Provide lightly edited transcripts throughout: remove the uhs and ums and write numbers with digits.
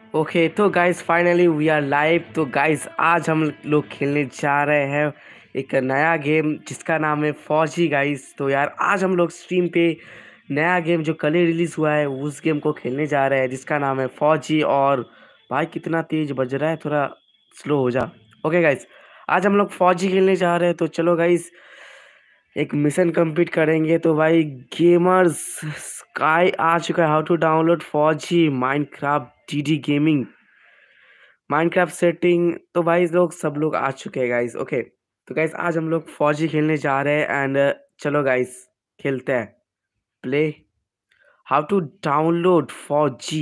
Okay तो guys finally we are live. तो guys आज हम लोग खेलने जा रहे हैं एक नया गेम जिसका नाम है फौजी गाइस। तो यार आज हम लोग स्ट्रीम पे नया गेम जो कल ही रिलीज हुआ है उस गेम को खेलने जा रहे हैं जिसका नाम है फौजी। और भाई कितना तेज बज रहा है, थोड़ा स्लो हो जा। ओके गाइस आज हम लोग फौजी खेलने जा रहे हैं। तो चलो गाइस एक मिशन कंप्लीट करेंगे। तो भाई गेमर्स स्काई आ चुका है। How to download Fauji Minecraft DD gaming Minecraft setting. तो भाई लोग सब लोग आ चुके हैं गाइस। ओके तो गाइस आज हम लोग फौजी खेलने जा रहे हैं एंड चलो गाइस खेलते हैं। Play how to download Fauji.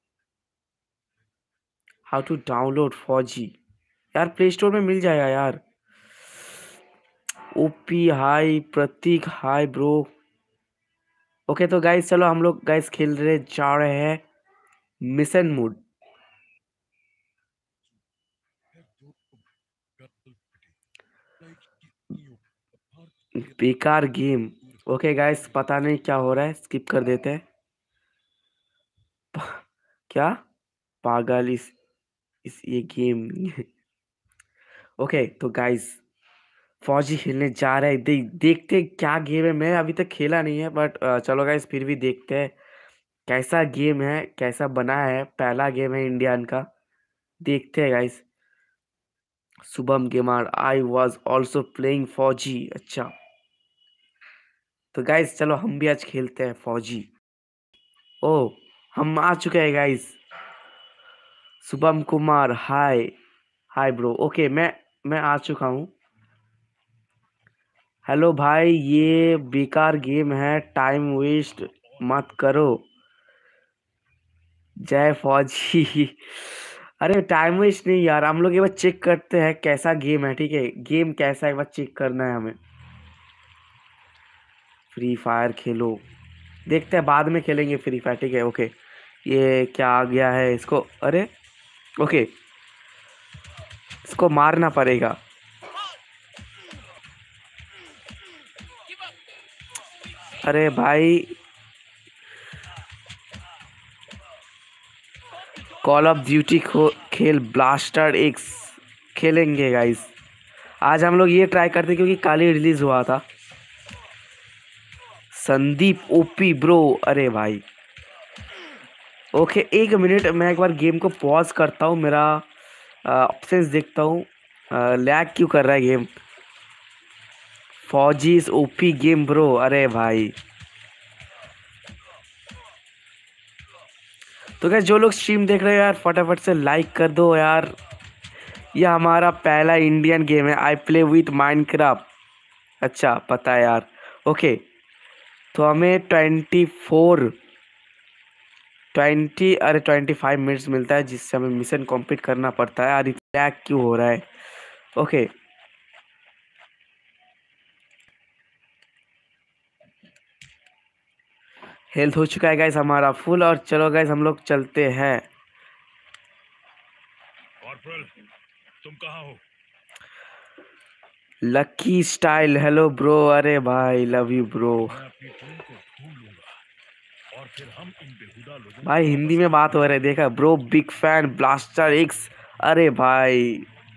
How to download Fauji यार प्ले स्टोर में मिल जाएगा यार। OP hi Prateek hi bro. Okay तो गाइस चलो हम लोग गाइस खेल रहे जा रहे हैं मिशन मोड बेकार गेम। ओके गाइस पता नहीं क्या हो रहा है, स्किप कर देते हैं। क्या पागल इस ये गेम। ओके तो गाइस फौजी खेलने जा रहे हैं। देखते हैं क्या गेम है। मैं अभी तक खेला नहीं है बट चलो गाइस फिर भी देखते हैं कैसा गेम है, कैसा बना है। पहला गेम है इंडियन का, देखते हैं guys. Shubham gamer I was also playing Fauji. अच्छा तो गाइस चलो हम भी आज खेलते हैं फौजी। ओ हम आ चुके हैं guys. Shubham Kumar hi. Hi bro. Okay मैं आ चुका हूँ। हेलो भाई ये बेकार गेम है, टाइम वेस्ट मत करो। जय फौजी। अरे टाइम वेस्ट नहीं यार, हम लोग एक बार चेक करते हैं कैसा गेम है। ठीक है गेम कैसा है एक बार चेक करना है हमें। फ्री फायर खेलो, देखते हैं बाद में खेलेंगे फ्री फायर। ठीक है ओके ये क्या आ गया है इसको। अरे ओके इसको मारना पड़ेगा। अरे भाई कॉल ऑफ ड्यूटी खेल ब्लास्टर एक्स खेलेंगे गाइस। आज हम लोग ये ट्राई करते क्योंकि कल ही रिलीज हुआ था। Sandeep OP bro. अरे भाई ओके एक मिनट मैं एक बार गेम को पॉज करता हूँ, मेरा ऑप्शंस देखता हूँ। लैग क्यों कर रहा है गेम। फौजी इज ओपी गेम ब्रो। अरे भाई तो क्या जो लोग स्ट्रीम देख रहे हो यार फटाफट से लाइक कर दो यार। ये हमारा पहला इंडियन गेम है। I play with Minecraft. अच्छा पता है यार। ओके तो हमें 25 मिनट्स मिलता है जिससे हमें मिशन कंप्लीट करना पड़ता है। यार लैग क्यों हो रहा है। ओके हेल्थ हो चुका है गाइस हमारा फुल। और चलो गाइस हम लोग चलते हैं। कॉर्पोरल तुम कहाँ हो? Lucky style hello bro. अरे भाई लव यू ब्रो। मैं अपनी टीम को ढूंढ लूंगा और फिर हम इन बेहुदा लोगों भाई को हिंदी वापस में बात हो करेंगे। रहा है देखा bro. Big fan blaster X. अरे भाई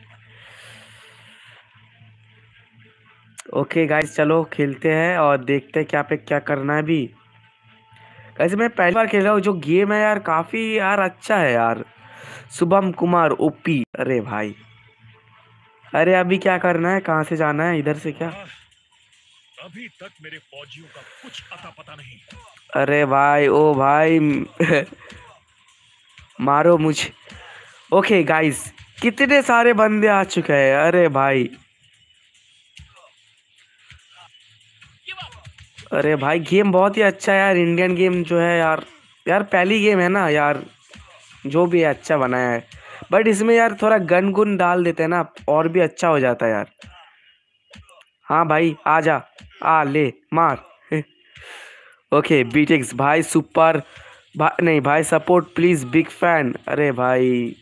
ओके गाइस चलो खेलते हैं और देखते हैं क्या पे क्या करना है अभी। वैसे मैं पहली बार खेल रहा हूँ जो गेम है यार, काफी यार अच्छा है यार। शुभम कुमार ओपी। अरे भाई अरे अभी क्या करना है, कहाँ से जाना है, इधर से क्या। अभी तक मेरे फौजियों का कुछ अता पता नहीं। अरे भाई ओ भाई मारो मुझे। ओके गाइस कितने सारे बंदे आ चुके हैं। अरे भाई अरे भाई गेम बहुत ही अच्छा है यार। इंडियन गेम जो है यार, यार पहली गेम है ना यार, जो भी है अच्छा बनाया है। बट इसमें यार थोड़ा गन गुन डाल देते हैं ना और भी अच्छा हो जाता है यार। हाँ भाई आ जा, आ ले मार। ओके बीटेक्स भाई सुपर भाई, नहीं भाई सपोर्ट प्लीज बिग फैन। अरे भाई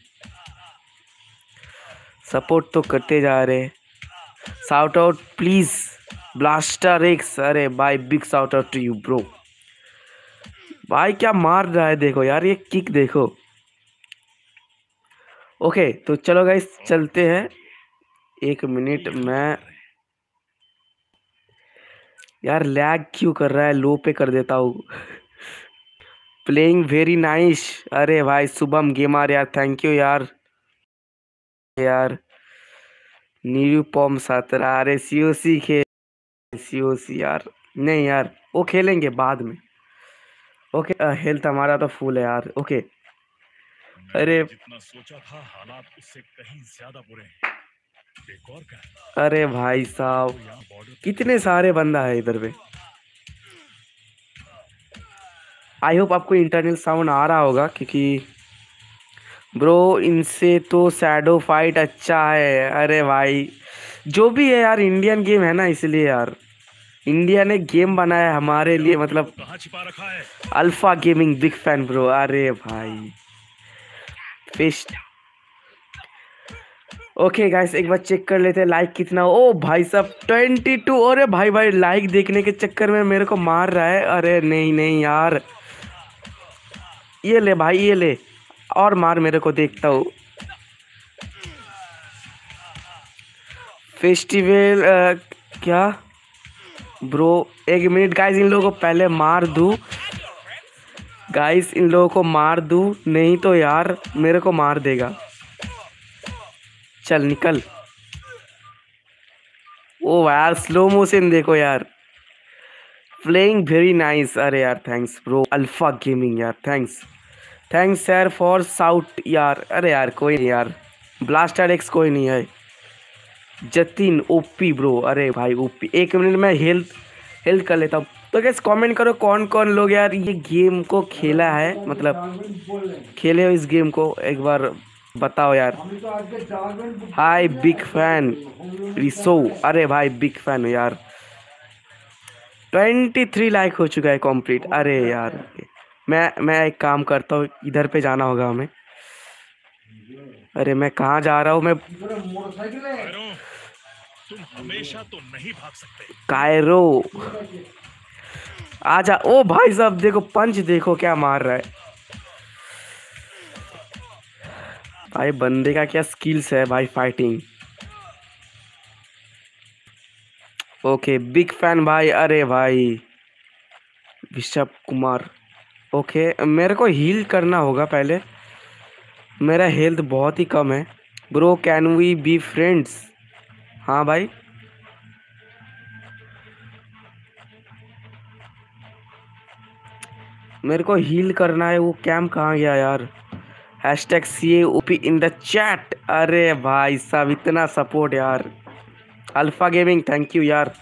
सपोर्ट तो करते जा रहे। Shout out please blaster X. अरे भाई big shout out to you bro. भाई क्या मार रहा है देखो यार, ये किक देखो। ओके तो चलो गाइस चलते हैं। 1 मिनट मैं यार लैग क्यों कर रहा है, लो पे कर देता हूँ। Playing very nice. अरे भाई शुभम गेमर यार, थैंक यू यार। यार निरुपम 17, अरे सीओसी खेल सीओसी यार। नहीं यार वो खेलेंगे बाद में। ओके हेल्थ हमारा तो फुल है यार। ओके मैंने अरे जितना सोचा था हालात उससे कहीं ज्यादा बुरे हैं। एक और कहना, अरे भाई तो साहब यहाँ बॉर्डर पे कितने सारे बंदा है इधर पे। आई होप आपको इंटरनल साउंड आ रहा होगा क्योंकि ब्रो इनसे तो शैडो फाइट अच्छा है। अरे भाई जो भी है यार, इंडियन गेम है ना इसलिए यार। इंडिया ने गेम बनाया है हमारे लिए, अपने को मतलब कहाँ छिपा रखा है? Alpha Gaming big fan bro. अरे भाई फिश। ओके गाइस एक बार चेक कर लेते हैं लाइक कितना। ओ भाई साहब 22। अरे भाई भाई लाइक देखने के चक्कर में मेरे को मार रहा है। अरे नहीं नहीं यार, ये ले भाई ये ले, और मार मेरे को, देखता हूँ। फेस्टिवल क्या ब्रो, 1 मिनट गाइस, इन लोगों को पहले मार दूँ। गाइस इन लोगों को मार दूँ, नहीं तो यार मेरे को मार देगा। चल निकल। ओ यार स्लो मोशन देखो यार। Playing very nice. अरे यार थैंक्स ब्रो अल्फा गेमिंग यार, थैंक्स। थैंक्स यार फॉर साउट यार। अरे यार कोई नहीं यार, ब्लास्टर एक्स कोई नहीं है। Jatin OP bro. अरे भाई ओपी। 1 मिनट में हेल्थ हेल्थ कर लेता हूँ। तो गैस कमेंट करो कौन कौन लोग यार ये गेम को खेला है, मतलब खेले हो इस गेम को, एक बार बताओ यार। हाय बिग फैन रिसो। अरे भाई बिग फैन यार। 23 लाइक हो चुका है कंप्लीट। अरे यार मैं एक काम करता हूँ, इधर पे जाना होगा हमें। अरे मैं कहाँ जा रहा हूँ मैं। कायरो, तुम हमेशा तो नहीं भाग सकते। कायरो आजा। ओ भाई साहब देखो पंच देखो क्या मार रहा है। भाई बंदे का क्या स्किल्स है भाई फाइटिंग। ओके बिग फैन भाई। अरे भाई ऋषभ कुमार। ओके मेरे को हील करना होगा पहले, मेरा हेल्थ बहुत ही कम है। Bro can we be friends. हाँ भाई मेरे को हील करना है। वो कैंप कहाँ गया यार। Hashtag CAOP in the chat. अरे भाई साहब इतना सपोर्ट यार। अल्फा गेमिंग थैंक यू यार।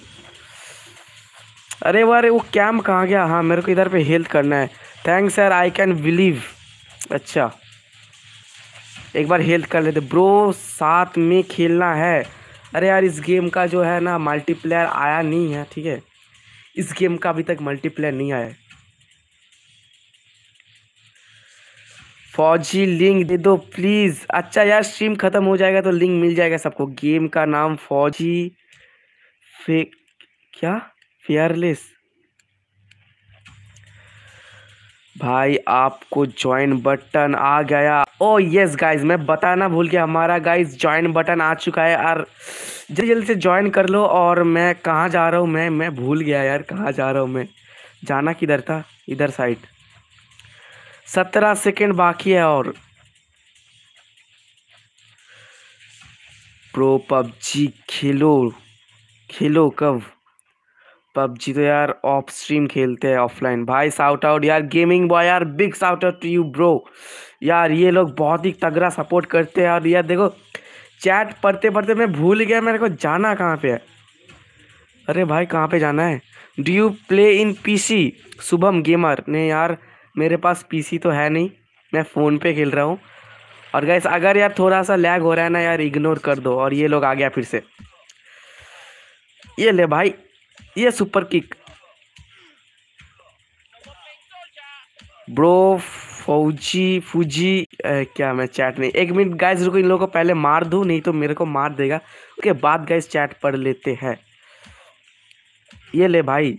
अरे वो कैंप कहाँ गया। हाँ मेरे को इधर पे हेल्थ करना है। थैंक्स यार आई कैन बिलीव। अच्छा एक बार हेल्थ कर लेते ब्रो, साथ में खेलना है। अरे यार इस गेम का जो है ना मल्टीप्लेयर आया नहीं है, ठीक है। इस गेम का अभी तक मल्टीप्लेयर नहीं आया है। फौजी लिंक दे दो प्लीज। अच्छा यार स्ट्रीम खत्म हो जाएगा तो लिंक मिल जाएगा सबको। गेम का नाम फौजी फे क्या फेयरलेस। भाई आपको ज्वाइन बटन आ गया। ओ यस गाइज मैं बताना भूल गया, हमारा गाइज ज्वाइन बटन आ चुका है। और जल्दी जल्दी से ज्वाइन कर लो। और मैं कहाँ जा रहा हूँ, मैं भूल गया यार कहाँ जा रहा हूँ मैं। जाना किधर था, इधर साइड। 17 सेकेंड बाकी है। और प्रो पबजी खेलो। खेलो कब पबजी तो यार ऑफ स्ट्रीम खेलते हैं ऑफलाइन। भाई साउट आउट यार गेमिंग बॉय यार, big shout out to you bro. यार ये लोग बहुत ही तगड़ा सपोर्ट करते हैं। और यार देखो चैट पढ़ते पढ़ते मैं भूल गया मेरे को जाना कहाँ पे है। अरे भाई कहाँ पे जाना है। Do you play in PC। Shubham gamer ने यार, मेरे पास PC तो है नहीं, मैं फ़ोन पे खेल रहा हूँ। और गैस अगर यार थोड़ा सा लैग हो रहा है ना यार इग्नोर कर दो। और ये लोग आ गया फिर से। ये ले भाई ये सुपर किक ब्रो। फौजी फूजी क्या मैं चैट नहीं। 1 मिनट गाइस रुको, इन लोगों को पहले मार दूं नहीं तो मेरे को मार देगा। उसके बाद गाइस चैट पढ़ लेते हैं। ये ले भाई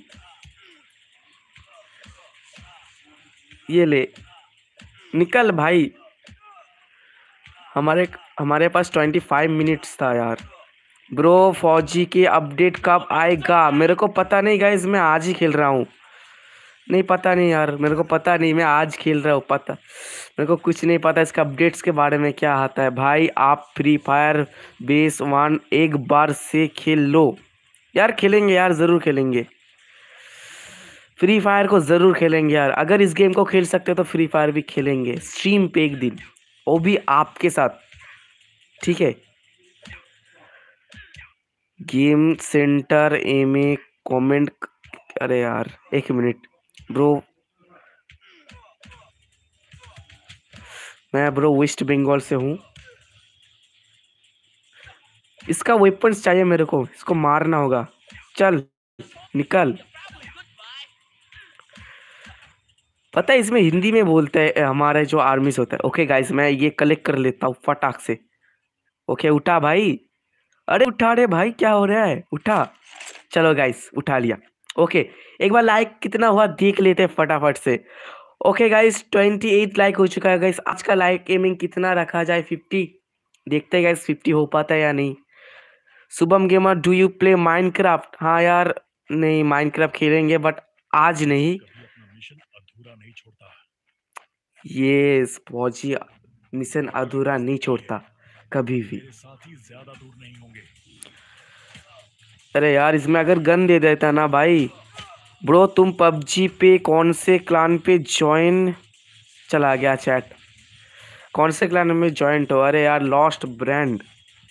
ये ले, निकल भाई। हमारे हमारे पास 25 मिनट्स था यार। ब्रो फौजी के अपडेट कब आएगा मेरे को पता नहीं गाइज, मैं आज ही खेल रहा हूँ। नहीं पता नहीं यार, मेरे को पता नहीं, मैं आज खेल रहा हूँ। पता मेरे को कुछ नहीं पता इसका अपडेट्स के बारे में क्या आता है। भाई आप फ्री फायर बेस 1 एक बार से खेल लो यार। खेलेंगे यार, ज़रूर खेलेंगे। फ्री फायर को ज़रूर खेलेंगे यार। अगर इस गेम को खेल सकते तो फ्री फायर भी खेलेंगे स्ट्रीम पे एक दिन, वो भी आपके साथ, ठीक है। Game center M A comment. अरे यार एक मिनट ब्रो, मैं ब्रो वेस्ट बंगाल से हूँ। इसका वेपन्स चाहिए मेरे को, इसको मारना होगा। चल निकल। पता है इसमें हिंदी में बोलते हैं हमारे जो आर्मीज होता है। ओके गाइस, मैं ये कलेक्ट कर लेता हूँ फटाक से। ओके उठा भाई। अरे उठा रे भाई, क्या हो रहा है, उठा। चलो गाइस उठा लिया। ओके एक बार लाइक कितना हुआ देख लेते हैं फटाफट से। ओके गाइस 28 लाइक हो चुका है गाइस। आज का लाइक एमिंग कितना रखा जाए, 50। देखते हैं गाइस 50 हो पाता है या नहीं। Shubham gamer do you play Minecraft? हाँ यार, नहीं माइनक्राफ्ट खेलेंगे बट आज नहीं। कभी अपना मिशन अधूरा नहीं छोड़ता। ये फौजी मिशन अधूरा नहीं छोड़ता कभी भी। मेरे साथी ज्यादा दूर नहीं होंगे। अरे यार इसमें अगर गन दे देता ना भाई। ब्रो तुम पबजी पे कौन से क्लान पे ज्वाइन? चला गया चैट। कौन से क्लान में ज्वाइंट हो? अरे यार लॉस्ट ब्रांड।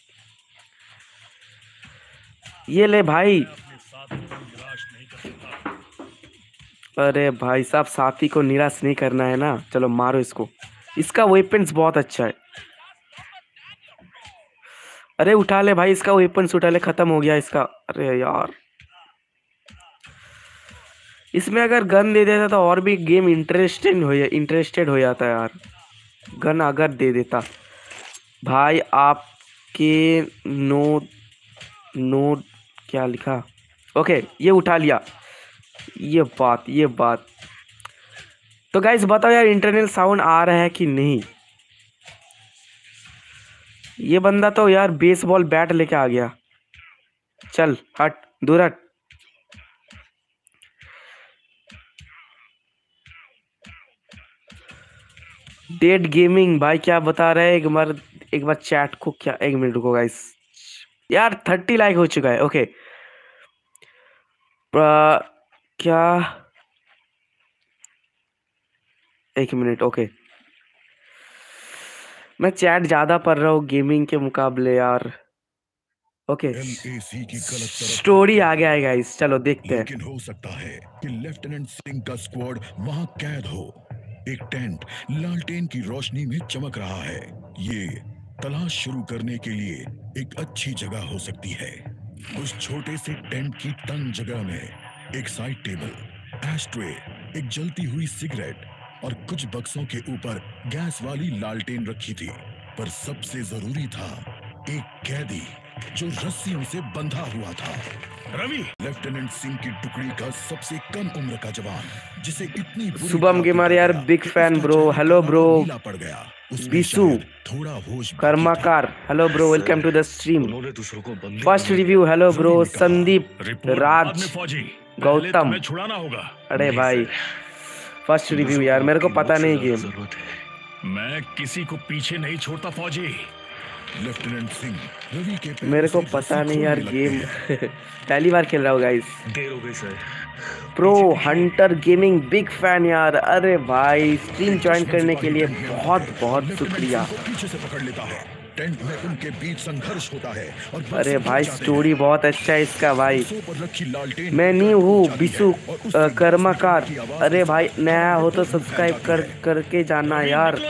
ये ले भाई। मैं अपने साथियों को निराश नहीं कर सकता। अरे भाई साहब साथी को निराश नहीं करना है ना। चलो मारो इसको। इसका वेपन्स बहुत अच्छा है। अरे उठा ले भाई, इसका वेपन्स उठा ले, खत्म हो गया इसका। अरे यार इसमें अगर गन दे देता तो और भी गेम इंटरेस्टेड हो जाता यार। गन अगर दे देता भाई। आपके नो नो क्या लिखा? ओके ये उठा लिया। ये बात। तो गाइस बताओ यार इंटरनल साउंड आ रहा है कि नहीं। ये बंदा तो यार बेसबॉल बैट लेके आ गया। चल हट, दूर हट। डेड गेमिंग भाई क्या बता रहे हैं? एक बार चैट को क्या, एक मिनट रुको गाइस। यार 30 लाइक हो चुका है। ओके क्या, एक मिनट। ओके मैं चैट ज्यादा पढ़ रहा हूँ गेमिंग के मुकाबले यार। ओके LAC की गलत तरफ स्टोरी आ गया है गाइस, चलो देखते हैं। लेकिन हो सकता है कि लेफ्टिनेंट सिंह का स्क्वाड वहां कैद हो। एक टेंट लालटेन की रोशनी में चमक रहा है। ये तलाश शुरू करने के लिए एक अच्छी जगह हो सकती है। उस छोटे से टेंट की तंग जगह में एक साइड टेबल, एस्ट्रे, एक जलती हुई सिगरेट और कुछ बक्सों के ऊपर गैस वाली लालटेन रखी थी। पर सबसे जरूरी था एक कैदी जो रस्सियों से बंधा हुआ था। रवि, लेफ्टिनेंट सिंह की टुकड़ी का सबसे कम उम्र का जवान, जिसे इतनी बुरी शुभम गेमर यार big fan bro. Hello bro पड़ गया। बिसु थोड़ा होश Karmakar, hello bro welcome to the stream. First review hello bro Sandeep Raj Gautam. छुड़ाना होगा। अरे भाई फर्स्ट रिव्यू यार, मेरे को पता नहीं गेम। मैं किसी को पीछे नहीं छोड़ता फौजी। लेफ्टिनेंट सिंह रवि के मेरे को पता नहीं यार गेम पहली बार खेल रहा हूँ गाइस। देर हो गई sir. Pro hunter gaming big fan यार। अरे भाई स्ट्रीम ज्वाइन करने के लिए बहुत बहुत शुक्रिया। पीछे से पकड़ लेता है। टेंट में उनके बीच संघर्ष होता है और अरे भाई स्टोरी बहुत अच्छा है इसका भाई। मैं न्यू हूँ बिसु कर्माकार। अरे भाई नया हो तो सब्सक्राइब करके जाना यार।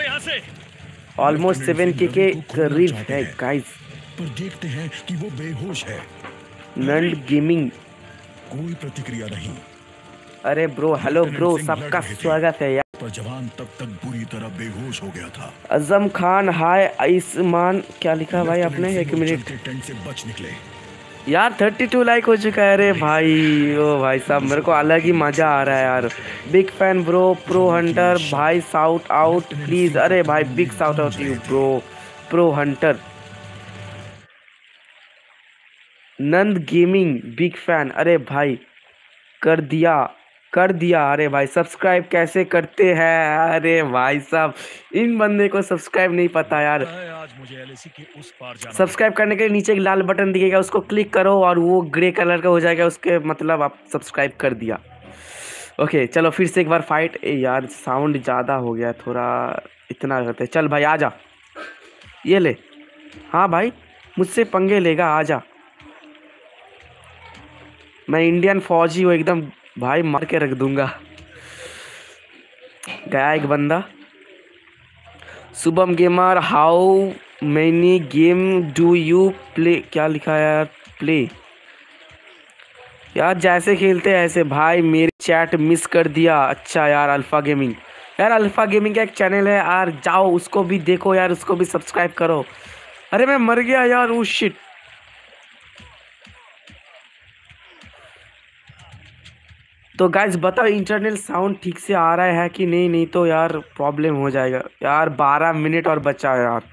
ऑलमोस्ट 7K के करीब है गाइस। पर देखते हैं कि वो बेहोश है। नंड गेमिंग। कोई प्रतिक्रिया नहीं। अरे ब्रो हेलो ब्रो, सबका स्वागत है यार। पर जवान तब तक बुरी तरह बेहोश हो गया था। अजम खान हाय आयुष्मान, क्या लिखा भाई आपने? एक मिनट। टेंट से बच निकले यार 32 लाइक हो चुका है। अरे भाई ओ भाई साहब मेरे को अलग ही मजा आ रहा है यार। Big fan bro. Pro hunter भाई साउट आउट प्लीज। अरे भाई big shout out you bro. Pro hunter, Nand gaming big fan. अरे भाई कर दिया, कर दिया। अरे भाई सब्सक्राइब कैसे करते हैं? अरे भाई साहब इन बंदे को सब्सक्राइब नहीं पता यार। आज मुझे एलएसी के उस पार जाना सब्सक्राइब करने के लिए नीचे एक लाल बटन दिखेगा, उसको क्लिक करो और वो ग्रे कलर का हो जाएगा, उसके मतलब आप सब्सक्राइब कर दिया। ओके चलो फिर से एक बार फाइट। ए यार साउंड ज़्यादा हो गया थोड़ा, इतना करते। चल भाई आजा, ये ले। हाँ भाई मुझसे पंगे लेगा, आजा। मैं इंडियन फौजी हूँ एकदम भाई, मार के रख दूंगा। गया एक बंदा। Shubham gamer, how many game do you play? क्या लिखा है यार? प्ले यार जैसे खेलते हैं ऐसे। भाई मेरे चैट मिस कर दिया। अच्छा यार अल्फा गेमिंग, यार अल्फा गेमिंग का एक चैनल है यार, जाओ उसको भी देखो यार, उसको भी सब्सक्राइब करो। अरे मैं मर गया यार, ओ शिट। तो गाइज बताओ इंटरनल साउंड ठीक से आ रहा है कि नहीं? नहीं तो यार प्रॉब्लम हो जाएगा यार। 12 मिनट और बचा है यार।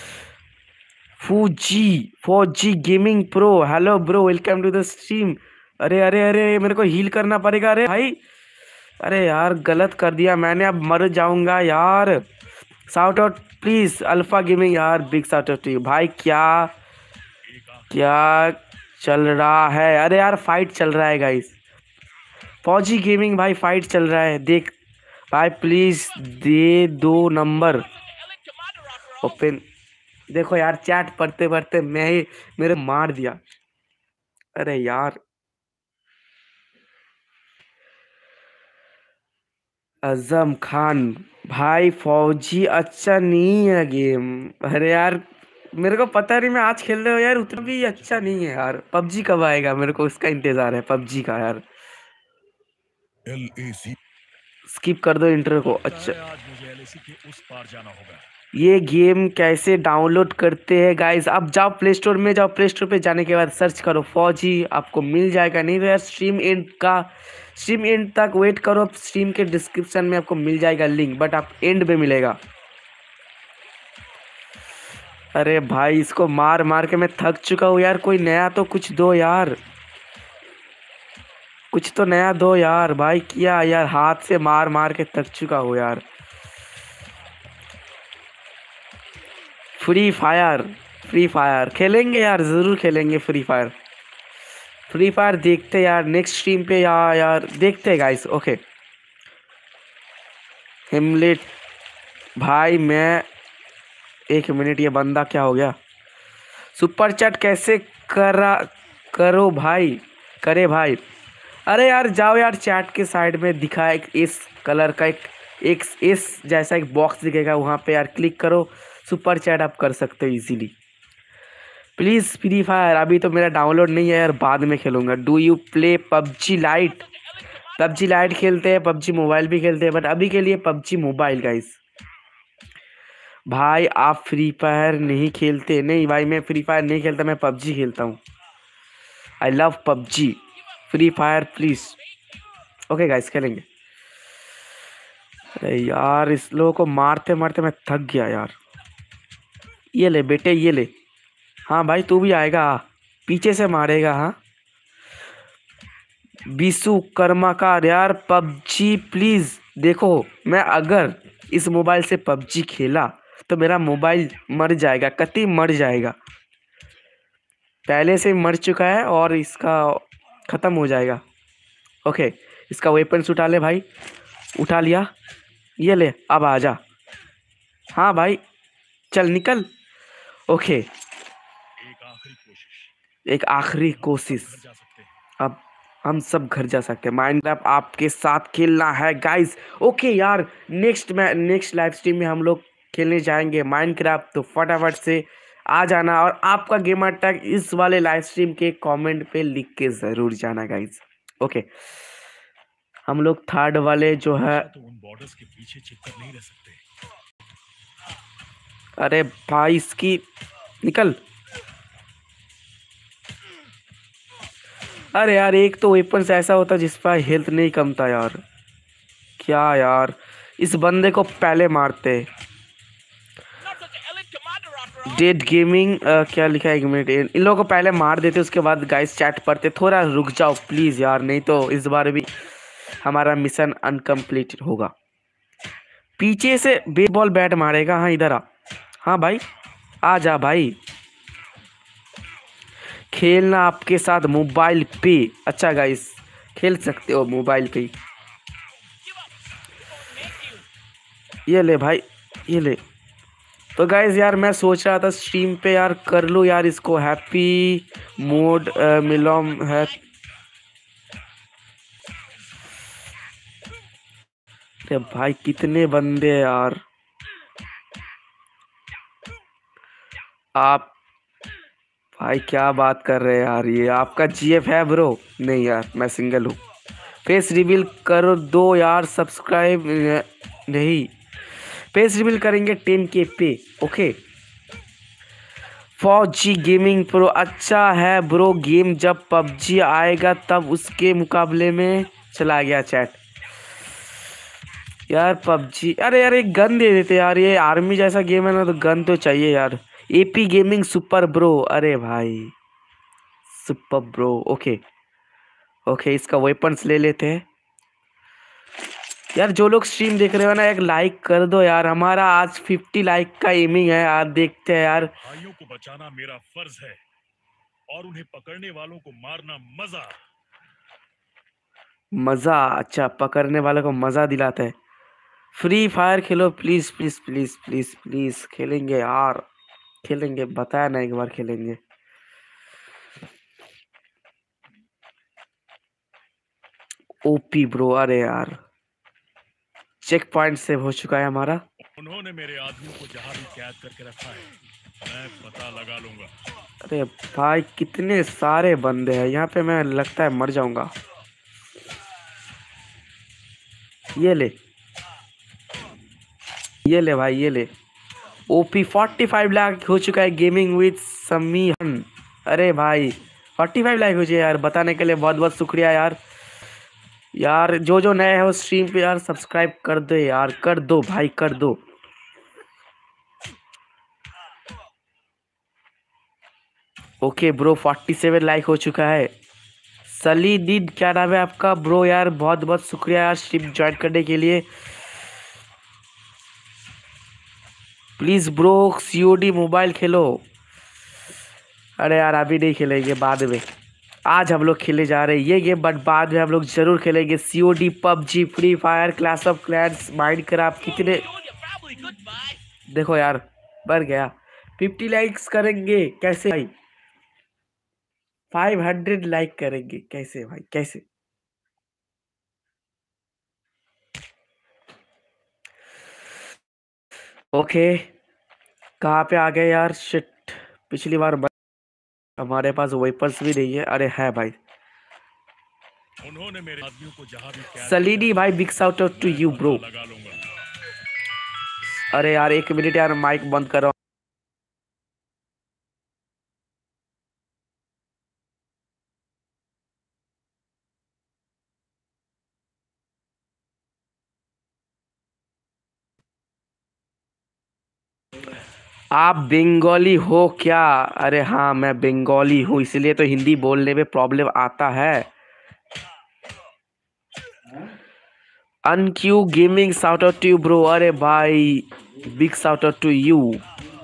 फूजी फौजी gaming pro, hello bro, welcome to the stream. अरे अरे अरे मेरे को हील करना पड़ेगा। अरे भाई, अरे यार गलत कर दिया मैंने, अब मर जाऊंगा यार। Shout out please Alpha Gaming यार, big shout out to you भाई। क्या क्या चल रहा है? अरे यार फाइट चल रहा है गाइस, फौजी गेमिंग भाई फाइट चल रहा है देख। भाई प्लीज दे दो नंबर ओपन। देखो यार चैट पढ़ते पढ़ते मैं ही, मेरे मार दिया। अरे यार अजम खान भाई, फौजी अच्छा नहीं है गेम। अरे यार मेरे को पता नहीं, मैं आज खेल रहा हूँ यार, उतना भी अच्छा नहीं है यार। पबजी कब आएगा? मेरे को उसका इंतजार है पबजी का यार। एलएसी स्किप कर दो इंटर को। अच्छा आज मुझे एलएसी के उस पार जाना होगा। ये गेम कैसे डाउनलोड करते हैं गाइस? आप जाओ प्ले स्टोर में, जाओ प्ले स्टोर पे जाने के बाद सर्च करो फौजी, आपको मिल जाएगा। नहीं तो यार स्ट्रीम एंड तक वेट करो, स्ट्रीम के डिस्क्रिप्शन में आपको मिल जाएगा लिंक, बट आप एंड पे मिलेगा। अरे भाई इसको मार मार के मैं थक चुका हूँ यार, कोई नया तो कुछ दो यार, कुछ तो नया दो यार। भाई क्या यार, हाथ से मार मार के थक चुका हूँ यार। फ्री फायर, फ्री फायर खेलेंगे यार, ज़रूर खेलेंगे फ्री फायर। फ्री फायर देखते यार नेक्स्ट स्ट्रीम पे यार देखते गाइस। ओके हिमलेट भाई, मैं एक मिनट, ये बंदा क्या हो गया? सुपर चैट कैसे करा करो भाई, करे भाई। अरे यार जाओ यार, चैट के साइड में दिखा एक एस कलर का एक एस जैसा एक बॉक्स दिखेगा, वहाँ पे यार क्लिक करो, सुपर चैट आप कर सकते हो इजीली। प्लीज़ फ्री फायर अभी तो मेरा डाउनलोड नहीं है यार, बाद में खेलूंगा। Do you play PUBG Lite? PUBG Lite खेलते हैं, पबजी मोबाइल भी खेलते हैं, बट अभी के लिए पबजी मोबाइल गाइस। भाई आप फ्री फायर नहीं खेलते? नहीं भाई मैं फ्री फायर नहीं खेलता, मैं पबजी खेलता हूँ। I love PUBG. Free fire please. Okay guys खेलेंगे। अरे यार इस लोगों को मारते मारते मैं थक गया यार। ये ले बेटे ये ले। हाँ भाई तू भी आएगा, पीछे से मारेगा। हाँ बीसू कर्माकार यार, पबजी प्लीज। देखो मैं अगर इस मोबाइल से पबजी खेला तो मेरा मोबाइल मर जाएगा, कतई मर जाएगा। पहले से मर चुका है और इसका ख़त्म हो जाएगा। ओके इसका वेपन्स उठा ले भाई, उठा लिया। ये ले अब आ जा। हाँ भाई चल निकल। ओके एक आखिरी कोशिश, अब हम सब घर जा सकते हैं। माइनक्राफ्ट आपके साथ खेलना है गाइस। ओके यार नेक्स्ट लाइव स्ट्रीम में हम लोग खेलने जाएंगे माइनक्राफ्ट, तो फटाफट से आ जाना और आपका गेमर टैग इस वाले लाइव स्ट्रीम के कमेंट पे लिख के ज़रूर जाना गाइस। ओके हम लोग थर्ड वाले जो है, तो उन बॉर्डर्स के पीछे छिपकर नहीं रह सकते। अरे भाई इसकी निकल। अरे यार एक तो वेपन्स ऐसा होता जिस पर हेल्थ नहीं कम था यार। क्या यार, इस बंदे को पहले मारते। डेड गेमिंग क्या लिखा है, 1 मिनट, इन लोगों को पहले मार देते उसके बाद गाइस चैट पढ़ते। थोड़ा रुक जाओ प्लीज यार, नहीं तो इस बार भी हमारा मिशन अनकम्प्लीट होगा। पीछे से बेसबॉल बैट मारेगा। हाँ इधर आ। हाँ भाई आ जा भाई, खेलना आपके साथ मोबाइल पे। अच्छा गाइस खेल सकते हो मोबाइल पे। ये ले भाई, ये ले। तो गाइज यार मैं सोच रहा था स्ट्रीम पे यार कर लूँ यार इसको हैप्पी मोड मिलोम है। अरे भाई कितने बंदे हैं यार आप। भाई क्या बात कर रहे हैं यार, ये आपका जीएफ है ब्रो? नहीं यार मैं सिंगल हूँ। फेस रिवील कर दो यार, सब्सक्राइब नहीं। फेस रिवील करेंगे 10K पे। ओके फौजी गेमिंग प्रो, अच्छा है ब्रो। गेम जब पबजी आएगा तब उसके मुकाबले में। चला गया चैट यार पबजी। अरे यार एक गन दे देते यार, ये आर्मी जैसा गेम है ना, तो गन तो चाहिए यार। एपी गेमिंग सुपर ब्रो, अरे भाई सुपर ब्रो। ओके ओके इसका वेपन्स ले लेते हैं यार। जो लोग स्ट्रीम देख रहे हो ना एक लाइक कर दो यार, हमारा आज 50 लाइक का एमिंग है यार। देखते हैं यार। भाइयों को बचाना मेरा फर्ज है और उन्हें पकड़ने वालों को मारना मजा। मजा, अच्छा पकड़ने वाले को मजा दिलाता है। फ्री फायर खेलो please please please please please, खेलेंगे यार खेलेंगे, बताया ना एक बार खेलेंगे। ओपी ब्रो, अरे यार चेक पॉइंट सेव हो चुका है हमारा। उन्होंने मेरे आदमियों को जहां भी कैद करके रखा है मैं पता लगा लूंगा। अरे भाई कितने सारे बंदे हैं यहाँ पे, मैं लगता है मर जाऊंगा। ये ले, ये ले भाई ये ले। ओपी 45 लाख हो चुका है गेमिंग विद समी हन। अरे भाई 45 लाख हो जाए यार, बताने के लिए बहुत बहुत शुक्रिया यार। यार जो जो नए हो स्ट्रीम पे यार सब्सक्राइब कर दो यार, कर दो भाई कर दो। ओके ब्रो 47 लाइक हो चुका है। सलीदीद क्या नाम है आपका ब्रो? यार बहुत बहुत शुक्रिया यार स्ट्रीम ज्वाइन करने के लिए। प्लीज ब्रो सीओडी मोबाइल खेलो। अरे यार अभी नहीं खेलेंगे, बाद में। आज हम लोग खेले जा रहे हैं ये गेम, बट बाद में हम लोग जरूर खेलेंगे COD, PUBG, free fire, clash of clans, Minecraft. कितने देखो यार बढ़ गया। 50 लाइक्स करेंगे कैसे भाई? 500 लाइक करेंगे कैसे भाई, कैसे? ओके कहाँ पे आ गए यार? शिट पिछली बार हमारे पास वेपन्स भी नहीं है। अरे है भाई। उन्होंने मेरे आदमियों को जहां भी कैद सलीडी भाई big shout out to you bro. लगा लूंगा। अरे यार 1 मिनट यार माइक बंद करो। आप बंगाली हो क्या? अरे हाँ मैं बंगाली हूँ, इसलिए तो हिंदी बोलने में प्रॉब्लम आता है। अनक्यू gaming shout out to you bro. अरे भाई big shout out to you.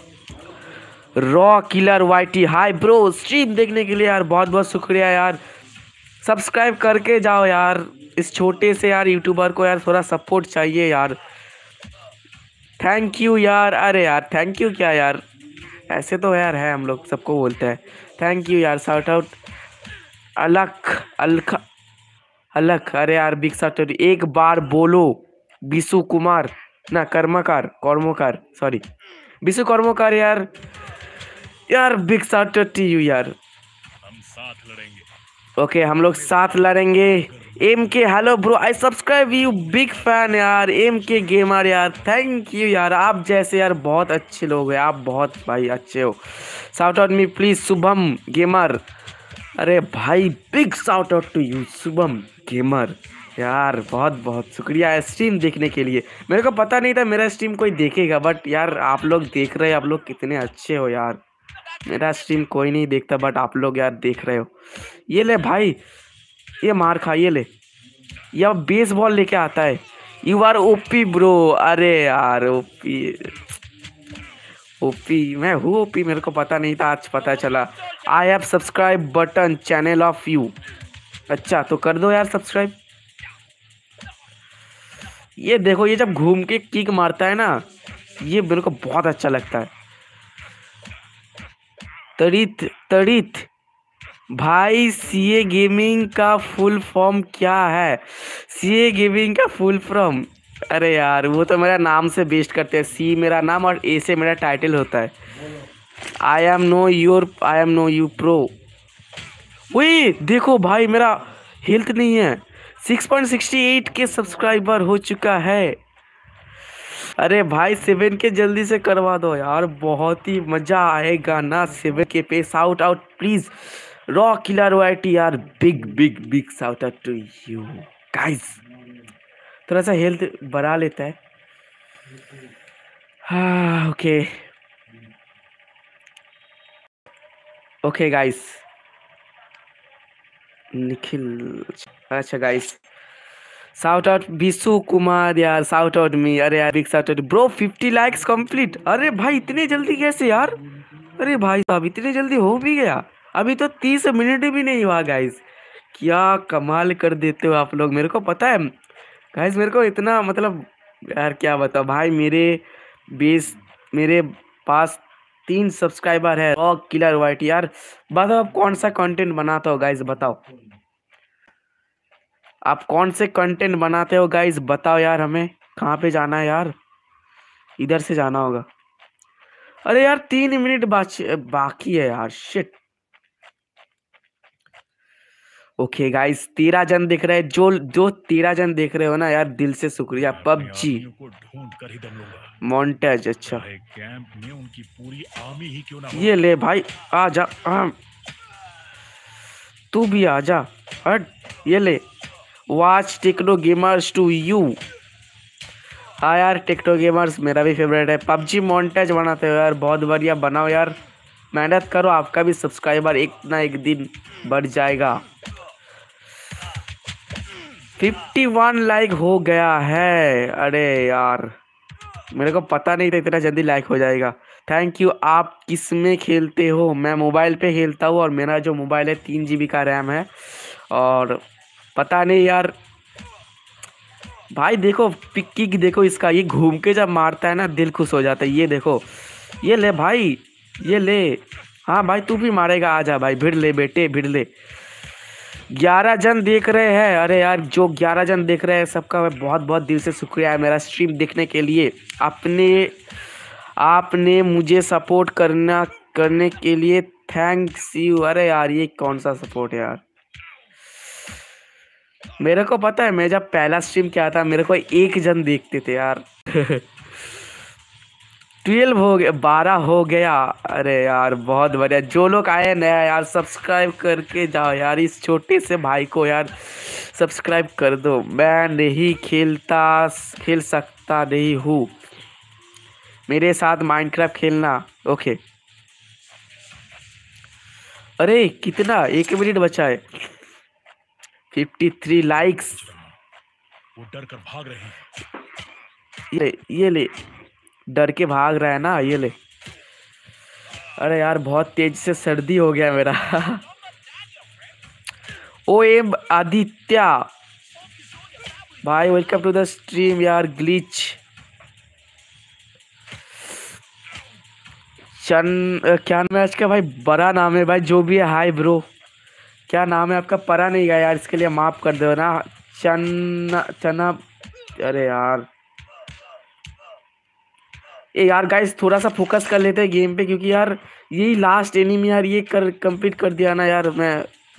Raw killer YT hi bro, stream देखने के लिए यार बहुत बहुत शुक्रिया यार। सब्सक्राइब करके जाओ यार, इस छोटे से यार यूट्यूबर को यार थोड़ा सपोर्ट चाहिए यार। थैंक यू यार। अरे यार थैंक यू क्या यार, ऐसे तो यार है हम लोग सबको बोलते हैं थैंक यू यार। शाउट आउट अलख अलख अलख। अरे यार बिग शाउट आउट एक बार बोलो। बिशु कुमार ना कर्मकार कर्मकार, सॉरी बिशु कर्मकार यार। यार big shout out to you यार। हम साथ लड़ेंगे। ओके हम लोग साथ लड़ेंगे। M K hello bro, I subscribe you, big fan यार एम के गेमर यार। थैंक यू यार, आप जैसे यार बहुत अच्छे लोग हैं, आप बहुत भाई अच्छे हो। Shout out me please Shubham gamer. अरे भाई big shout out to you Shubham gamer यार बहुत बहुत शुक्रिया स्ट्रीम देखने के लिए। मेरे को पता नहीं था मेरा स्ट्रीम कोई देखेगा, बट यार आप लोग देख रहे हो, आप लोग कितने अच्छे हो यार। मेरा स्ट्रीम कोई नहीं देखता बट आप लोग यार देख रहे हो। ये ले भाई, ये मार खा, ये ले, ये अब बेसबॉल लेके आता है। You are OP bro. अरे यार ओपी, ओपी मैं हूँ ओपी, मेरे को पता नहीं था, आज पता चला। I have subscribe button channel of you. अच्छा तो कर दो यार सब्सक्राइब। ये देखो, ये जब घूम के किक मारता है ना, ये मेरे को बहुत अच्छा लगता है। तड़ित तड़ित भाई, सीए गेमिंग का फुल फॉर्म क्या है? सीए गेमिंग का फुल फॉर्म, अरे यार वो तो मेरा नाम से बेस्ड करते हैं। सी मेरा नाम और ए से मेरा टाइटल होता है। I am no you pro. वही देखो भाई, मेरा हेल्थ नहीं है। 6.68 के सब्सक्राइबर हो चुका है। अरे भाई 7 के जल्दी से करवा दो यार, बहुत ही मजा आएगा ना 7 के पे। Shout out please raw killer YT यार, big big big shout out to you guys. थोड़ा सा हेल्थ बढ़ा लेता है। हाँ ओके ओके गाइस। निखिल, अच्छा guys, shout out Vishu Kumar यार, साउट आउट मी। अरे यार big shout out bro, 50 likes complete. अरे भाई इतने जल्दी कैसे यार? अरे भाई साहब इतने जल्दी हो भी गया? अभी तो 30 मिनट भी नहीं हुआ गाइस। क्या कमाल कर देते हो आप लोग, मेरे को पता है गाइस। मेरे को इतना मतलब यार क्या बताओ भाई, मेरे पास 3 सब्सक्राइबर है। और किलर वाइट यार, बताओ आप कौन सा कंटेंट बनाता हो गाइस, बताओ आप कौन से कंटेंट बनाते हो गाइस, बताओ यार हमें। कहाँ पे जाना है यार? इधर से जाना होगा। अरे यार 3 मिनट बाकी है यार, शिट। ओके गाइस, 13 जन देख रहे हैं। जो जो 13 जन देख रहे हो ना यार, दिल से शुक्रिया। पबजी मॉन्टेज, अच्छा कैंप में उनकी पूरी आर्मी ही क्यों ना ये ले भाई, आ जा। तू भी आ जा, हट। ये ले, watch techno gamers to you. हाँ यार टेक्नो गेमर्स मेरा भी फेवरेट है। पबजी मॉन्टेज बनाते हो यार, बहुत बढ़िया बनाओ यार, मेहनत करो, आपका भी सब्सक्राइबर एक ना एक दिन बढ़ जाएगा। 51 लाइक हो गया है। अरे यार मेरे को पता नहीं था इतना जल्दी लाइक हो जाएगा। Thank you. आप किस में खेलते हो? मैं मोबाइल पे खेलता हूँ और मेरा जो मोबाइल है 3 GB का रैम है। और पता नहीं यार भाई, देखो पिक्की देखो इसका, ये घूम के जब मारता है ना दिल खुश हो जाता है। ये देखो, ये ले भाई, ये ले। हाँ भाई तू भी मारेगा, आ जा भाई, भिड़ ले बेटे भिड़ ले। 11 जन देख रहे हैं। अरे यार जो 11 जन देख रहे हैं सबका बहुत बहुत दिल से शुक्रिया है मेरा स्ट्रीम देखने के लिए। आपने मुझे सपोर्ट करने के लिए थैंक्स यू। अरे यार ये कौन सा सपोर्ट है यार? मेरे को पता है, मैं जब पहला स्ट्रीम किया था मेरे को 1 जन देखते थे यार। 12 हो गया, 12 हो गया। अरे यार बहुत बढ़िया। जो लोग आए नया यार, सब्सक्राइब करके जाओ यार, इस छोटे से भाई को यार सब्सक्राइब कर दो। मैं नहीं खेल सकता नहीं हूँ, मेरे साथ माइनक्राफ्ट खेलना। ओके। अरे कितना, 1 मिनट बचा है। 53 लाइक्स। वो डर कर भाग रहे हैं। ये ले, डर के भाग रहा है ना, ये ले। अरे यार बहुत तेज से सर्दी हो गया मेरा। ओ एम आदित्य भाई, वेलकम टू द स्ट्रीम यार। ग्लिच क्या नाम है आज का भाई? बड़ा नाम है भाई, जो भी है। हाय ब्रो, क्या नाम है आपका? परा नहीं गया यार, इसके लिए माफ कर दो ना। चना। अरे यार यार गाइस थोड़ा सा फोकस कर लेते हैं गेम पे, क्योंकि यार यही लास्ट एनिमी यार, ये कंप्लीट कर दिया ना यार मैं।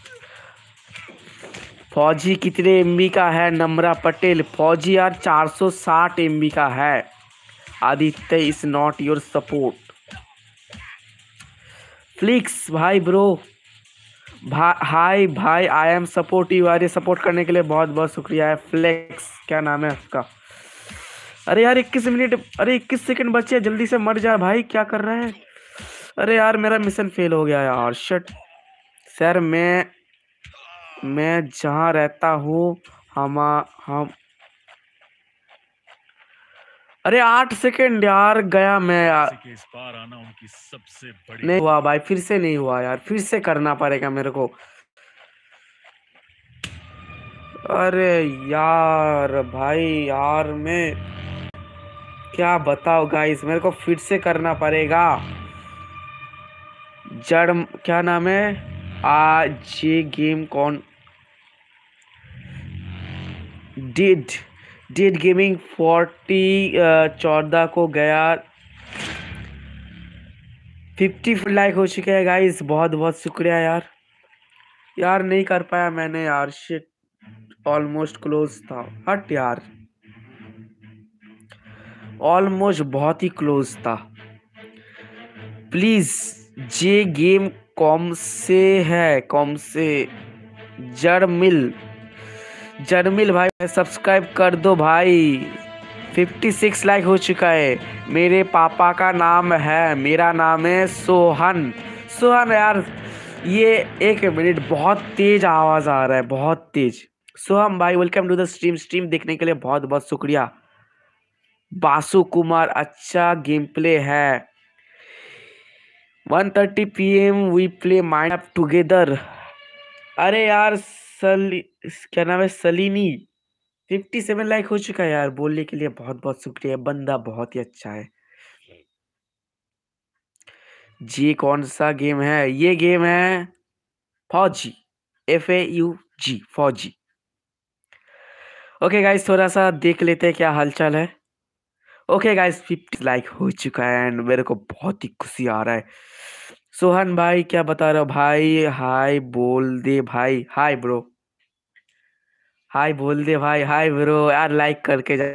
फौजी कितने एमबी का है? नम्रा पटेल फौजी यार 460 एमबी का है। Aditya is not your support. Flicks भाई ब्रो, हाय भाई, आई एम सपोर्ट यू यार। ये सपोर्ट करने के लिए बहुत बहुत शुक्रिया है। फ्लेक्स क्या नाम है उसका। अरे यार 21 मिनट, अरे 21 सेकंड बचे हैं, जल्दी से मर जा भाई, क्या कर रहा है। अरे यार मेरा मिशन फेल हो गया यार, शिट। सर मैं जहाँ रहता हूँ, हम अरे 8 सेकंड यार, गया मैं यार। के इस पार आना उनकी सबसे बड़ी नहीं हुआ भाई, फिर से नहीं हुआ यार, फिर से करना पड़ेगा मेरे को। अरे यार भाई यार, मैं क्या बताओ गाइस, मेरे को फिर से करना पड़ेगा। जड़ क्या नाम है आज ये गेम कौन डिड डिड गेमिंग 14 को गया 50 लाइक हो चुके हैं गाइस, बहुत बहुत शुक्रिया यार। यार नहीं कर पाया मैंने यार, शिट। ऑलमोस्ट क्लोज था, हट यार, ऑलमोस्ट बहुत ही क्लोज था। प्लीज ये गेम कॉम से है, कॉम से जरमिल जरमिल भाई सब्सक्राइब कर दो भाई। 56 लाइक हो चुका है। मेरे पापा का नाम है, मेरा नाम है सोहन। सोहन यार, ये 1 मिनट, बहुत तेज आवाज आ रहा है, बहुत तेज। सोहम भाई वेलकम टू द स्ट्रीम देखने के लिए बहुत बहुत शुक्रिया। बासु कुमार, अच्छा गेम प्ले है। 1:30 PM we play Minecraft together. अरे यार क्या नाम है, सलीनी। 57 लाइक हो चुका है यार, बोलने के लिए बहुत बहुत शुक्रिया, बंदा बहुत ही अच्छा है। जी कौन सा गेम है, ये गेम है फौजी, FAUG फौजी। ओके गाइस, थोड़ा सा देख लेते हैं क्या हालचाल है। ओके गाइस, 50 लाइक हो चुका है एंड मेरे को बहुत ही खुशी आ रहा है। सोहन भाई क्या बता रहे हो भाई, हाय बोल दे भाई, हाय ब्रो, हाय बोल दे भाई, हाय ब्रो यार, लाइक करके जा।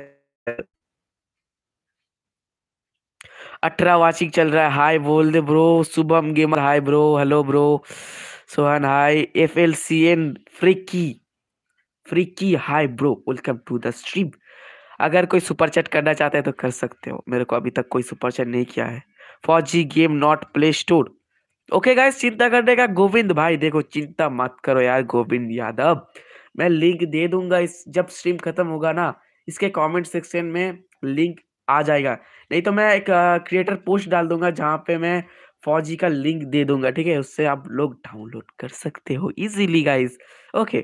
18 वाचिंग चल रहा है, हाय बोल दे bro. Shubham gamer hi bro, hello bro. Sohan hi, FLCN freaky freaky hi bro, welcome to the stream. अगर कोई सुपर चैट करना चाहता है तो कर सकते हो, मेरे को अभी तक कोई सुपर चैट नहीं किया है। फौजी game not Play Store. Okay guys, चिंता करने का गोविंद भाई, देखो चिंता मत करो यार गोविंद यादव, मैं लिंक दे दूंगा इस जब स्ट्रीम खत्म होगा ना, इसके कमेंट सेक्शन में लिंक आ जाएगा। नहीं तो मैं एक क्रिएटर पोस्ट डाल दूंगा जहाँ पे मैं फौजी का लिंक दे दूंगा, ठीक है, उससे आप लोग डाउनलोड कर सकते हो इजीली गाइस। ओके।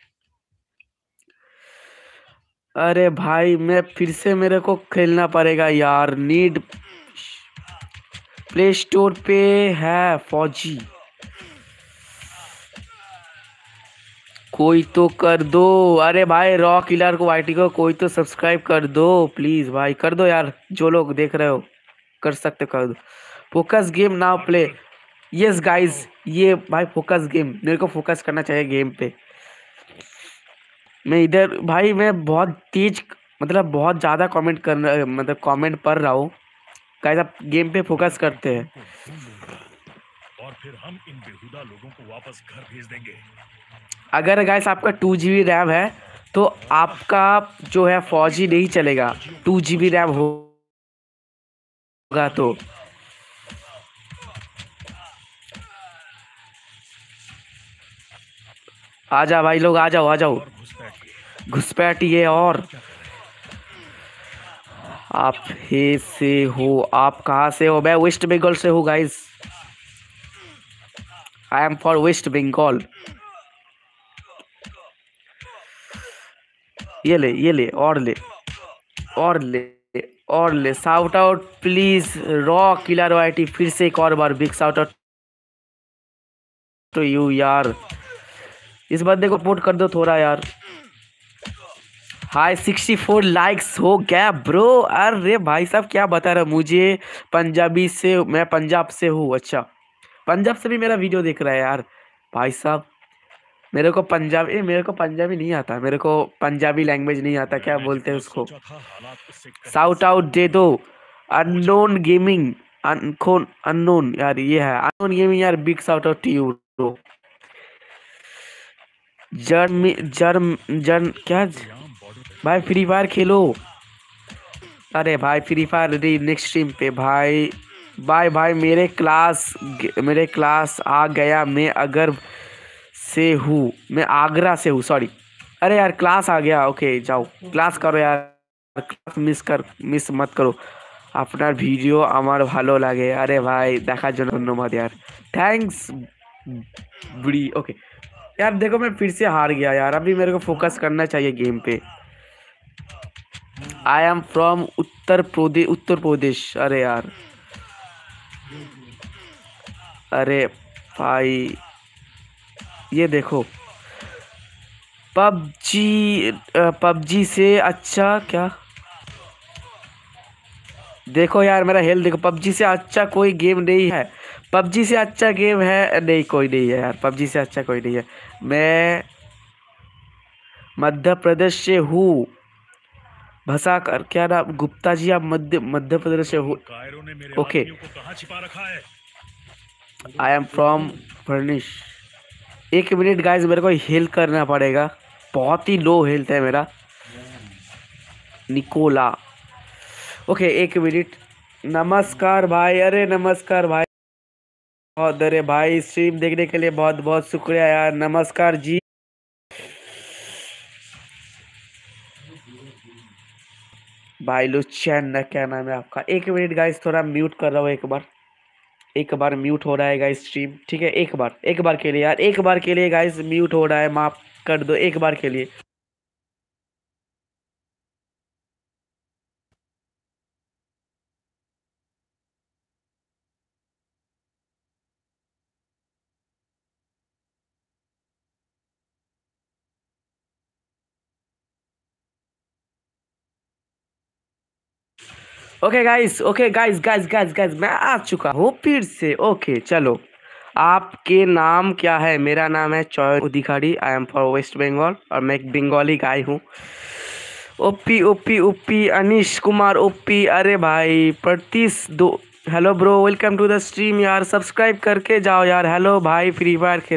अरे भाई मैं फिर से, मेरे को खेलना पड़ेगा यार, नीड प्ले स्टोर पे है फौजी, कोई तो कर दो। अरे भाई रॉ किलर को, वाईटी को कोई तो सब्सक्राइब कर दो प्लीज भाई, कर दो यार, जो लोग देख रहे हो कर सकते कर दो। Focus game now play, yes guys, ये भाई फोकस गेम, मेरे को फोकस करना चाहिए गेम पे। मैं इधर भाई, मैं बहुत तेज, मतलब बहुत ज्यादा कमेंट करना, मतलब कमेंट पढ़ रहा हूँ गाइस, आप गेम पे फोकस करते हैं। और फिर हम इन बेहुदा लोगों को वापस घर भेज देंगे। अगर गाइस आपका 2 GB रैम है तो आपका जो है फौजी नहीं चलेगा, 2 GB रैम होगा तो। आ जा भाई लोग, आ जाओ आ जाओ, घुसपैठिए। और आप हे से हो, आप कहाँ से हो, मैं वेस्ट बंगाल से हूँ guys, I am for West Bengal. ये ले और ले और ले और ले, shout out please raw killer YT, फिर से एक और बार big shout out to you यार, इस बंदे को सपोर्ट कर दो थोड़ा यार। हाय 64 लाइक्स हो गया ब्रो। अरे भाई साहब क्या बता रहे हो मुझे, पंजाबी से, मैं पंजाब से हूँ, अच्छा पंजाब से भी मेरा वीडियो देख रहा है यार भाई साहब। मेरे को पंजाबी नहीं आता, मेरे को पंजाबी लैंग्वेज नहीं आता, क्या बोलते हैं उसको, साउट आउट दे दो। अननोन गेमिंग, अनखोन अननोन यार, ये है अननोन गेमिंग यार, big shout out to you bro. जर्म जर्म जर्म क्या भाई फ्री फायर खेलो। अरे भाई फ्री फायर नेक्स्ट स्ट्रीम पे भाई। बाय भाई मेरे क्लास आ गया। मैं अगर से हूँ, मैं आगरा से हूँ, सॉरी। अरे यार क्लास आ गया, ओके जाओ क्लास करो यार। क्लास मिस मत करो। আপনার ভিডিও আমার ভালো লাগে। अरे भाई দেখার জন্য ধন্যবাদ यार, थैंक्स बुरी। ओके यार देखो मैं फिर से हार गया यार, अभी मेरे को फोकस करना चाहिए गेम पे। I am from Uttar Pradesh. अरे यार, अरे भाई ये देखो पबजी से अच्छा क्या, देखो यार मेरा हेल्थ देखो, पबजी से अच्छा कोई गेम नहीं है। पबजी से अच्छा गेम है नहीं, कोई नहीं है यार, पबजी से अच्छा कोई नहीं है। मैं मध्य प्रदेश से हूँ। भसा कर क्या नाम गुप्ता जी, आप मध्य प्रदेश से हो। ओके आई एम फ्रॉम फर्निश। एक मिनट गाइस, मेरे को हेल करना पड़ेगा, बहुत ही लो हेल्थ है मेरा। निकोला, ओके एक मिनट। नमस्कार भाई, अरे नमस्कार भाई, बहुत अरे भाई स्ट्रीम देखने के लिए बहुत बहुत शुक्रिया यार, नमस्कार जी। भाई लुचैन ना क्या नाम है आपका, एक मिनट गाइस थोड़ा म्यूट कर रहा हूँ एक बार म्यूट हो रहा है गाइस स्ट्रीम, ठीक है। एक बार के लिए यार, एक बार के लिए गाइस म्यूट हो रहा है, माफ कर दो एक बार के लिए। ओके गाइस मैं आ चुका हूँ फिर से। ओके चलो, आपके नाम क्या है? मेरा नाम है Chayan Adhikari, I am for West Bengal और मैं एक बंगाली गाय हूँ। OP OP OP Anish Kumar OP, अरे भाई प्रतीश दो, hello bro welcome to the stream यार, सब्सक्राइब करके जाओ यार। हेलो भाई फ्री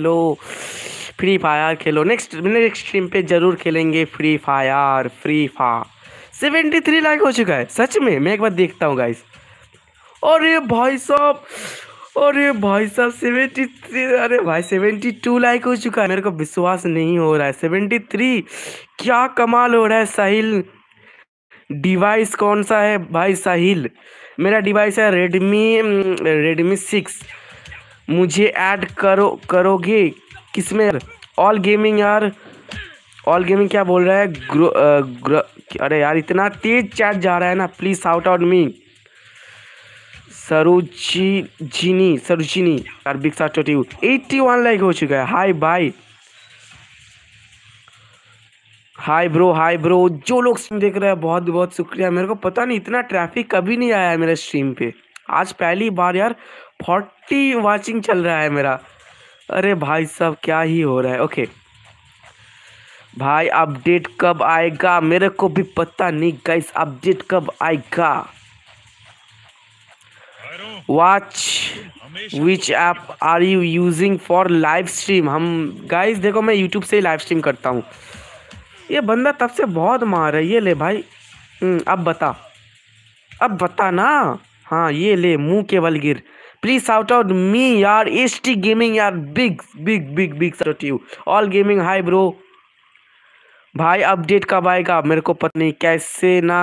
फायर खेलो नेक्स्ट स्ट्रीम पे जरूर खेलेंगे फ्री फायर। 73 लाइक हो चुका है सच में, मैं एक बार देखता हूँ गाइस। अरे भाई साहब, अरे भाई साहब 73, अरे भाई 72 लाइक हो चुका है, मेरे को विश्वास नहीं हो रहा है। 73, क्या कमाल हो रहा है। साहिल डिवाइस कौन सा है भाई? साहिल मेरा डिवाइस है रेडमी 6। मुझे ऐड करोगे किसमें? ऑल गेमिंग यार, ऑल गेमिंग क्या बोल रहा है? अरे यार इतना तेज चैट जा रहा है ना, प्लीज शाउट आउट मी। सरुचिनी यार, big shout out you. 81 like हो चुका है। हाय भाई, हाय ब्रो जो लोग स्ट्रीम देख रहे हैं बहुत बहुत शुक्रिया। मेरे को पता नहीं इतना ट्रैफिक कभी नहीं आया है मेरे स्ट्रीम पे, आज पहली बार यार 40 वाचिंग चल रहा है मेरा। अरे भाई साहब क्या ही हो रहा है। ओके भाई अपडेट कब आएगा? मेरे को भी पता नहीं गाइस, अपडेट कब आएगा? Watch which app are you using for live stream? हम गाइस देखो मैं यूट्यूब से ही लाइव स्ट्रीम करता हूँ। ये बंदा तब से बहुत मार है, ये ले भाई। अब बता ना। हाँ ये ले मुंह केवल गिर, प्लीज शाउट आउट मी यार। एसटी गेमिंग यार, big big big big shout out you. All gaming hi bro. भाई अपडेट कब आएगा? मेरे को पता नहीं कैसे ना।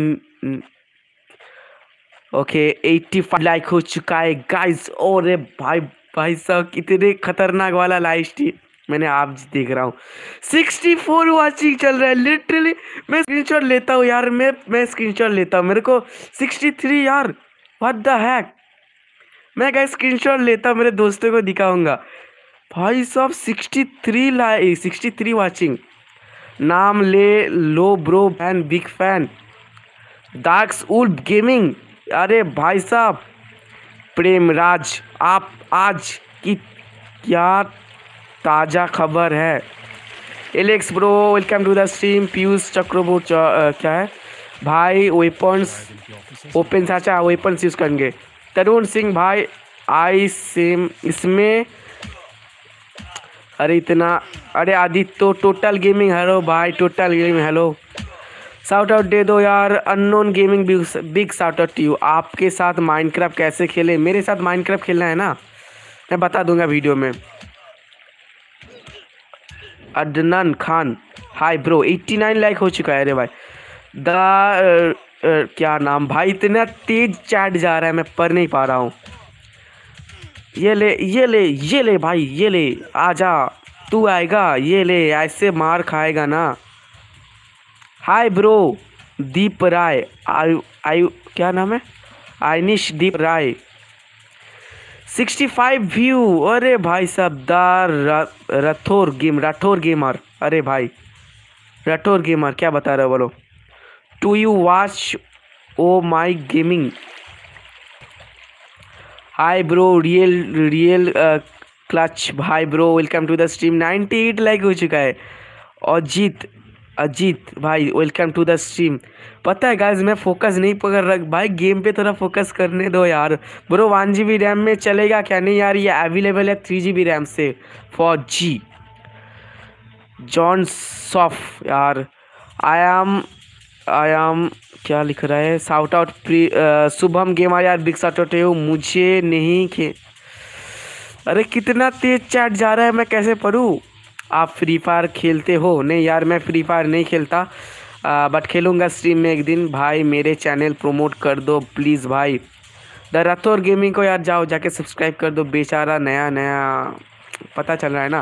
ओके 85 लाइक हो चुका है गाइस। और भाई साहब कितने खतरनाक वाला लाइव स्ट्रीम मैंने आप देख रहा हूँ। 64 वाचिंग चल रहा है लिटरली। मैं स्क्रीनशॉट लेता हूँ यार, मैं स्क्रीनशॉट लेता हूँ। मेरे को 63 यार, व्हाट द हैक। मैं क्या स्क्रीनशॉट लेता हूँ, मेरे दोस्तों को दिखाऊंगा। भाई साहब 63 वाचिंग। नाम ले लो bro, fan big fan. Darks wolf gaming, अरे भाई साहब प्रेमराज, आप आज की क्या ताज़ा खबर है? Alex bro welcome to the stream. Piyush Chakraborty क्या है भाई? वेपन्स ओपन चाचा, वेपन्स यूज़ करेंगे। तरुण सिंह भाई आई सेम इसमें अरे इतना, अरे आदित्य तो टोटल गेमिंग, हेलो भाई total gaming, hello. Shout out दे दो यार, unknown gaming, big shout out to you. आपके साथ माइनक्राफ्ट कैसे खेले, मेरे साथ माइनक्राफ्ट खेलना है ना, मैं बता दूंगा वीडियो में। Adnan Khan, hi bro, 89 like हो चुका है। अरे भाई द क्या नाम भाई, इतना तेज चैट जा रहा है, मैं पढ़ नहीं पा रहा हूँ। ये ले ये ले ये ले भाई, ये ले, आजा, तू आएगा, ये ले, ऐसे मार खाएगा ना। हाय ब्रो, दीप राय, आई आई क्या नाम है, आइनिश दीप राय, 65 व्यू। अरे भाई साहब, राठौर गेमर, अरे भाई राठौर गेमर क्या बता रहे हो, बोलो। To you watch oh my gaming, hi bro, real clutch भाई bro, welcome to the stream. 98 like हो चुका है। अजीत अजीत भाई, वेलकम टू द स्ट्रीम। पता है गाइस, मैं फोकस नहीं पकड़ रहा भाई, गेम पे थोड़ा फोकस करने दो यार। ब्रो 1 GB रैम में चलेगा क्या, नहीं यार ये अवेलेबल है 3 GB रैम से 4G। जॉन सॉफ यार, आई एम क्या लिख रहा है, शाउट आउट शुभम गेमर यार, बिग शाउट आउट है, मुझे नहीं खे। अरे कितना तेज चैट जा रहा है, मैं कैसे पढूं। आप फ्री फायर खेलते हो, नहीं यार मैं फ्री फायर नहीं खेलता, बट खेलूंगा स्ट्रीम में एक दिन। भाई मेरे चैनल प्रमोट कर दो प्लीज़ भाई। द राठौर गेमिंग को यार जाओ जाके सब्सक्राइब कर दो, बेचारा नया नया पता चल रहा है ना।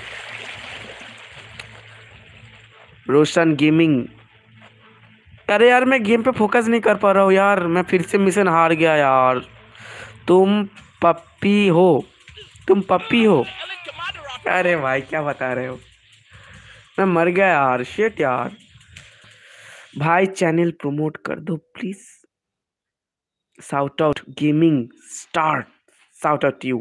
रोशन गेमिंग, अरे यार मैं गेम पे फोकस नहीं कर पा रहा हूँ यार, मैं फिर से मिशन हार गया यार। तुम पप्पी हो, तुम पप्पी हो, अरे भाई क्या बता रहे हो, मैं मर गया यार, शिट यार। भाई चैनल प्रमोट कर दो please. Shout out gaming start, shout out you.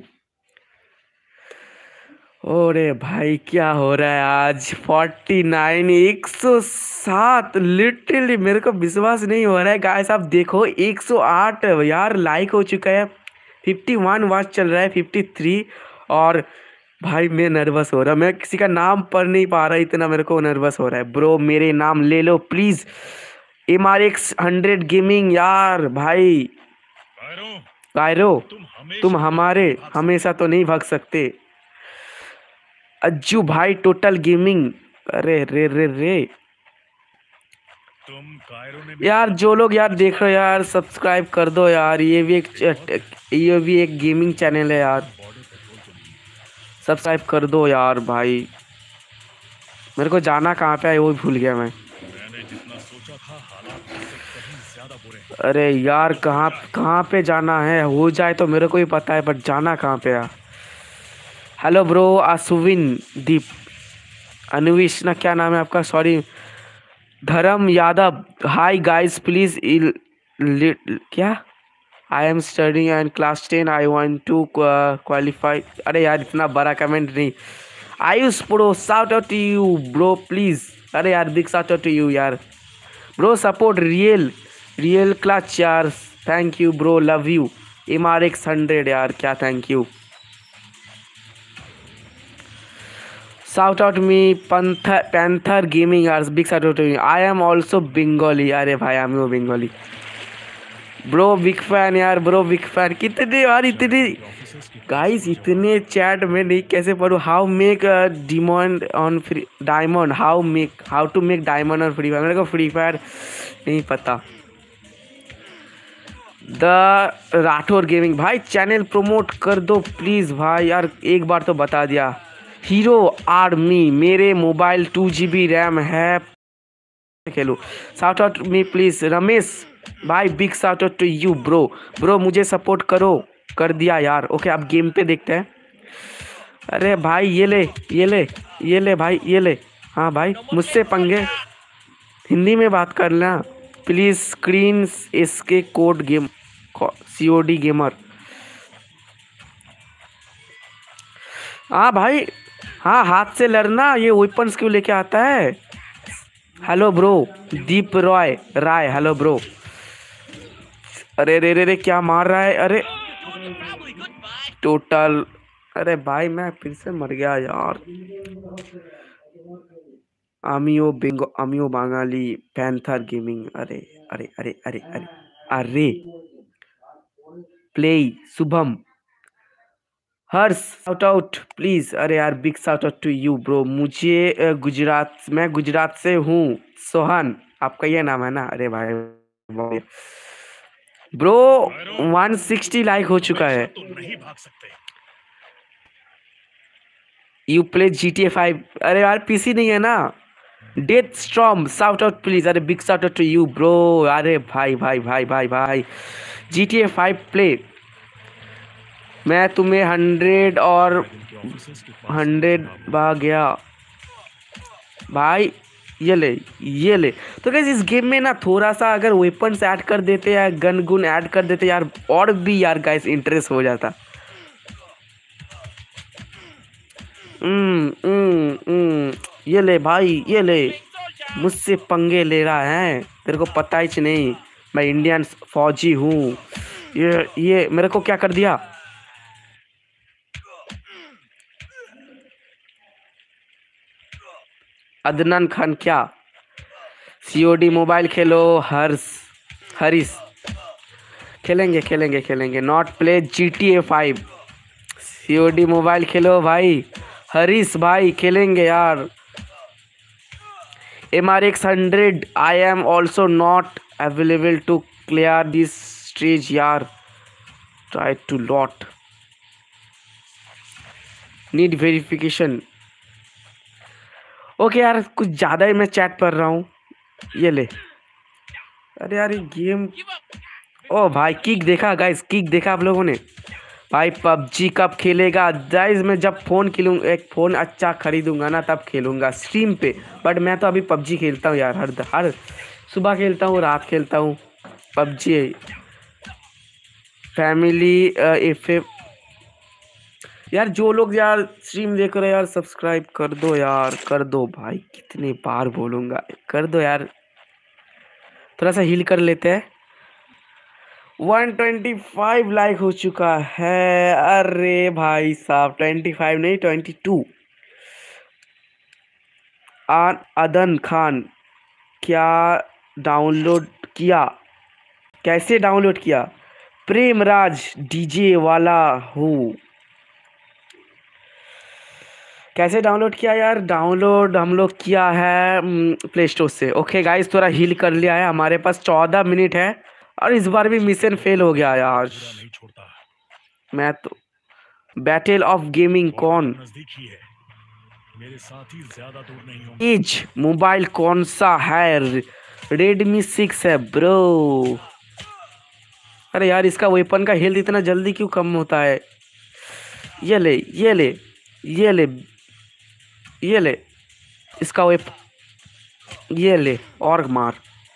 अरे भाई क्या हो रहा है आज, 49, 107, लिटरली मेरे को विश्वास नहीं हो रहा है गाइस। आप देखो 108 यार लाइक हो चुका है, 51 वॉच चल रहा है, 53। और भाई मैं नर्वस हो रहा, मैं किसी का नाम पढ़ नहीं पा रहा, इतना मेरे को नर्वस हो रहा है। ब्रो मेरे नाम ले लो प्लीज, MRX 100 गेमिंग यार भाई। कायरो, तुम हमारे हमेशा तो नहीं भाग सकते। अज्जू भाई टोटल गेमिंग, अरे रे रे रे यार, जो लोग यार देख रहे हो यार सब्सक्राइब कर दो यार, ये भी एक गेमिंग चैनल है यार, सब्सक्राइब कर दो यार भाई। मेरे को जाना कहाँ पे है वो भी भूल गया मैं। अरे यार कहाँ कहाँ पे जाना है, हो जाए तो मेरे को ही पता है, बट जाना कहाँ पे है। हेलो ब्रो आसुविन दीप, अनुविश ना क्या नाम है आपका, सॉरी। धर्म यादव, हाय गाइस प्लीज क्या, I am studying and class 10, I want to qualify. अरे यार इतना बड़ा कमेंट नहीं। Ayush pro, shout out to you bro please, अरे यार big shout out to you यार। ब्रो सपोर्ट रियल क्लच यार, thank you bro, love you. MRX 100 यार, क्या thank you. Shout out me panther gaming यार, big shout out to you. I am also Bengali, अरे भाई I M Bengali bro, big fan यार bro, big fan. कितने यार, इतने गाइस, इतने चैट में नहीं कैसे पढ़ूँ। How make diamond on free diamond, how to make diamond on free fire, मेरे को फ्री फायर नहीं पता। द राठौर गेमिंग भाई चैनल प्रमोट कर दो प्लीज़ भाई यार, एक बार तो बता दिया। हीरो आर्मी, मेरे मोबाइल 2 GB रैम है, खेलो। Shout out me please Ramesh भाई, big shout out to you bro मुझे सपोर्ट करो, कर दिया यार। ओके अब गेम पे देखते हैं। अरे भाई ये ले भाई, ये ले। हाँ भाई मुझसे पंगे, हिंदी में बात करना प्लीज। स्क्रीन इसके कोड गेम COD गेमर। हाँ भाई, हाँ हाथ से लड़ना, ये वेपन्स क्यों लेके आता है। Hello bro Deep Rai, hello bro. अरे रे रे रे क्या मार रहा है, अरे टोटल अरे भाई मैं फिर से मर गया यार। आमियो बिंगो, आमियो बांगाली, पैंथर गेमिंग। अरे अरे अरे अरे अरे अरे play Shubham, Harsh shout out please. अरे यार big shout out to you bro. मुझे गुजरात, मैं गुजरात से हूँ। सोहन आपका ये नाम है ना? अरे भाई ब्रो 160 लाइक हो चुका है। तो नहीं भाग सकते। You play GTA 5। अरे यार पीसी नहीं है ना। Death storm shout out please. अरे big shout out to you bro. अरे भाई भाई भाई भाई भाई GTA 5 प्ले। मैं तुम्हें 100 और 100 भाग गया भाई। ये ले। तो गाइस इस गेम में ना थोड़ा सा अगर वेपन्स ऐड कर देते या गन गुन ऐड कर देते यार, और भी यार गाइस इंटरेस्ट हो जाता। ये ले भाई ये ले। मुझसे पंगे ले रहा है, तेरे को पता ही नहीं मैं इंडियन फौजी हूँ। ये मेरे को क्या कर दिया? अदनान खान क्या? COD मोबाइल खेलो हरीश। खेलेंगे खेलेंगे खेलेंगे। Not play GTA 5। COD mobile खेलो भाई। हरीश भाई खेलेंगे यार। MRX 100। I am also not available to clear this stage यार। Try to lot need verification. Okay यार कुछ ज़्यादा ही मैं चैट कर रहा हूँ। ये ले। अरे यार ये गेम। ओ भाई किक देखा गाइस? किक देखा आप लोगों ने? भाई PUBG कब खेलेगा गाइस? मैं जब फ़ोन एक फ़ोन अच्छा खरीदूंगा ना तब खेलूंगा स्ट्रीम पे। बट मैं तो अभी PUBG खेलता हूँ यार। हर सुबह खेलता हूँ, रात खेलता हूँ PUBG। फैमिली एफ यार जो लोग यार स्ट्रीम देख रहे हैं यार सब्सक्राइब कर दो यार, कर दो भाई। कितनी बार बोलूँगा, कर दो यार। थोड़ा सा हील कर लेते हैं। 125 लाइक हो चुका है। अरे भाई साहब 25 नहीं 22। अदन खान क्या डाउनलोड किया? कैसे डाउनलोड किया? प्रेमराज DJ वाला हूँ। कैसे डाउनलोड किया यार? डाउनलोड हम लोग किया है प्ले स्टोर से। ओके गाइस थोड़ा हील कर लिया है। हमारे पास 14 मिनट है और इस बार भी मिशन फेल हो गया यार। मैं तो बैटल ऑफ गेमिंग कौन? मेरे साथी ज्यादा दूर नहीं होंगे। एज मोबाइल कौन सा है? Redmi 6 है ब्रो। अरे यार इसका वेपन का हेल्थ इतना जल्दी क्यों कम होता है? ये ले ये ले ये ले ये ले इसका ये ले और मार।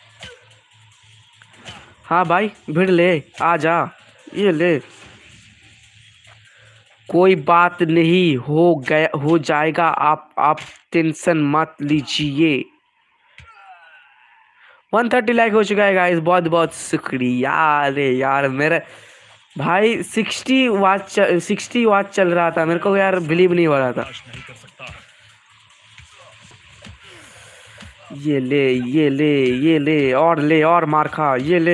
हाँ भाई भिड़ ले, आ जा। ये ले। कोई बात नहीं, हो जाएगा। आप टेंशन मत लीजिए। 130 लाइक हो चुका है गाइस, बहुत बहुत शुक्रिया। अरे यार मेरे भाई 60 वाट चल रहा था, मेरे को यार बिलीव नहीं हो रहा था। ये ले ये ले ये ले और मार खा। ये ले।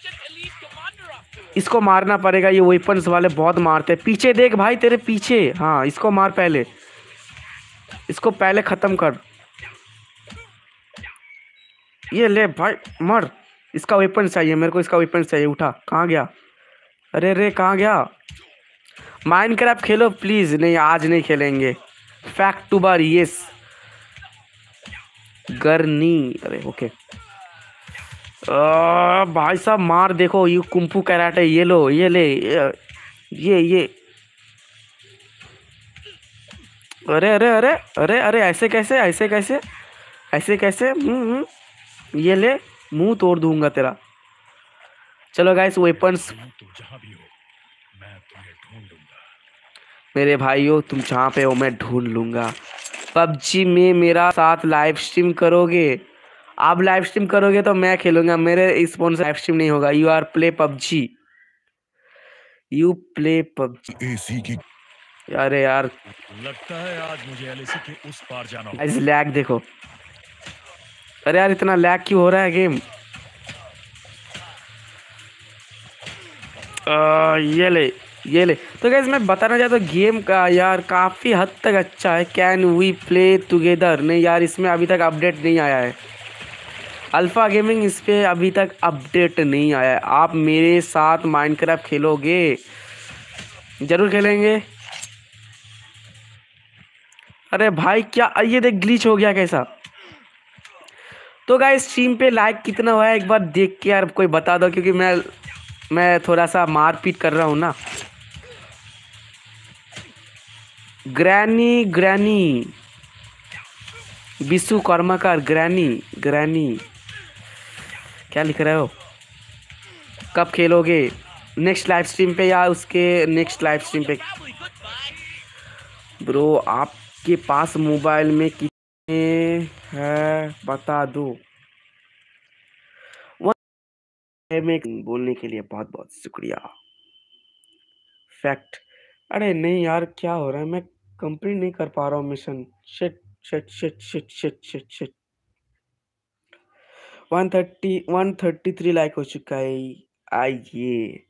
इसको मारना पड़ेगा, ये वेपन्स वाले बहुत मारते हैं। पीछे देख भाई तेरे पीछे। हाँ इसको मार पहले, इसको पहले खत्म कर। ये ले भाई मर। इसका वेपन चाहिए मेरे को, इसका वेपन चाहिए। उठा, कहाँ गया? अरे रे कहाँ गया? Minecraft Khelo please. नहीं आज नहीं खेलेंगे। फैक्ट टू बार यस गरनी। अरे ओके भाई साहब मार। देखो ये कुंफू कराटे। ये लो ये ले ये अरे अरे अरे अरे अरे ऐसे कैसे ऐसे कैसे ऐसे कैसे? ये ले मुंह तोड़ दूंगा तेरा। चलो गाइस वेपन्स। मेरे भाइयों तुम जहाँ पे हो मैं ढूंढ लूंगा। PUBG में मेरा साथ लाइव स्ट्रीम करोगे? आप लाइव स्ट्रीम करोगे तो मैं खेलूंगा, मेरे इस फोन से लाइव स्ट्रीम नहीं होगा। You play PUBG। एसी की अरे यार लगता है आज मुझे एलएसी के उस पार जाना गाइस होगा। लैग देखो। अरे यार इतना लैग क्यों हो रहा है गेम। ये ले तो गाइस मैं बताना चाहता हूँ गेम का यार काफ़ी हद तक अच्छा है। कैन वी प्ले टुगेदर नहीं यार, इसमें अभी तक अपडेट नहीं आया है। अल्फ़ा गेमिंग इस पे अभी तक अपडेट नहीं आया है। आप मेरे साथ माइनक्राफ्ट खेलोगे? ज़रूर खेलेंगे। अरे भाई क्या ये देख ग्लिच हो गया कैसा। तो गाइस स्ट्रीम पे लाइक कितना हुआ है एक बार देख के यार कोई बता दो, क्योंकि मैं थोड़ा सा मारपीट कर रहा हूँ ना। ग्रैनी ग्रैनी विशु कर्मकार ग्रैनी ग्रैनी क्या लिख रहे हो? कब खेलोगे? नेक्स्ट लाइव स्ट्रीम पे या उसके नेक्स्ट लाइव स्ट्रीम पे? ब्रो आपके पास मोबाइल में कितने है बता दो। में बोलने के लिए बहुत बहुत शुक्रिया। फैक्ट। अरे नहीं यार क्या हो रहा है, मैं कंप्लीट नहीं कर पा रहा हूँ mission. Shit shit shit shit shit shit shit. 133 like हो चुका है। आइए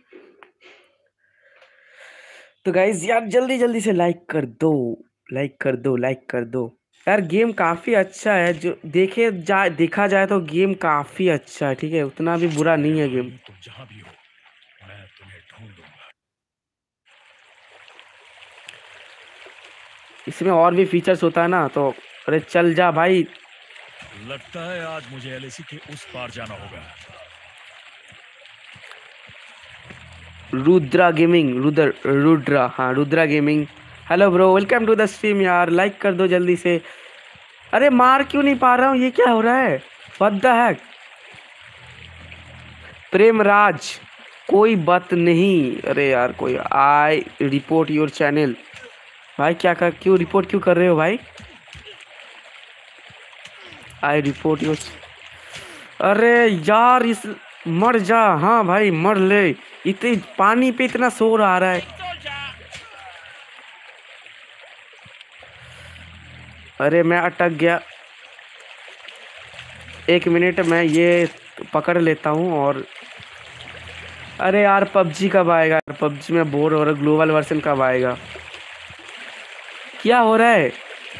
तो गाइज यार जल्दी जल्दी से लाइक कर दो, लाइक कर दो, लाइक कर दो। यार गेम काफ़ी अच्छा है, जो देखा जाए तो गेम काफ़ी अच्छा है। ठीक है, उतना भी बुरा नहीं है गेम। तुम जहां भी हो मैं तुम्हें ढूंढूंगा। इसमें और भी फीचर्स होता है ना तो। अरे चल जा भाई। लगता है आज मुझे एलएसी के उस पार जाना होगा। रुद्रा गेमिंग, रुद्रा, हाँ Rudra gaming. Hello bro, welcome to the stream यार, लाइक कर दो जल्दी से। अरे मार क्यों नहीं पा रहा हूँ, ये क्या हो रहा है? What the heck. प्रेमराज कोई बात नहीं। अरे यार कोई आई रिपोर्ट योर चैनल। भाई क्यों रिपोर्ट क्यों कर रहे हो भाई? I report your. अरे यार इस मर जा। हाँ भाई मर ले। इतने पानी पे इतना शोर आ रहा है। अरे मैं अटक गया। एक मिनट मैं ये पकड़ लेता हूँ और। अरे यार पबजी कब आएगा यार? पबजी में बोर हो रहा, ग्लोबल वर्जन कब आएगा? क्या हो रहा है?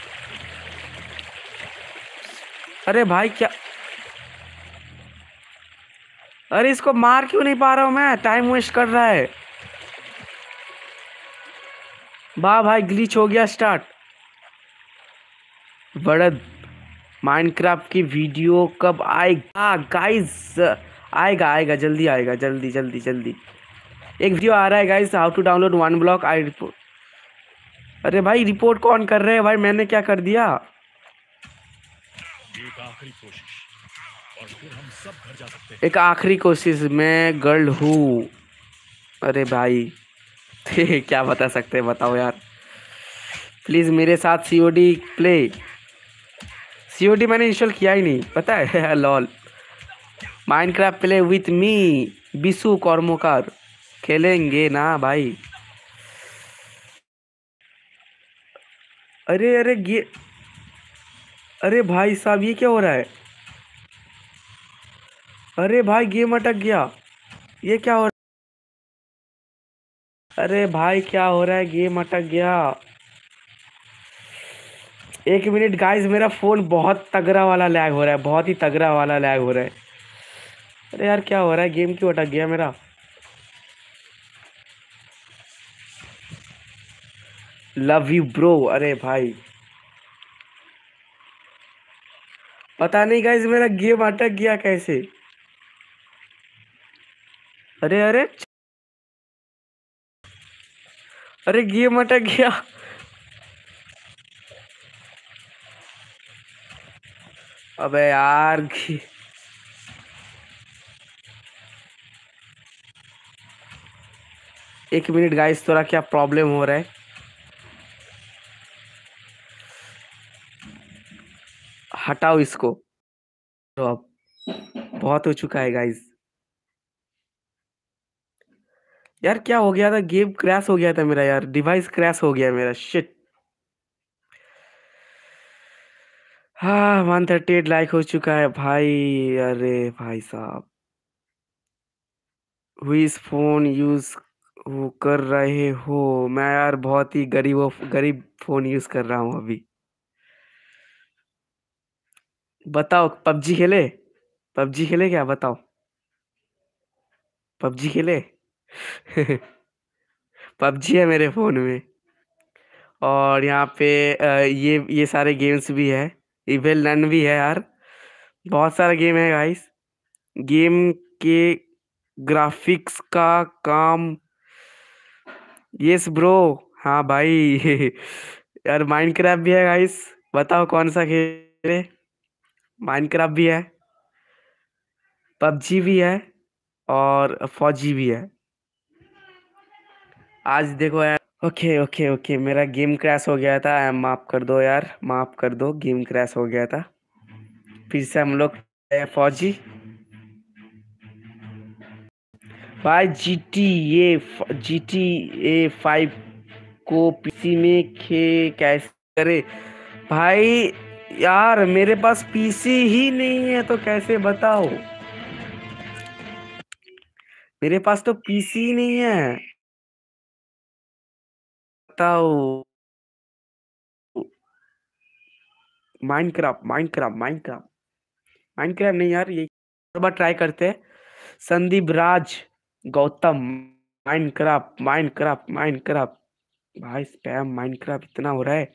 अरे भाई क्या। अरे इसको मार क्यों नहीं पा रहा हूँ मैं? टाइम वेस्ट कर रहा है। वाह भाई ग्लिच हो गया स्टार्ट। बड़ा। माइनक्राफ्ट की वीडियो कब आएगा गाइस? आएगा आएगा जल्दी आएगा, जल्दी जल्दी जल्दी। एक वीडियो आ रहा है guys, how to download one block I report. अरे भाई रिपोर्ट कौन कर रहे हैं भाई? मैंने क्या कर दिया? एक आखिरी कोशिश और फिर हम सब घर जा सकते हैं। एक आखिरी कोशिश, मैं गर्ल हूँ। अरे भाई क्या बता सकते हैं बताओ यार। प्लीज़ मेरे साथ सीओडी प्ले। सीओडी मैंने इंस्टॉल किया ही नहीं पता है lol. Minecraft play with me Bishu Karmakar. खेलेंगे ना भाई? अरे अरे अरे भाई साहब ये क्या हो रहा है? अरे भाई गेम अटक गया। ये क्या हो रहा है? अरे भाई क्या हो रहा है? गेम अटक गया। एक मिनट गाइस, मेरा फोन बहुत तगड़ा वाला लैग हो रहा है, बहुत ही तगड़ा वाला लैग हो रहा है। अरे यार क्या हो रहा है? गेम क्यों अटक गया मेरा? Love you bro. अरे भाई पता नहीं गाइस मेरा गेम अटक गया कैसे। अरे अरे अरे गेम अटक गया। अबे यार एक मिनट गाइस, थोड़ा क्या प्रॉब्लम हो रहा है। हटाओ इसको। तो अब बहुत हो चुका है गाइस। यार क्या हो गया था, गेम क्रैश हो गया था मेरा यार, डिवाइस क्रैश हो गया मेरा, शिट। हाँ 138 लाइक हो चुका है भाई। अरे भाई साहब, हुई फोन यूज वो कर रहे हो? मैं यार बहुत ही गरीब फोन यूज कर रहा हूँ अभी। बताओ, पबजी खेले? पबजी खेले क्या, बताओ? पबजी खेले? पबजी है मेरे फोन में। और यहाँ पे ये सारे गेम्स भी है। इवेल नन भी है यार। बहुत सारा गेम है गाइस। गेम के ग्राफिक्स का काम। Yes bro. हाँ भाई। यार माइनक्राफ्ट भी है गाइस। बताओ कौन सा खेले? माइनक्राफ्ट भी है, पबजी भी है, और फौजी भी है। आज देखो यार। ओके ओके ओके, मेरा गेम क्रैश हो गया था, माफ कर दो यार, माफ कर दो, गेम क्रैश हो गया था। फिर से हम लोग फौजी। भाई GTA 5 को पीसी में कैसे करे भाई? यार मेरे पास पीसी ही नहीं है तो कैसे बताओ? मेरे पास तो पीसी ही नहीं है, बताओ। माइनक्राफ्ट माइनक्राफ्ट माइनक्राफ्ट माइनक्राफ्ट नहीं यार, ये एक बार ट्राई करते हैं। Sandeep Raj Gautam. Minecraft Minecraft Minecraft. भाई स्पैम माइनक्राफ्ट इतना हो रहा है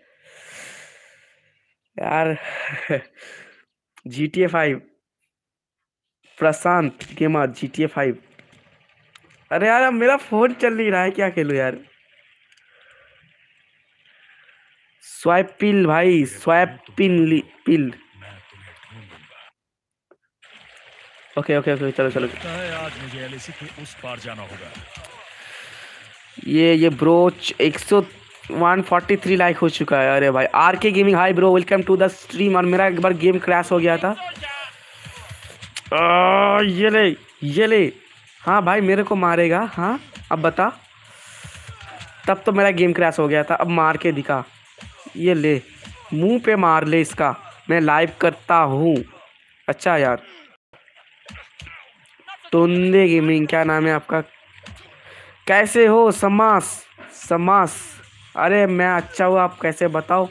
यार। GTA 5। Prashant gamer GTA 5। अरे यार अब मेरा फोन चल नहीं रहा है, क्या खेलूं यार? स्वैप पिल भाई, swap pill. Okay okay okay, चलो चलो। लगता है आज मुझे एलएसी के उस पार जाना होगा। ये ब्रोच 143 लाइक हो चुका है। अरे भाई RK gaming, hi bro, welcome to the stream. और मेरा एक बार गेम क्रैश हो गया था। ये ले, ये ले। हाँ भाई मेरे को मारेगा, हाँ? अब बता। तब तो मेरा गेम क्रैश हो गया था, अब मार के दिखा। ये ले, मुंह पे मार ले इसका। मैं लाइव करता हूँ। अच्छा यार, टोंदे गेमिंग, क्या नाम है आपका? कैसे हो समास? समास। अरे मैं अच्छा हूँ, आप कैसे, बताओ?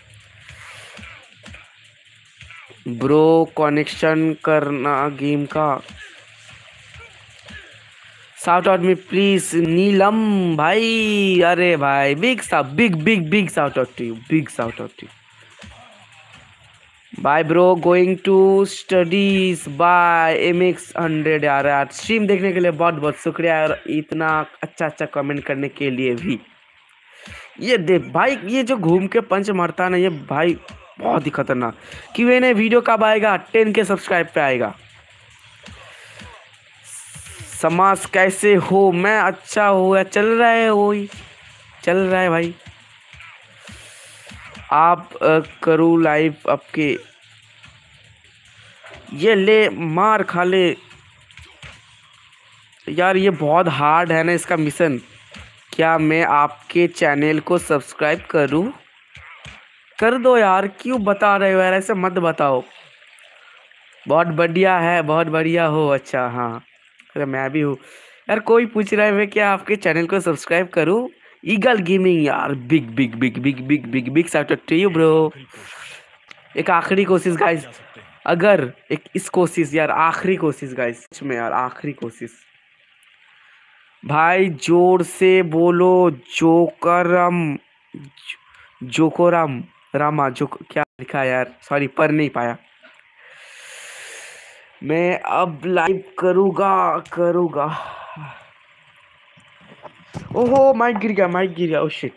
ब्रो कनेक्शन करना गेम का। Shout out me please Neelam भाई। अरे भाई बिग सा big big big shout out to you, big shout out to you. Bye bro, going to studies bye MX100। यार स्ट्रीम देखने के लिए बहुत बहुत शुक्रिया यार, इतना अच्छा अच्छा कमेंट करने के लिए भी। ये देख भाई, ये जो घूम के पंच मारता है ना ये भाई, बहुत ही खतरनाक। क्यों ने वीडियो कब आएगा? 10K सब्सक्राइब पे आएगा। समाज कैसे हो? मैं अच्छा हो या चल रहा है, वही चल रहा है भाई। आप करूँ लाइव आपके? ये ले, मार खा ले। यार ये बहुत हार्ड है ना इसका मिशन। क्या मैं आपके चैनल को सब्सक्राइब करूं? कर दो यार, क्यों बता रहे हो यार, ऐसे मत बताओ। बहुत बढ़िया है, बहुत बढ़िया हो, अच्छा हाँ। अरे मैं भी हूँ यार। कोई पूछ रहा है मैं क्या आपके चैनल को सब्सक्राइब करूं? ईगल गेमिंग यार, big big big big big big big shout out to you bro. एक आखिरी कोशिश गाइस, अगर एक इस कोशिश यार, आखिरी कोशिश गाइस, सच में यार आखिरी कोशिश। भाई जोर से बोलो। जोकरम, जोकोराम, रामा जो क्या लिखा है यार, सॉरी पढ़ नहीं पाया। मैं अब लाइव करूँगा करूँगा। ओहो माइक गिर गया, माइक गिर गया, ओ शिट।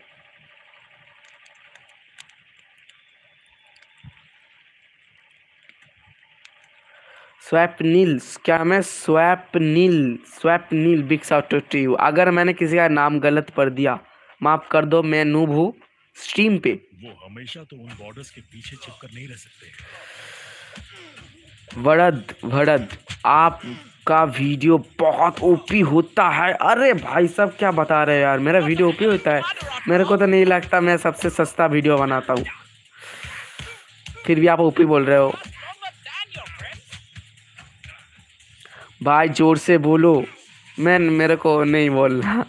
स्वैपनील, क्या मैं Swapnil big shout out to you. अगर मैंने किसी का नाम गलत पढ़ दिया, माफ कर दो, मैं नूब हूँ स्ट्रीम पे। वो हमेशा तो उन बॉर्डर्स के पीछे छिपकर नहीं रह सकते। वड़द वड़द, आप का वीडियो बहुत ओपी होता है। अरे भाई साहब क्या बता रहे हो यार, मेरा वीडियो ओपी होता है? मेरे को तो नहीं लगता, मैं सबसे सस्ता वीडियो बनाता हूँ, फिर भी आप ओपी बोल रहे हो। भाई जोर से बोलो, मेरे को नहीं बोलना।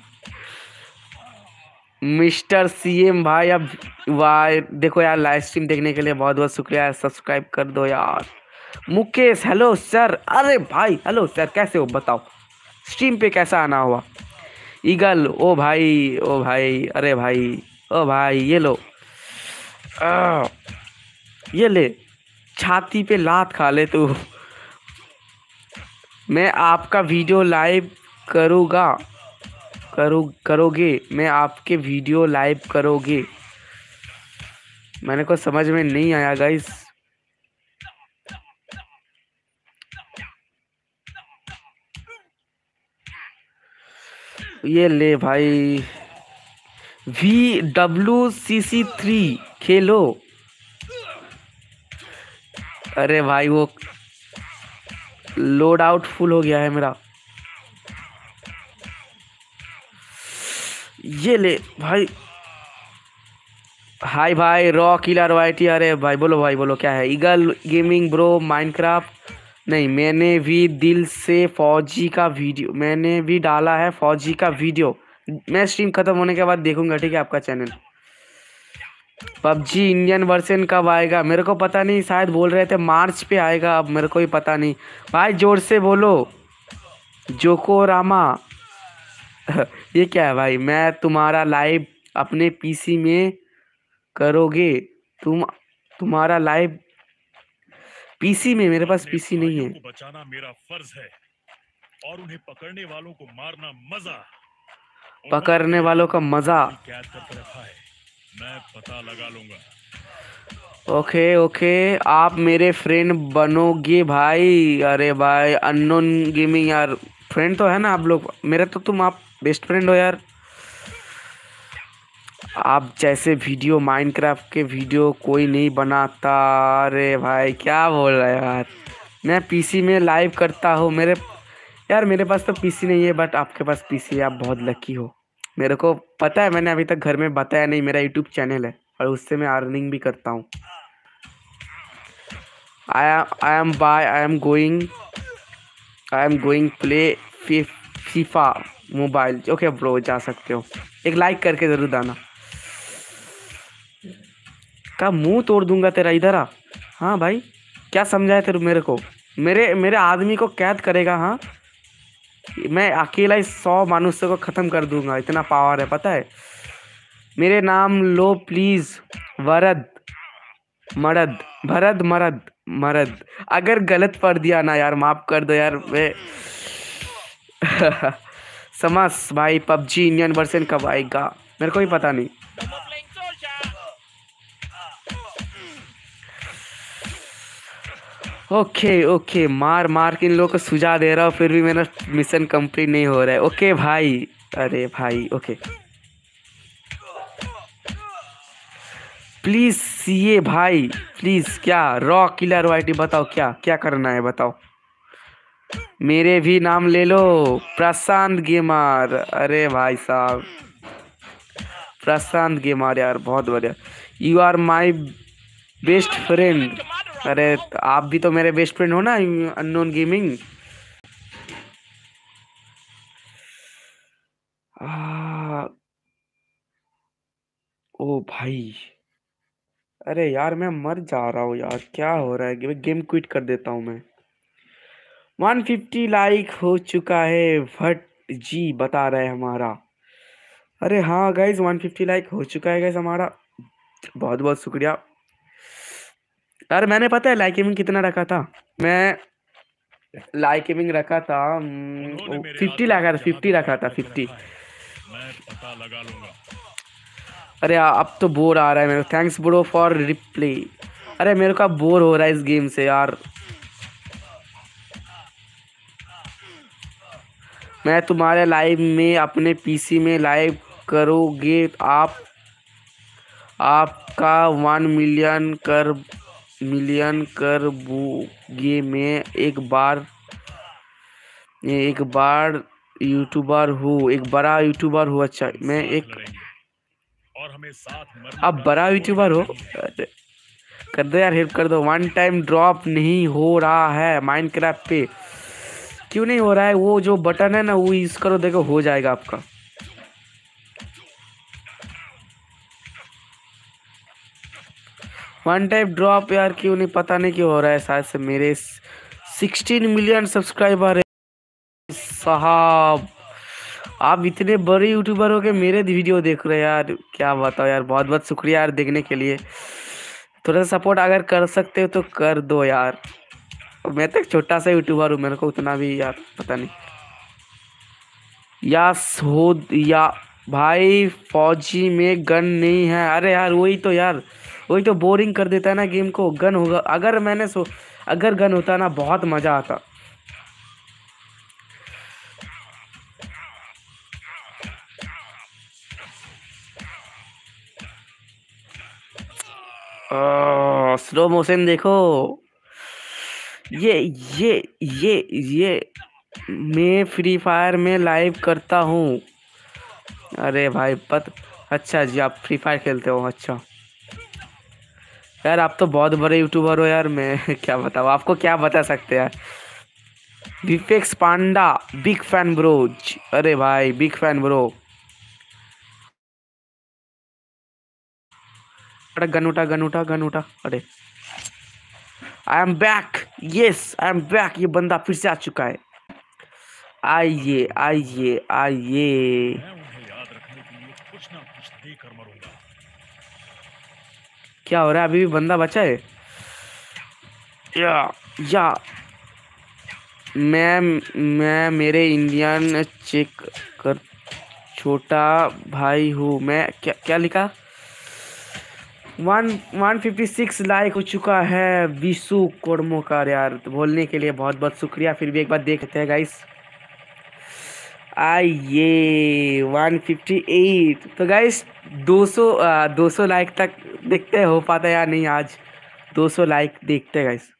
मिस्टर सीएम भाई अब वाह देखो यार, लाइव स्ट्रीम देखने के लिए बहुत बहुत शुक्रिया, सब्सक्राइब कर दो यार। मुकेश हेलो सर, अरे भाई हेलो सर, कैसे हो बताओ, स्ट्रीम पे कैसा आना हुआ? ईगल ओ भाई, ओ भाई, अरे भाई, ओ भाई ये लो, आ, ये ले, छाती पे लात खा ले तू। मैं आपका वीडियो लाइव करूँगा, करोगे, मैं आपके वीडियो लाइव करोगे? मैंने को समझ में नहीं आया गाइस। ये ले भाई, VWCC3 खेलो। अरे भाई वो लोड आउट फुल हो गया है मेरा। ये ले भाई, हाय भाई रॉ किलर वाईटी, अरे भाई बोलो भाई बोलो क्या है? ईगल गेमिंग ब्रो माइनक्राफ्ट, नहीं मैंने भी दिल से फौजी का वीडियो, मैंने भी डाला है फौजी का वीडियो। मैं स्ट्रीम खत्म होने के बाद देखूंगा, ठीक है आपका चैनल। पबजी इंडियन वर्जन कब आएगा? मेरे को पता नहीं, शायद बोल रहे थे मार्च पे आएगा, अब मेरे को ही पता नहीं। भाई जोर से बोलो, जोको रामा। ये क्या है भाई? मैं तुम्हारा लाइव अपने पीसी में करोगे? तुम्हारा लाइव पीसी में? मेरे पास पीसी नहीं है। बचाना मेरा फर्ज है और उन्हें पकड़ने वालों को मारना मजा। पकड़ने वालों का मजा। कैद करके रखा है, मैं पता लगा लूंगा। ओके ओके, आप मेरे फ्रेंड बनोगे भाई? अरे भाई अननोन गेमिंग यार, फ्रेंड तो है ना आप लोग मेरे, तो तुम आप बेस्ट फ्रेंड हो यार। आप जैसे वीडियो माइनक्राफ्ट के वीडियो कोई नहीं बनाता। अरे भाई क्या बोल रहे हो यार, मैं पीसी में लाइव करता हूँ। मेरे पास तो पीसी नहीं है, बट आपके पास पीसी है, आप बहुत लकी हो। मेरे को पता है, मैंने अभी तक घर में बताया नहीं, मेरा यूट्यूब चैनल है और उससे मैं अर्निंग भी करता हूँ। I am going play FIFA mobile. Okay bro, जा सकते हो, एक लाइक करके जरूर दाना। का मुंह तोड़ दूंगा तेरा, इधर आ। हाँ भाई, क्या समझा है तेरे मेरे को? मेरे मेरे आदमी को कैद करेगा? हाँ, मैं अकेला ही 100 मनुष्य को खत्म कर दूंगा, इतना पावर है पता है। मेरे नाम लो प्लीज, वरद मरद, भरद मरद मरद। अगर गलत पढ़ दिया ना यार, माफ कर दो यार। मैं समझ भाई, पबजी इंडियन वर्जन कब आएगा मेरे को भी पता नहीं। ओके ओके, मार मार के इन लोगों को सुझा दे रहा हूँ, फिर भी मेरा मिशन कंप्लीट नहीं हो रहा है। ओके भाई, अरे भाई ओके, प्लीज सीए भाई प्लीज। क्या रॉ किलर वाइटी, बताओ क्या क्या करना है बताओ। मेरे भी नाम ले लो, प्रशांत गेमर। अरे भाई साहब प्रशांत गेमर यार, बहुत बढ़िया। You are my best friend. अरे आप भी तो मेरे बेस्ट फ्रेंड हो ना, अननोन गेमिंग। ओ भाई, अरे यार मैं मर जा रहा हूँ यार, क्या हो रहा है? गेम क्विट कर देता हूँ मैं। 150 लाइक हो चुका है, भट्ट जी बता रहे हैं हमारा। अरे हाँ गाइज, 150 लाइक हो चुका है गाइज हमारा, बहुत बहुत शुक्रिया। यार मैंने पता है लाइक कितना रखा था? मैं लाइक रखा था 50 रखा था, 50 रखा था, 50। मैं पता लगा लूंगा। अरे अब तो बोर आ रहा है मेरे को। Thanks bro for replay. अरे मेरे को बोर हो रहा है इस गेम से यार। मैं तुम्हारे लाइव में अपने पीसी में लाइव करोगे? आपका 1 मिलियन कर बोगे मैं एक बार? ये एक बार यूट्यूबर हूँ, एक बड़ा यूट्यूबर हूँ। अच्छा मैं एक और हमें साथ मरने आप का बड़ा कोई यूट्यूबर डर हो। नहीं है। अरे, कर दो यार, हेल्प कर दो। वन टाइम ड्रॉप नहीं हो रहा है माइनक्राफ्ट पे। क्यों नहीं हो रहा है? वो जो बटन है ना वो यूज करो, देखो हो जाएगा आपका। वन टाइम ड्रॉप यार क्यों नहीं, पता नहीं क्यों हो रहा है। शायद से मेरे 16 मिलियन सब्सक्राइबर है साहब। आप इतने बड़े यूट्यूबर हो के मेरे वीडियो देख रहे हैं यार, क्या बताओ यार। बहुत बहुत शुक्रिया यार देखने के लिए। थोड़ा सपोर्ट अगर कर सकते हो तो कर दो यार। मैं तो एक छोटा सा यूट्यूबर हूँ, मेरे को उतना भी यार पता नहीं। या सो या भाई फौजी में गन नहीं है। अरे यार वही तो यार, वही तो बोरिंग कर देता है ना गेम को। गन होगा अगर अगर गन होता ना बहुत मजा आता। स्लो मोशन देखो। ये ये ये मैं फ्री फायर में लाइव करता हूँ। अरे भाई अच्छा जी, आप फ्री फायर खेलते हो? अच्छा यार, आप तो बहुत बड़े यूट्यूबर हो यार। मैं क्या बताऊँ आपको, क्या बता सकते हैं यार। विफेक्स पांडा, बिग फैन ब्रो। अरे भाई बिग फैन ब्रो। अरे गन उठा गन उठा गन उठा। अरे I am back. Yes I am back. ये बंदा फिर से आ चुका है। आइए आइए आइए। मैं उन्हें याद रखने के लिए कुछ ना कुछ देकर मरूंगा। क्या हो रहा है? अभी भी बंदा बचा है। या या मैं मेरे इंडियन चेक कर छोटा भाई हूँ मैं। क्या क्या लिखा? 156 लाइक हो चुका है विशु कोडमोकार यार। तो बोलने के लिए बहुत बहुत शुक्रिया। फिर भी एक बार देख लेते हैं गाइस। आइए 158। तो गाइस 200 लाइक तक देखते हैं हो पाता है या नहीं आज। 200 लाइक देखते हैं गाइस।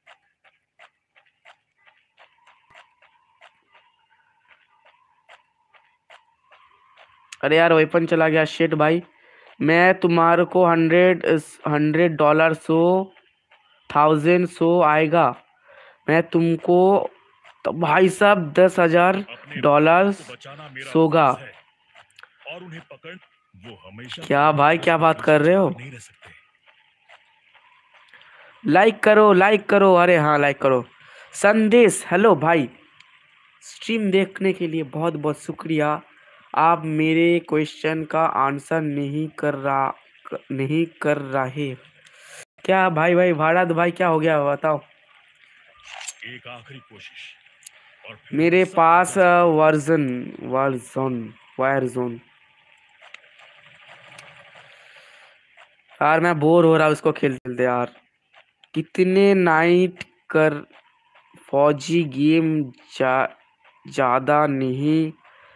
अरे यार वेपन चला गया शेट भाई। मैं तुम्हारे को 100 डॉलर सो 1000 आएगा। मैं तुमको तो भाई साहब 10,000 अपने डॉलर भाइयों को बचाना मेरा सोगा। फर्ज है और उन्हें पकड़ वो हमेशा के क्या लिए भाई क्या उसके बात पीछे कर रहे हो? छुपे नहीं रह सकते। लाइक करो लाइक करो। अरे हाँ लाइक करो। संदेश हेलो भाई। स्ट्रीम देखने के लिए बहुत बहुत शुक्रिया। आप मेरे क्वेश्चन का आंसर नहीं कर रहे। क्या भाई भाई भारत भाई क्या हो गया बताओ। एक आखिरी कोशिश और फिर हम मेरे सब पास निकल सकते हैं। Version version wire zone. यार मैं बोर हो रहा हूँ इसको खेलते खेलते यार। कितने नाइट कर फौजी गेम जा ज्यादा नहीं।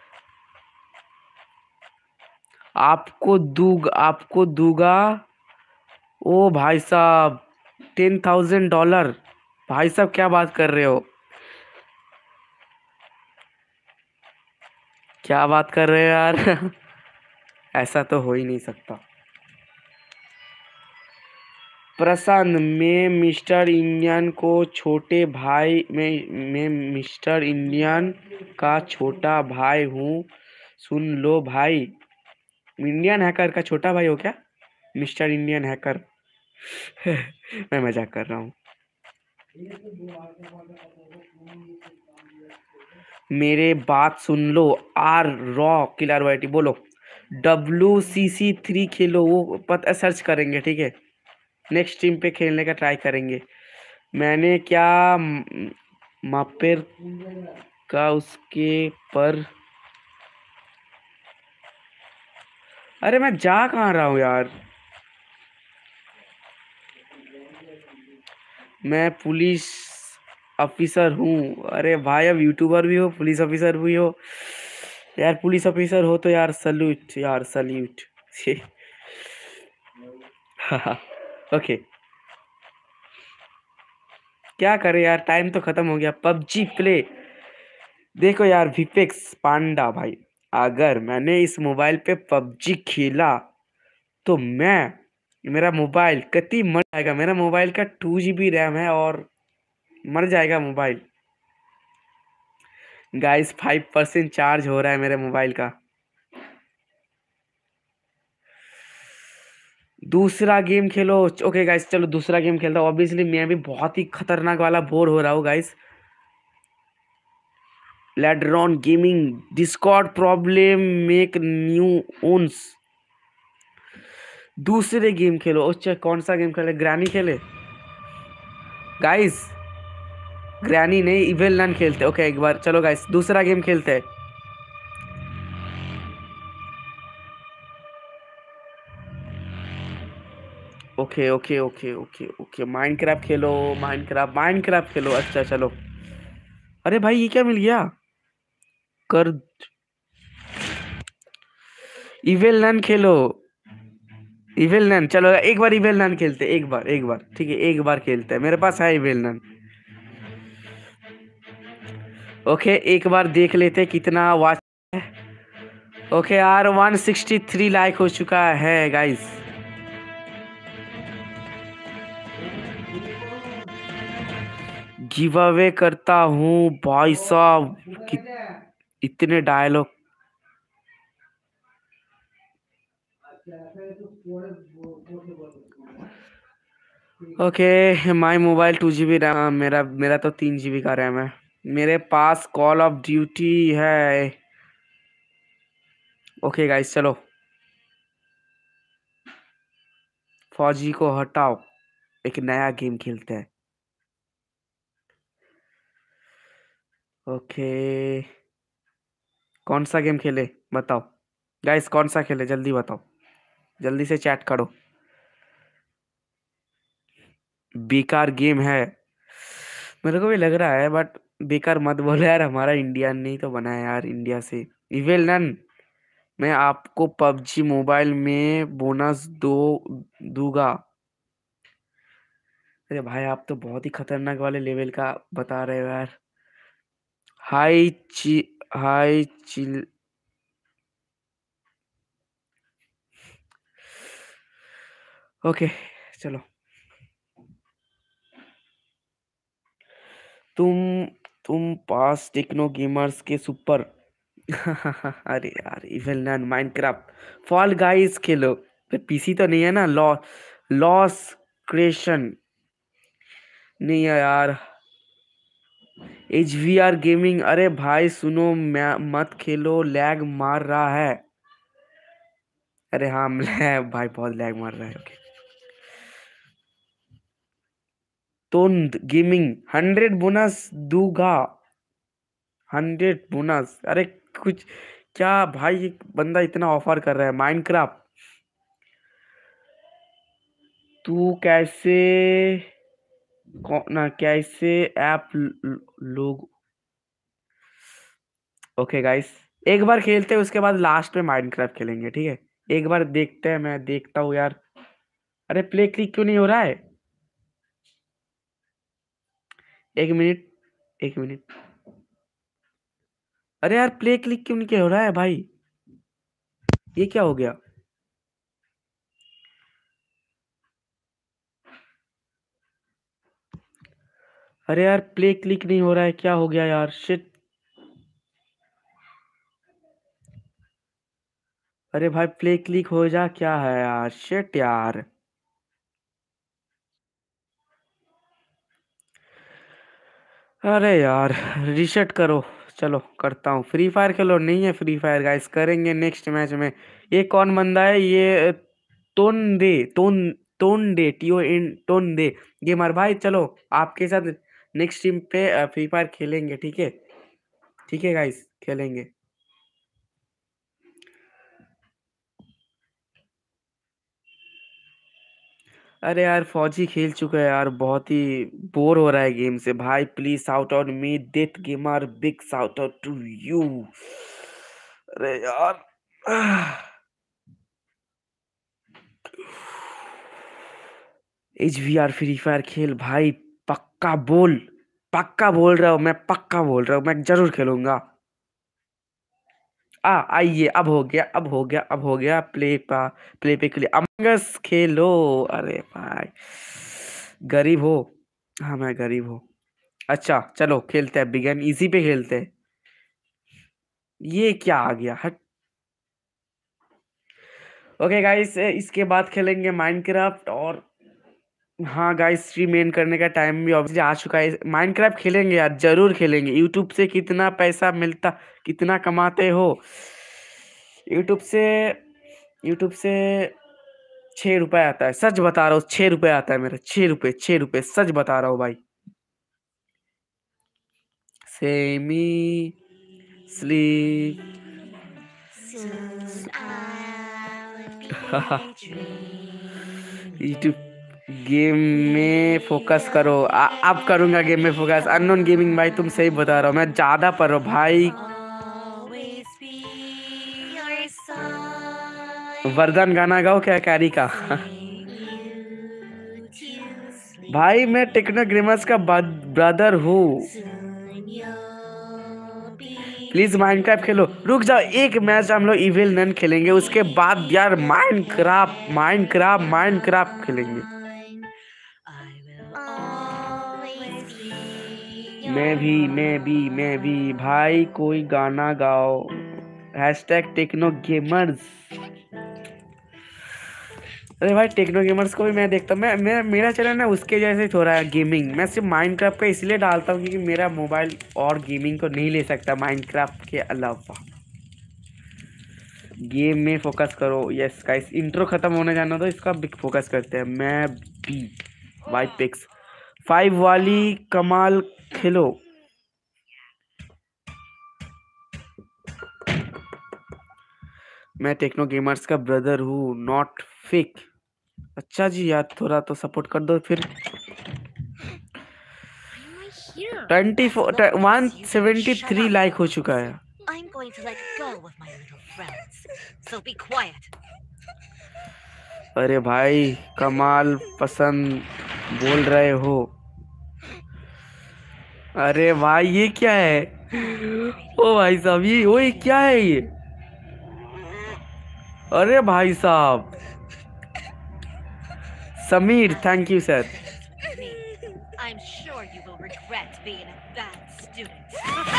आपको दूंगा। ओ भाई साहब 10,000 डॉलर। भाई साहब क्या बात कर रहे हो? क्या बात कर रहे हो यार? ऐसा तो हो ही नहीं सकता। प्रशांत मैं मिस्टर इंडियन को छोटे भाई मैं मिस्टर इंडियन का छोटा भाई हूँ। सुन लो भाई। इंडियन हैकर का छोटा भाई हो क्या? Mister Indian hacker. मैं मजाक कर रहा हूँ। मेरे बात सुन लो। आर रॉ किलर वाइटी बोलो। WCC3 खेलो। वो पता सर्च करेंगे ठीक है। नेक्स्ट टीम पे खेलने का ट्राई करेंगे। मैंने क्या मापेर का उसके पर। अरे मैं जा कहाँ रहा हूँ यार। मैं पुलिस ऑफिसर हूँ। अरे भाई अब यूट्यूबर भी हो पुलिस ऑफिसर भी हो। यार पुलिस ऑफिसर हो तो यार सल्यूट यार सल्यूट। ओके क्या करे यार, टाइम तो खत्म हो गया। पबजी प्ले देखो यार विपेक्स पांडा भाई, अगर मैंने इस मोबाइल पे पबजी खेला तो मेरा मोबाइल कति मर जाएगा। मेरा मोबाइल का 2 GB रैम है और मर जाएगा मोबाइल। गाइस 5% चार्ज हो रहा है मेरे मोबाइल का। दूसरा गेम खेलो। ओके गाइस चलो दूसरा गेम खेलता हूँ। ऑब्वियसली मैं भी बहुत ही खतरनाक वाला बोर हो रहा हूँ गाइस। लैड्रॉन gaming discord problem make new ones. दूसरे गेम खेलो। अच्छा कौन सा गेम खेले? ग्रैनी खेले गाइस? ग्रैनी नहीं, इविल नन खेलते। ओके एक बार चलो गाइस दूसरा गेम खेलते हैं। Okay okay okay okay okay Minecraft खेलो। माइनक्राफ्ट खेलो। अच्छा चलो। अरे भाई ये क्या मिल गया? कर इविल नन खेलो। इविल नन चलो एक बार इविल नन खेलते। एक बार ठीक है, एक बार खेलते हैं। मेरे पास है इविल नन। ओके एक बार देख लेते हैं कितना वाच। ओके यार 163 लाइक हो चुका है गाइस। गिव अवे करता हूँ भाई साहब। इतने dialogue. Okay my mobile 2 GB RAM. मेरा मेरा तो 3 GB का रैम है। मेरे पास कॉल ऑफ ड्यूटी है। ओके गाइस चलो फौजी को हटाओ, एक नया गेम खेलते हैं। ओके कौन सा गेम खेले बताओ गाइस? कौन सा खेले जल्दी बताओ, जल्दी से चैट करो। बेकार गेम है मेरे को भी लग रहा है, बट बेकार मत बोलो यार। हमारा इंडिया ने ही तो बनाया यार, इंडिया से। इविल नन मैं आपको पबजी मोबाइल में बोनस दूंगा। अरे भाई आप तो बहुत ही खतरनाक वाले लेवल का बता रहे हो यार। हाई ची हाई चिल। ओके चलो। तुम तुम पास टेक्नो गेमर्स के सुपर। अरे यार evil nun Minecraft fall guys खेलो। तो पीसी तो नहीं है ना? लॉस क्रिएशन नहीं है यार। HVR गेमिंग अरे भाई सुनो, मत खेलो, लैग मार रहा है। अरे हाँ लैग भाई बहुत लैग मार रहा है। ओके तोंद गेमिंग 100 बोनस दूंगा। 100 बोनस अरे कुछ क्या भाई, ये बंदा इतना ऑफर कर रहा है। माइनक्राफ्ट तू कैसे ना कैसे ऐप लोग। ओके गाइस एक बार खेलते हैं, उसके बाद लास्ट में माइनक्राफ्ट खेलेंगे ठीक है। एक बार देखते हैं, मैं देखता हूँ यार। अरे प्ले क्लिक क्यों नहीं हो रहा है? 1 मिनट 1 मिनट। अरे यार प्ले क्लिक क्यों नहीं हो रहा है भाई? ये क्या हो गया? अरे यार प्ले क्लिक नहीं हो रहा है, क्या हो गया यार? शिट। अरे भाई प्ले क्लिक हो जा, क्या है यार? शिट यार। अरे यार रीसेट करो। चलो करता हूँ। फ्री फायर खेलो। नहीं है फ्री फायर गाइस, करेंगे नेक्स्ट मैच में। ये कौन बंदा है ये? तोन दे TON दे गेमर भाई। चलो आपके साथ नेक्स्ट टीम पे फ्री फायर खेलेंगे ठीक है गाइस खेलेंगे। अरे यार फौजी खेल चुका है यार, बहुत ही बोर हो रहा है गेम से भाई। Please out on me death gamer, big shout out to you. अरे यार HVR फ्री फायर खेल भाई, पक्का बोल। पक्का बोल रहा हूँ, मैं पक्का बोल रहा हूँ, मैं जरूर खेलूंगा। आइए, अब हो गया, अब हो गया, अब हो गया। प्ले पे के लिए अमंग अस खेलो। अरे भाई, गरीब हो। हाँ, मैं गरीब हूँ। अच्छा चलो खेलते हैं, बिगन इजी पे खेलते हैं। ये क्या आ गया, हट। ओके गाइस, इसके बाद खेलेंगे माइनक्राफ्ट। और हाँ गाइस, स्ट्रीम एंड करने का टाइम भी ऑब्वियसली आ चुका है। माइनक्राफ्ट खेलेंगे यार, जरूर खेलेंगे। यूट्यूब से कितना पैसा मिलता, कितना कमाते हो यूट्यूब से? यूट्यूब से 6 रुपए आता है, सच बता रहा हूँ। 6 रुपए आता है मेरा, 6 रुपए, 6 रुपए, सच बता रहा हूँ भाई। Semi sleep. Soon I'll be dreaming. YouTube game में फोकस करो। अब करूंगा गेम में फोकस। अननोन गेमिंग भाई, तुम सही बता रहा हो, मैं ज्यादा पढ़ रहा हूँ भाई। Always be your side. वरदान गाना गाओ क्या, कैरी का? Sing you to sleep. भाई मैं टेक्नो ग्रेमर्स का ब्रदर हूँ। Soon you'll be please Minecraft खेलो। रुक जाओ, एक मैच हम लोग इविल नन खेलेंगे, उसके बाद यार माइनक्राफ्ट माइनक्राफ्ट माइनक्राफ्ट खेलेंगे। mine. I will always be मैं भी भाई, कोई गाना गाओ। Hashtag techno gamers. अरे भाई, टेक्नो गेमर्स को भी मैं देखता हूँ। मैं मेरा चैनल ना उसके जैसे ही हो रहा है, गेमिंग। मैं सिर्फ माइनक्राफ्ट का इसलिए डालता हूँ क्योंकि मेरा मोबाइल और गेमिंग को नहीं ले सकता माइनक्राफ्ट के अलावा। गेम में फोकस करो। यस गाइस, इंट्रो खत्म होने जाना तो इसका बिग फोकस करते हैं। मैं भी वाई पिक्स 5 वाली कमाल खेलो। मैं टेक्नो गेमर्स का ब्रदर हूँ, नॉट फेक। अच्छा जी यार, थोड़ा तो सपोर्ट कर दो फिर। 173 लाइक हो चुका है। I'm going to let go of my little friends. So be quiet. अरे भाई, कमाल पसंद बोल रहे हो? अरे भाई, ये क्या है? ओ भाई साहब, ये ओए क्या है ये? अरे भाई साहब, Sameer, thank you sir. Me. I'm sure you will regret being a bad student.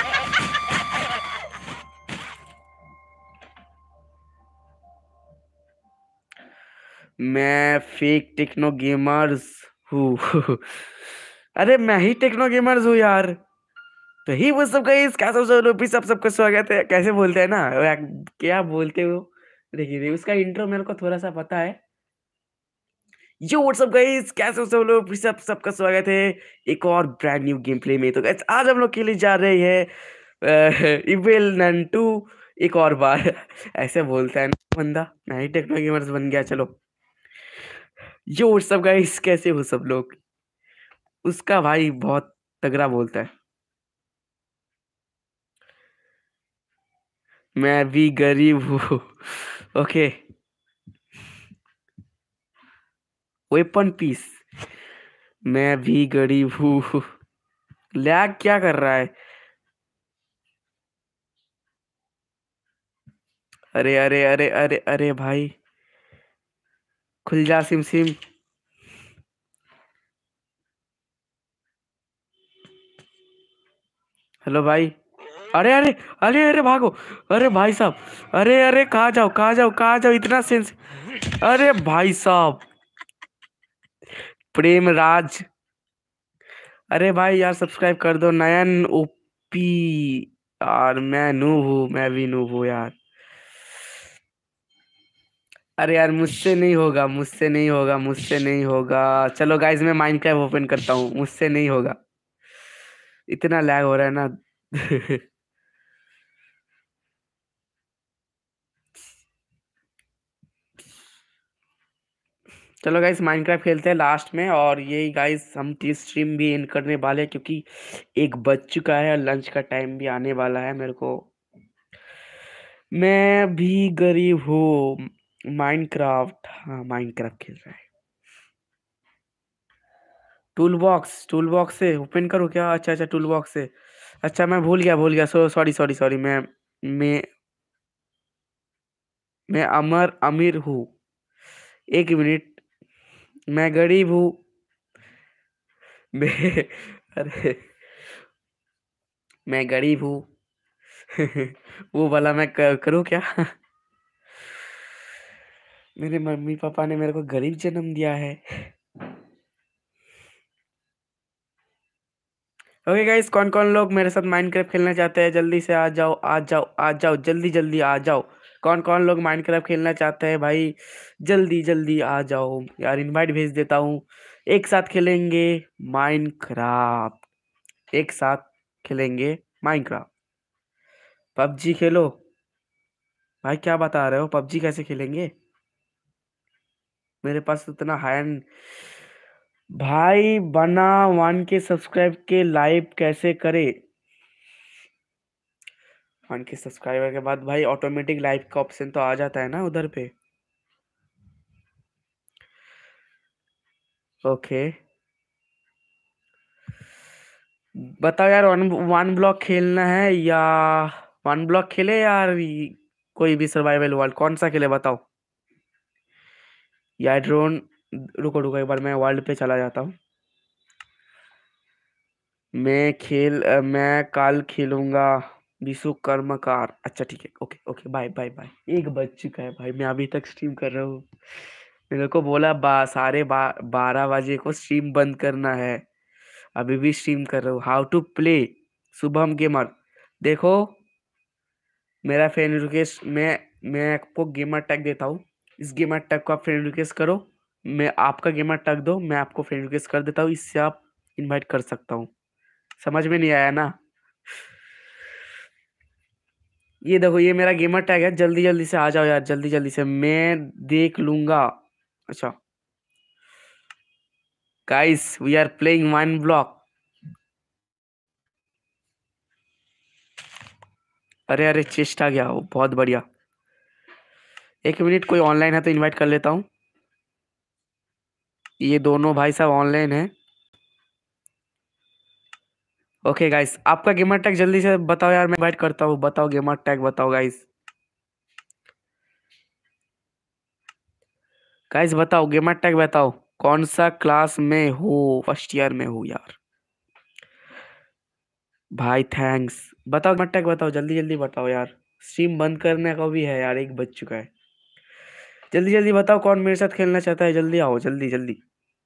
मैं फेक टेक्नो गेमर्स हूँ। अरे मैं ही टेक्नो गेमर्स हूँ यार। तो ही वो सब गाइस, कैसे सब सबका स्वागत है, कैसे बोलते हैं ना, क्या बोलते हो? देखिए उसका इंट्रो मेरे को थोड़ा सा पता है। यो व्हाट्सअप गाइस, कैसे हो सब लोग? सब सबका स्वागत है एक और ब्रांड न्यू गेम प्ले में। तो गाइस, आज हम लोग खेलने जा रहे हैं इविल नन 2 एक और बार। ऐसे बोलता है ना बंदा, मैं ही टेक्नो गेमर्स बन गया। चलो, यो व्हाट्सअप गाइस, कैसे हो सब लोग? उसका भाई बहुत तगड़ा बोलता है। मैं भी गरीब हूँ। Okay, weapon piece. मैं भी गरीब हूँ। लैग क्या कर रहा है? अरे अरे अरे अरे अरे भाई, खुल जा सिम सिम। हेलो भाई। अरे अरे अरे अरे भागो। अरे भाई साहब, अरे अरे कहाँ जाओ, कहाँ जाओ, कहाँ जाओ, इतना सेंस। अरे भाई साहब, प्रेम राज। अरे भाई यार, सब्सक्राइब कर दो। नयन ओपी। यार मैं नूब हूँ, मैं भी नूब हूँ यार। अरे यार, मुझसे नहीं होगा, मुझसे नहीं होगा, मुझसे नहीं होगा। चलो गाइज, मैं माइनक्राफ्ट ओपन करता हूँ, मुझसे नहीं होगा। इतना लैग हो रहा है ना। चलो गाइस, माइनक्राफ्ट खेलते हैं लास्ट में। और यही गाइस, हम स्ट्रीम भी एंड करने वाले हैं क्योंकि 1 बज चुका है और लंच का टाइम भी आने वाला है मेरे को। मैं भी गरीब हूँ। माइनक्राफ्ट, हाँ माइनक्राफ्ट खेल रहा है। टूल बॉक्स से ओपन करूँ क्या? अच्छा अच्छा, टूल बॉक्स से। अच्छा मैं भूल गया, सॉरी सॉरी सॉरी। मैं मैं अमीर हूँ। एक मिनट। मैं गरीब हूँ। मैं अरे, मैं गरीब हूँ। वो वाला मैं करूँ क्या? मेरे मम्मी पापा ने मेरे को गरीब जन्म दिया है। ओके गाइस, कौन कौन लोग मेरे साथ माइनक्राफ्ट खेलना चाहते हैं? जल्दी से आ जाओ आ जाओ आ जाओ, जल्दी जल्दी आ जाओ। कौन कौन लोग माइनक्राफ्ट खेलना चाहते हैं भाई? जल्दी जल्दी आ जाओ यार, इनवाइट भेज देता हूँ। एक साथ खेलेंगे माइनक्राफ्ट। एक साथ खेलेंगे माइनक्राफ्ट। पबजी खेलो। भाई क्या बता रहे हो, पबजी कैसे खेलेंगे? मेरे पास उतना है भाई। बना 1K सब्सक्राइब के लाइव कैसे करे? 1K सब्सक्राइबर के बाद भाई ऑटोमेटिक लाइव का ऑप्शन तो आ जाता है ना उधर पे। ओके बताओ यार, वन वन ब्लॉक खेलना है या वन ब्लॉक खेले यार? कोई भी सर्वाइवल वर्ल्ड कौन सा खेले बताओ? या ड्रोन। रुको रुको, एक बार मैं वर्ल्ड पे चला जाता हूँ। मैं कल खेलूंगा विश्वकर्मकार। अच्छा ठीक है, okay okay, bye bye bye. एक बज चुका है भाई, मैं अभी तक स्ट्रीम कर रहा हूँ। मेरे को बोला 12 बजे को स्ट्रीम बंद करना है। अभी भी स्ट्रीम कर रहा हूँ। How to play Shubham gamer. देखो मेरा फ्रेंड रिक्वेस्ट, मैं आपको गेमर टैग देता हूँ। इस गेमर टैग को आप फ्रेंड रिक्वेस्ट करो। मैं आपका गेमर टैग दो, मैं आपको फ्रेंड रिक्वेस्ट कर देता हूँ। इससे आप इनवाइट कर सकता हूँ। समझ में नहीं आया ना? ये देखो, ये मेरा गेमर टैग है। जल्दी जल्दी से आ जाओ यार, जल्दी जल्दी से, मैं देख लूंगा। अच्छा guys, we are playing one block. अरे अरे, चेस्ट आ गया, बहुत बढ़िया। एक मिनट, कोई ऑनलाइन है तो इनवाइट कर लेता हूँ। ये दोनों भाई साहब ऑनलाइन है। ओके गाइस, आपका गेमर टैग जल्दी से बताओ यार, मैं इनवाइट करता हूँ। बताओ गेमर टैग बताओ गाइस। गाइस बताओ गेमर टैग बताओ। कौन सा क्लास में हो? फर्स्ट ईयर में हो यार। भाई थैंक्स। बताओ गेमर टैग बताओ, जल्दी जल्दी बताओ यार। स्ट्रीम बंद करने का भी है यार, 1 बज चुका है। जल्दी जल्दी बताओ कौन मेरे साथ खेलना चाहता है। जल्दी आओ, जल्दी जल्दी।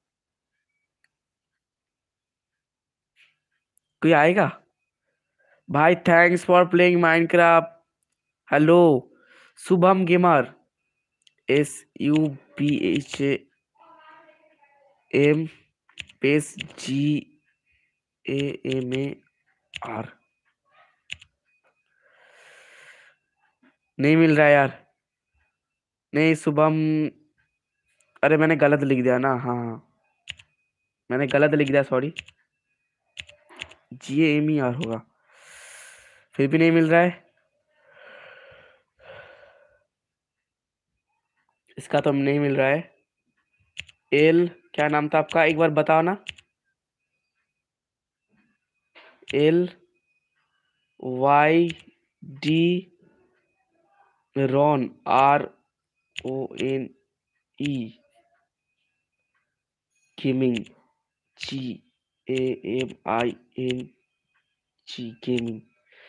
कोई आएगा? भाई thanks for playing Minecraft. Hello Shubham gamer. SUBHAM पेस GAMAR। नहीं मिल रहा है यार। नहीं शुभम। अरे मैंने गलत लिख दिया ना। हाँ हाँ, मैंने गलत लिख दिया, सॉरी। GAMER होगा। फिर भी नहीं मिल रहा है। इसका तो नहीं मिल रहा है। एल, क्या नाम था आपका, एक बार बताओ ना। LYD रॉन, RONE गेमिंग, GAMING गेमिंग।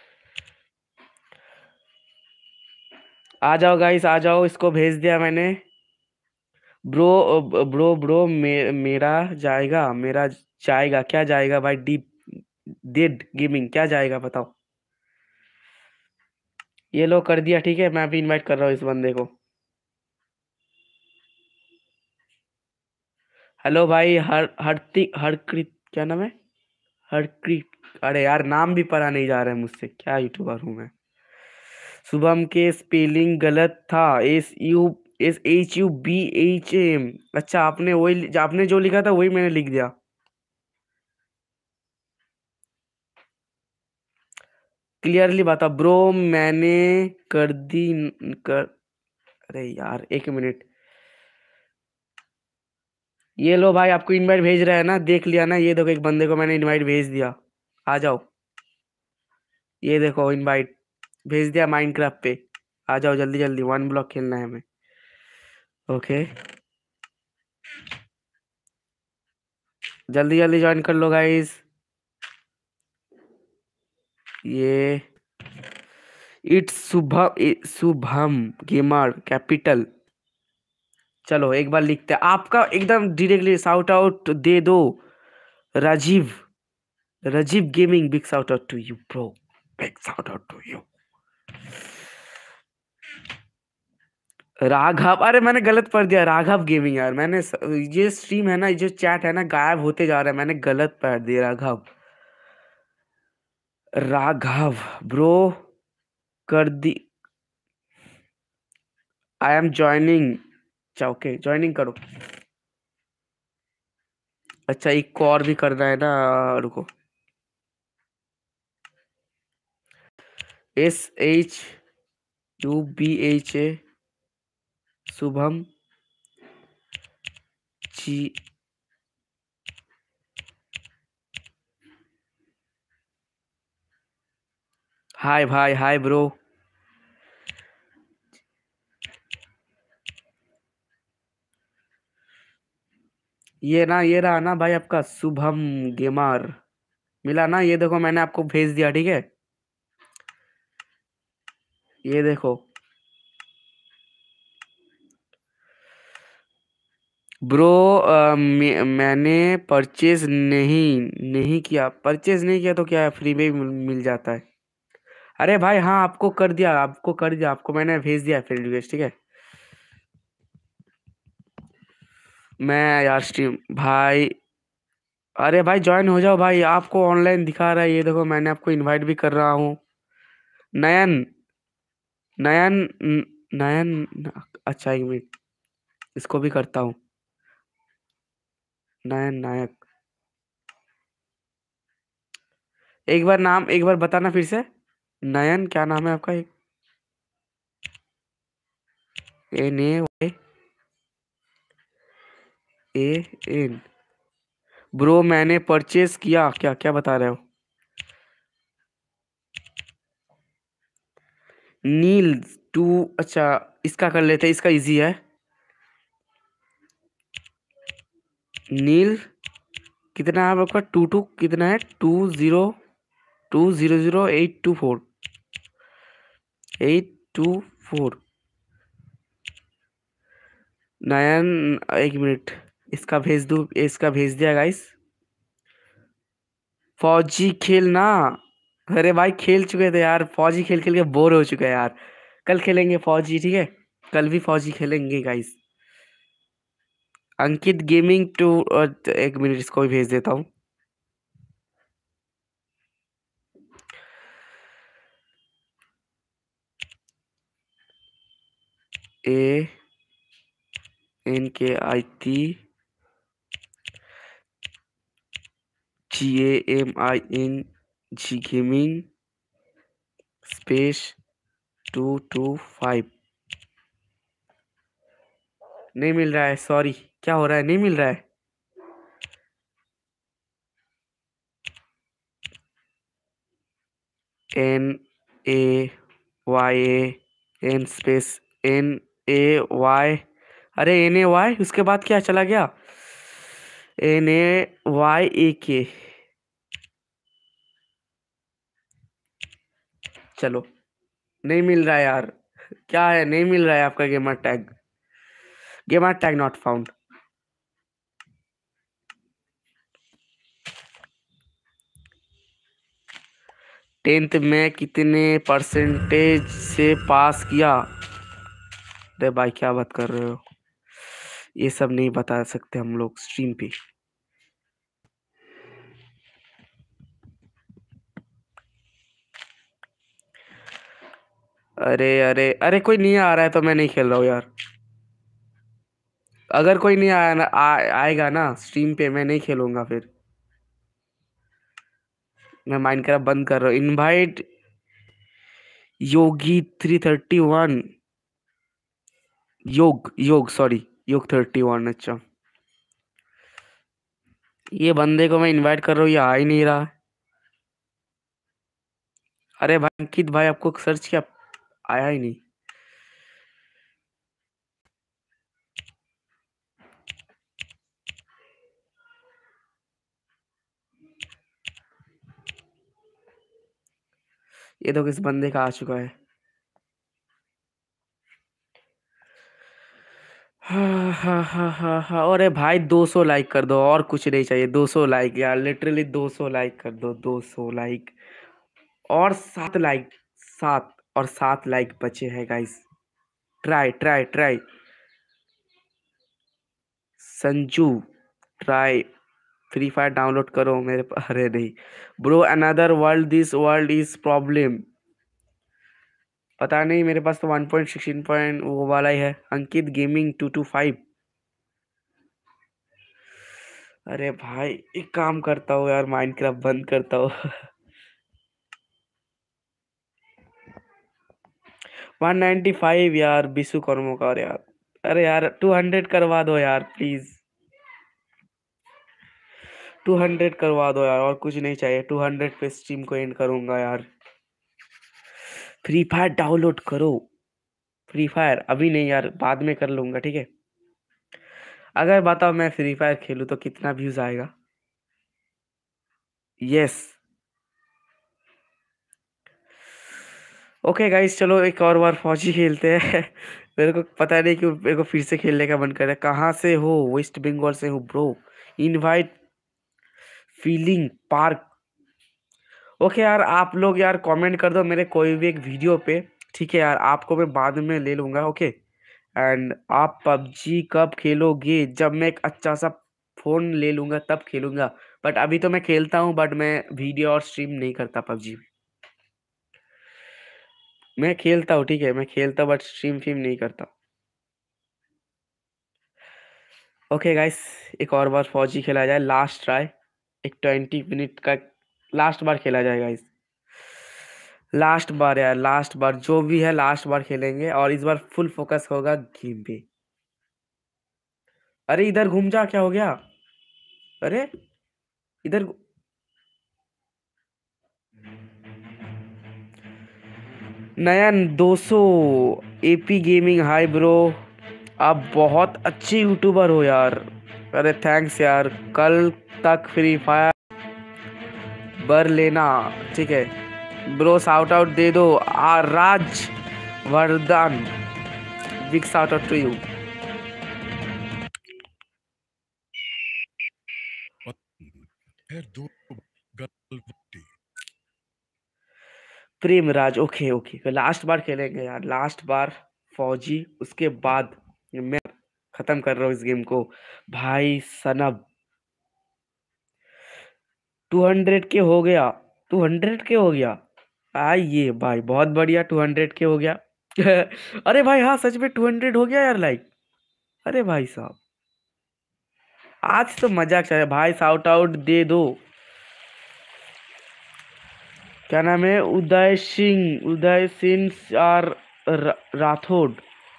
आ जाओ गाइस, आ जाओ, इसको भेज दिया मैंने। ब्रो मेरा जाएगा, मेरा जाएगा, क्या जाएगा भाई? डीप डेड गेमिंग क्या जाएगा बताओ? ये लो कर दिया, ठीक है। मैं अभी इनवाइट कर रहा हूँ इस बंदे को। हेलो भाई, हरकृत, क्या नाम है? हरकृत। अरे यार, नाम भी पढ़ा नहीं जा रहा है मुझसे, क्या यूट्यूबर हूँ मैं। शुभम के स्पेलिंग गलत था। SHUBHAM। अच्छा, आपने जो लिखा था वही मैंने लिख दिया। क्लियरली बता ब्रो, मैंने कर दी। कर अरे यार, एक मिनट। ये लो भाई, आपको इनवाइट भेज रहा है ना, देख लिया ना? ये देखो, एक बंदे को मैंने इनवाइट भेज दिया। आ जाओ। ये देखो इनवाइट भेज दिया माइनक्राफ्ट पे। आ जाओ जल्दी जल्दी, 1 ब्लॉक खेलना है हमें। ओके, जल्दी जल्दी ज्वाइन कर लो गाइस। ये इट्स शुभम गेमर कैपिटल। चलो एक बार लिखते हैं, आपका एकदम डायरेक्टली शाउट आउट दे दो। Rajiv, Rajiv gaming, big shout out to you bro, big shout out to you. Raghav, अरे मैंने गलत पढ़ दिया, राघव गेमिंग यार। ये स्ट्रीम है ना, ये जो चैट है ना, गायब होते जा रहा है, मैंने गलत पढ़ दिया। राघव, राघव ब्रो, कर दी। I am joining. Okay, joining करो। अच्छा, एक को और भी करना है ना, रुको। SHUBHA शुभम जी। हाय भाई, हाय ब्रो। ये ना, ये रहा ना भाई आपका शुभम गेमर। मिला ना? ये देखो मैंने आपको भेज दिया, ठीक है? ये देखो ब्रो। मैंने परचेज नहीं किया। परचेज नहीं किया तो क्या है, फ्री में ही मिल जाता है। अरे भाई हाँ, आपको कर दिया, आपको कर दिया, आपको मैंने भेज दिया फ्रेंड रिक्वेस्ट, ठीक है? मैं यार स्ट्रीम भाई। अरे भाई ज्वाइन हो जाओ भाई, आपको ऑनलाइन दिखा रहा है, ये देखो मैंने आपको इनवाइट भी कर रहा हूँ। नयन, नयन, नयन। अच्छा एक मिनट, इसको भी करता हूँ। नयन नायक। एक बार नाम एक बार बताना फिर से। नयन, क्या नाम है आपका? NAYAN। ब्रो मैंने परचेस किया। क्या क्या बता रहे हो? नील टू। अच्छा, इसका कर लेते हैं, इसका इजी है। नील, कितना है आपका? टू टू कितना है? 200824। नयन, एक मिनट, इसका भेज दूँ? इसका भेज दिया गाइस। फौजी खेलना। अरे भाई खेल चुके थे यार, फौजी खेल खेल के बोर हो चुके हैं यार। कल खेलेंगे फौजी, ठीक है? कल भी फौजी खेलेंगे गाइस। Ankit gaming two. एक मिनट, इसको भी भेज देता हूँ। ANKITGAMING gaming space 225। नहीं मिल रहा है, सॉरी। क्या हो रहा है? नहीं मिल रहा है। NAYAN space NAY। अरे NAY, उसके बाद क्या चला गया? NAYAK। चलो, नहीं मिल रहा है यार। क्या है, नहीं मिल रहा है आपका gamer tag. Gamer tag not found. 10th में कितने परसेंटेज से पास किया? अरे भाई क्या बात कर रहे हो? ये सब नहीं बता सकते हम लोग स्ट्रीम पे। अरे अरे अरे, कोई नहीं आ रहा है तो मैं नहीं खेल रहा हूँ यार। अगर कोई नहीं आया ना, आएगा ना स्ट्रीम पे, मैं नहीं खेलूंगा फिर। मैं माइनक्राफ्ट बंद कर रहा हूँ। इनवाइट योगी 331। योग योग सॉरी, योग 31। अच्छा, ये बंदे को मैं इनवाइट कर रहा हूँ, ये आ ही नहीं रहा। अरे भाई अंकित भाई, आपको सर्च किया, आया ही नहीं। ये तो किस बंदे का आ चुका है। हाँ हाँ हाँ हाँ हाँ, अरे भाई 200 लाइक कर दो, और कुछ नहीं चाहिए। 200 लाइक यार, लिटरली 200 लाइक कर दो, 200 लाइक। और 7 लाइक, 7 बचे हैं guys. Try try try. Sanju, try. Free fire download करो मेरे पास। अरे नहीं bro, another world, this world is problem. पता नहीं, मेरे पास तो 1.16 पॉइंट वो वाला ही है। अंकित गेमिंग 225। अरे भाई एक काम करता हूँ यार, माइनक्राफ्ट बंद करता हूँ। 195 यार, बिसु कर्मकार यार। अरे यार 200 करवा दो यार प्लीज। 200 करवा दो यार, और कुछ नहीं चाहिए। 200 पे स्ट्रीम को एंड करूंगा यार। फ्री फायर डाउनलोड करो। फ्री फायर अभी नहीं यार, बाद में कर लूंगा, ठीक है। अगर बताओ मैं फ्री फायर खेलूँ तो कितना व्यूज आएगा? यस। ओके गाइस, चलो एक और बार फौजी खेलते हैं। मेरे को पता नहीं क्यों मेरे को फिर से खेलने का मन कर रहा है। कहाँ से हो? वेस्ट बंगाल से हूँ bro. Invite feeling park. Okay यार, आप लोग यार कमेंट कर दो मेरे कोई भी एक वीडियो पे, ठीक है यार। आपको मैं बाद में ले लूंगा, ओके। एंड आप पबजी कब खेलोगे? जब मैं एक अच्छा सा फोन ले लूंगा तब खेलूंगा। बट अभी तो मैं खेलता हूँ, बट मैं वीडियो और स्ट्रीम नहीं करता पबजी। मैं खेलता हूँ, ठीक है, मैं खेलता हूँ बट स्ट्रीम फिम नहीं करता। ओके गाइस, एक और बार फौजी खेला जाए, लास्ट ट्राई। एक 20 मिनट का लास्ट बार खेला जाए गाइस। लास्ट बार यार, लास्ट बार जो भी है, लास्ट बार खेलेंगे और इस बार फुल फोकस होगा गेम पे। अरे इधर घूम जा, क्या हो गया? अरे इधर नया 200 एपी गेमिंग, हाय ब्रो। आप बहुत अच्छे यूट्यूबर हो यार। अरे थैंक्स यार। कल तक फ्री फायर बर लेना, ठीक है ब्रो। शाउट आउट दे दो। Raj Vardhan, big shout out to you. फिर दो गर्भवती। Prem Raj, okay okay, last बार खेलेंगे यार, लास्ट बार फौजी। उसके बाद मैं खत्म कर रहा हूँ इस गेम को। भाई सनब 200 के हो गया। 200 के हो गया। आइए भाई, बहुत बढ़िया, 200 के हो गया। अरे भाई हाँ, सच में 200 हो गया यार लाइक। अरे भाई साहब, आज तो मजाक चल भाई। शाउट आउट दे दो। क्या नाम है? उदय सिंह, उदय सिंह और Rathore.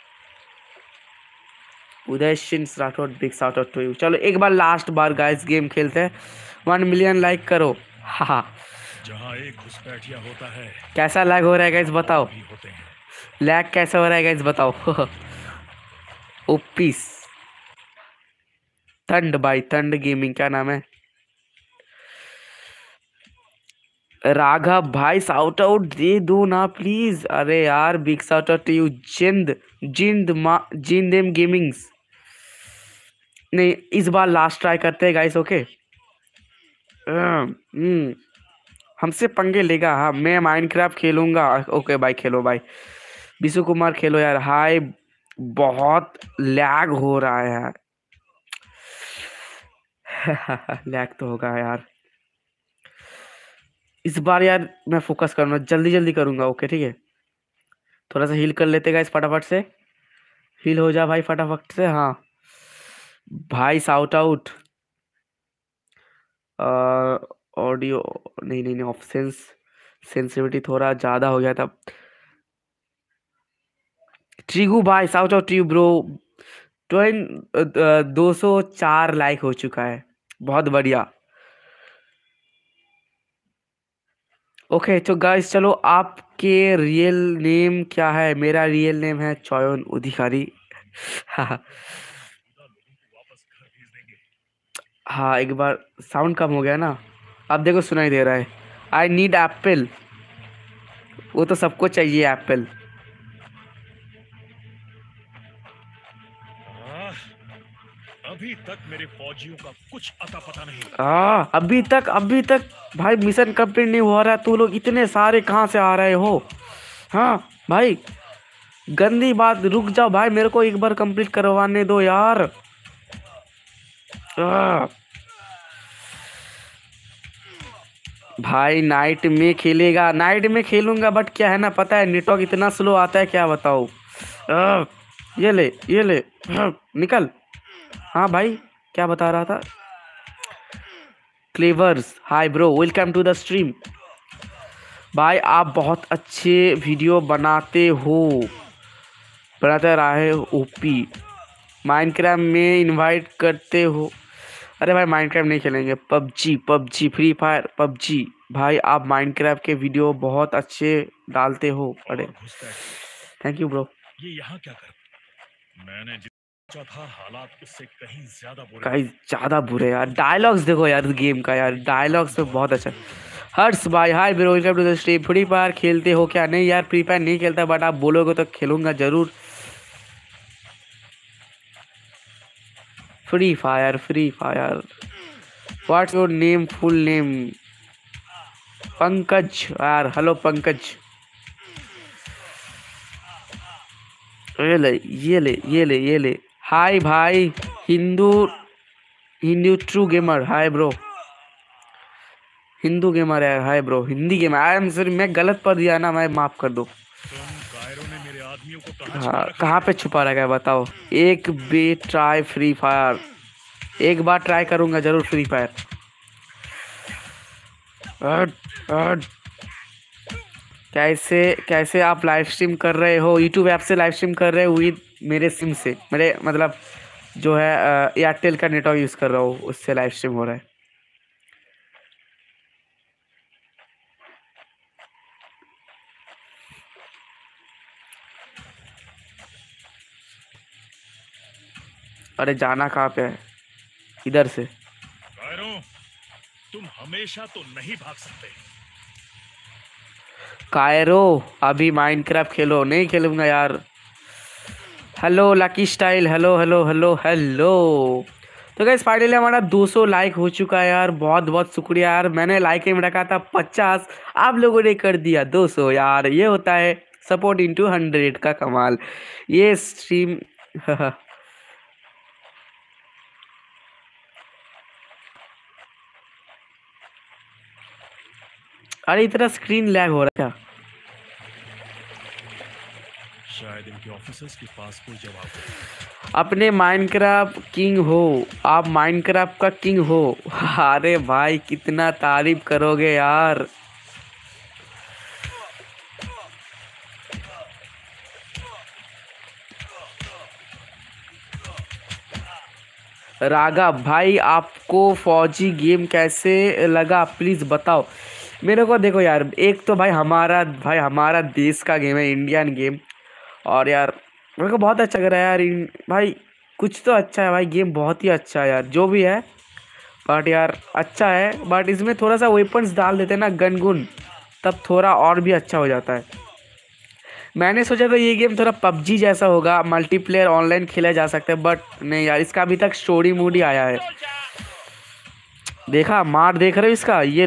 Uday Singh Rathore, big shout out to you. चलो एक बार लास्ट बार गाइस गेम खेलते हैं। 1 मिलियन लाइक करो। हाँ, जहाँ एक घुसपैठिया होता है, कैसा लैग हो रहा है गाइस बताओ? भी होते हैं। लैग कैसा हो रहा है गाइस बताओ? ओपीस थंड बाई थंड गेमिंग, क्या नाम है? राघव भाई, शाउट आउट दे दो ना प्लीज। अरे यार, big shout out to you. जिंद जिंद एम गेमिंग्स। नहीं, इस बार लास्ट ट्राई करते हैं गाइस, ओके। हमसे पंगे लेगा? हाँ, मैं माइनक्राफ्ट खेलूंगा। ओके भाई, खेलो भाई। विशु कुमार खेलो यार। हाय, बहुत लैग हो रहा है यार। लैग तो होगा यार। इस बार यार मैं फोकस करूंगा, जल्दी जल्दी करूंगा, ओके ठीक है। थोड़ा सा हील कर लेते गाइस फटाफट से। हील हो जा भाई फटाफट से, हाँ। भाई शाउट आउट। ऑडियो, नहीं नहीं नहीं, ऑप्शंस सेंसिटिविटी थोड़ा ज़्यादा हो गया था। ट्रिगू भाई, shout out to you bro. 204 like हो चुका है। बहुत बढ़िया। ओके तो गाइस चलो, आपके रियल नेम क्या है? मेरा रियल नेम है चयन अधिकारी। हाँ हाँ, एक बार साउंड कम हो गया ना, अब देखो सुनाई दे रहा है। आई नीड एप्पल, वो तो सबको चाहिए एप्पल। अभी तक मेरे फौजियों का कुछ अता पता नहीं। अभी तक भाई मिशन कंप्लीट नहीं हो रहा है, तू लोग इतने सारे कहाँ से आ रहे हो? हाँ भाई, गंदी बात, रुक जाओ भाई, मेरे को एक बार कंप्लीट करवाने दो यार। आ, भाई नाइट में खेलेगा, नाइट में खेलूंगा, बट क्या है ना, पता है नेटवर्क इतना स्लो आता है, क्या बताओ। आ, ये ले निकल। हाँ भाई, क्या बता रहा था? Clevers, hi bro, welcome to the stream. भाई आप बहुत अच्छे वीडियो बनाते रहे ओपी। माइनक्राफ्ट में इनवाइट करते हो? अरे भाई माइनक्राफ्ट नहीं खेलेंगे, पबजी फ्री फायर पबजी। भाई आप माइनक्राफ्ट के वीडियो बहुत अच्छे डालते हो। अरे थैंक यू ब्रो। ये यहाँ क्या कर, मैंने जो था हालात उससे कहीं ज्यादा बुरे यार। डायलॉग्स देखो यार गेम का, यार डायलॉग्स में बहुत अच्छा। हर्ष भाई hi bro, welcome to the stream. Free fire खेलते हो क्या? नहीं यार, फ्री फायर नहीं खेलता, बट आप बोलोगे तो खेलूंगा जरूर। Free fire what's your name, full name? Pankaj यार, हेलो पंकज। ये ले। हाय भाई, Hindu Hindu true gamer, hi bro. Hindu gamer है, hi bro. Hindi gamer, I am sorry, मैं गलत पढ़ दिया ना, मैं माफ कर दो। हाँ कहाँ पे छुपा रखा है बताओ? एक बे ट्राई फ्री फायर, एक बार ट्राई करूंगा जरूर फ्री फायर। कैसे आप लाइव स्ट्रीम कर रहे हो? यूट्यूब ऐप से लाइव स्ट्रीम कर रहे हो विद मेरे सिम से, मेरे मतलब जो है एयरटेल का नेटवर्क यूज़ कर रहा हूँ, उससे लाइव स्ट्रीम हो रहा है। अरे जाना कहाँ पे है? इधर से। तुम हमेशा तो नहीं भाग सकते। कायरो, अभी माइनक्राफ्ट खेलो। नहीं खेलूंगा यार। Hello lucky style, hello. तो गाइस फाइनली हमारा 200 लाइक हो चुका है यार, बहुत बहुत शुक्रिया यार। मैंने लाइक में रखा था 50, आप लोगों ने कर दिया 200 यार। ये होता है सपोर्ट इंटू 100 का कमाल। ये स्ट्रीम अरे इतना स्क्रीन लैग हो रहा है क्या? शायद इनके ऑफिसर्स के पास कोई जवाब हो। अपने माइनक्राफ्ट किंग हो, आप माइनक्राफ्ट का किंग हो। अरे भाई कितना तारीफ करोगे यार। राघव भाई, आपको फौजी गेम कैसे लगा प्लीज़ बताओ मेरे को। देखो यार, एक तो भाई हमारा देश का गेम है, इंडियन गेम, और यार मेरे को बहुत अच्छा लग रहा है यार। भाई कुछ तो अच्छा है भाई, गेम बहुत ही अच्छा है यार जो भी है, बट यार अच्छा है। बट इसमें थोड़ा सा वेपन्स डाल देते हैं ना, गन गुन, तब थोड़ा और भी अच्छा हो जाता है। मैंने सोचा था ये गेम थोड़ा पबजी जैसा होगा, मल्टीप्लेयर ऑनलाइन खेला जा सकता है, बट नहीं यार, इसका अभी तक स्टोरी मोड ही आया है। देखा मार देख रहे हो इसका? ये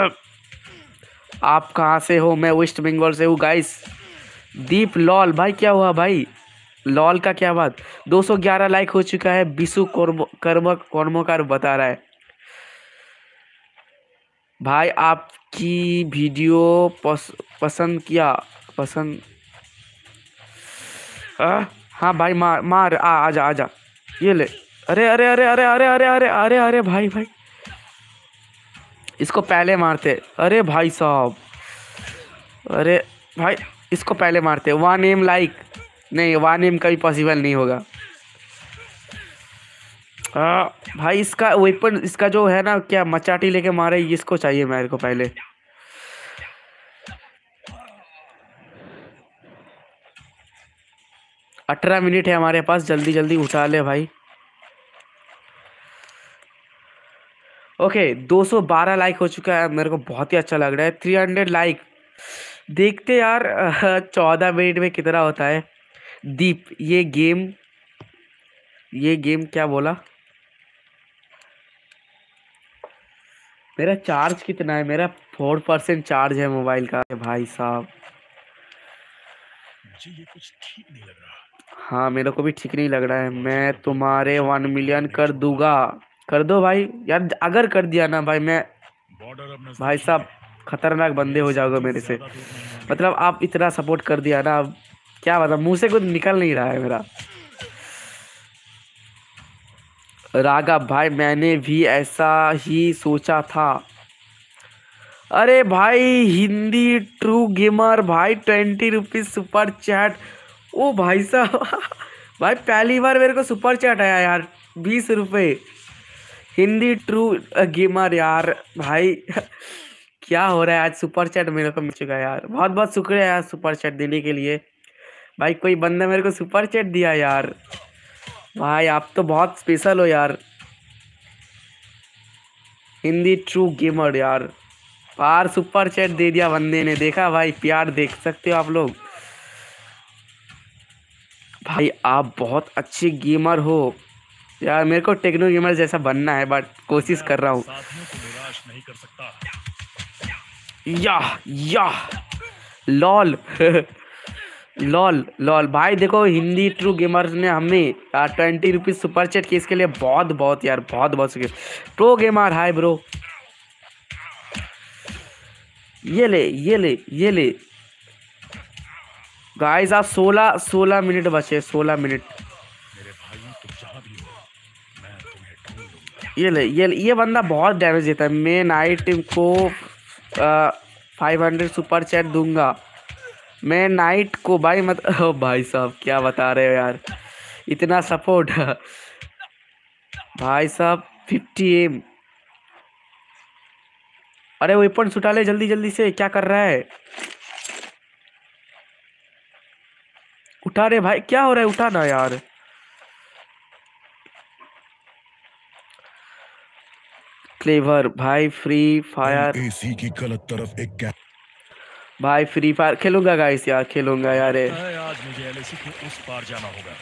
आप कहाँ से हो? मैं वेस्ट बंगाल से हूँ गाइस। दीप लॉल भाई, क्या हुआ भाई? लॉल का क्या बात? 211 लाइक हो चुका है। बिशु कर्मकार बता रहा है भाई आपकी वीडियो पसंद किया। हाँ भाई, मार आजा। ये ले। अरे भाई इसको पहले मारते। अरे भाई साहब, अरे भाई इसको पहले मारते। वन एम लाइक नहीं, वन एम कभी पॉसिबल नहीं होगा। भाई इसका वेपन, इसका जो है ना, क्या मचाटी लेके मारे, इसको चाहिए मेरे को पहले। अठारह मिनट है हमारे पास, जल्दी जल्दी उठा ले भाई। ओके 212 लाइक हो चुका है, मेरे को बहुत ही अच्छा लग रहा है। 300 लाइक देखते यार 14 मिनट में कितना होता है। दीप, ये गेम क्या बोला? मेरा चार्ज कितना है? मेरा 4% चार्ज है मोबाइल का भाई साहब। मुझे ये कुछ ठीक नहीं लग रहा। हाँ मेरे को भी ठीक नहीं लग रहा है। मैं तुम्हारे 1 मिलियन कर दूंगा। कर दो भाई यार, अगर कर दिया ना भाई, मैं बॉर्डर अब भाई नजदीक साहब है। खतरनाक बंदे हो जाओगे मेरे से। ज्यादा दूर नहीं होंगे। मतलब आप इतना सपोर्ट कर दिया ना, अब क्या बता, मुंह से कुछ निकल नहीं रहा है मेरा। राघव भाई मैंने भी ऐसा ही सोचा था। अरे भाई हिंदी ट्रू गेमर भाई 20 रुपीज सुपर चैट। ओ भाई साहब भाई पहली बार मेरे को सुपर चैट आया यार, 20 रुपये। हिंदी ट्रू गेमर यार भाई क्या हो रहा है आज, सुपर चैट मेरे को मिल चुका है यार। बहुत बहुत शुक्रिया यार सुपर चैट देने के लिए। भाई कोई बंदा मेरे को सुपर चैट दिया यार, भाई आप तो बहुत स्पेशल हो यार। हिंदी ट्रू गेमर यार, पार सुपर चैट दे दिया बंदे ने, देखा भाई प्यार, देख सकते हो आप लोग। भाई आप बहुत अच्छे गेमर हो यार, मेरे को टेक्नो गेमर जैसा बनना है, बट कोशिश कर रहा हूँ। साथियों को निराश नहीं कर सकता। या लॉल लॉल लॉल भाई देखो, हिंदी ट्रू गेमर्स ने हमें 20 रुपीज सुपर चैट की, इसके लिए बहुत बहुत यार, बहुत बहुत शुक्रिया। Pro gamer hi bro. ये ले गाइस, आप 16 मिनट बचे, 16 मिनट। मेरे भाइयों तुम जहां भी हो, मैं तुम्हें ढूंढ लूंगा। ये बंदा बहुत डैमेज देता है। मैं नाइट को 500 सुपर चैट दूंगा। मैं नाइट को भाई मत ओ भाई साहब क्या बता रहे हो यार, इतना सपोर्ट भाई साहब 50 एम। अरे वेपन उठा ले जल्दी जल्दी से, क्या कर रहा है? उठा रे भाई, क्या हो रहा है, उठा ना यार। क्लेवर भाई, फ्री फायर एसी की गलत तरफ एक भाई, फ्री फायर खेलूंगा गाइस यार, खेलूंगा यार। लगता है आज मुझे एलएसी के उस पार जाना होगा।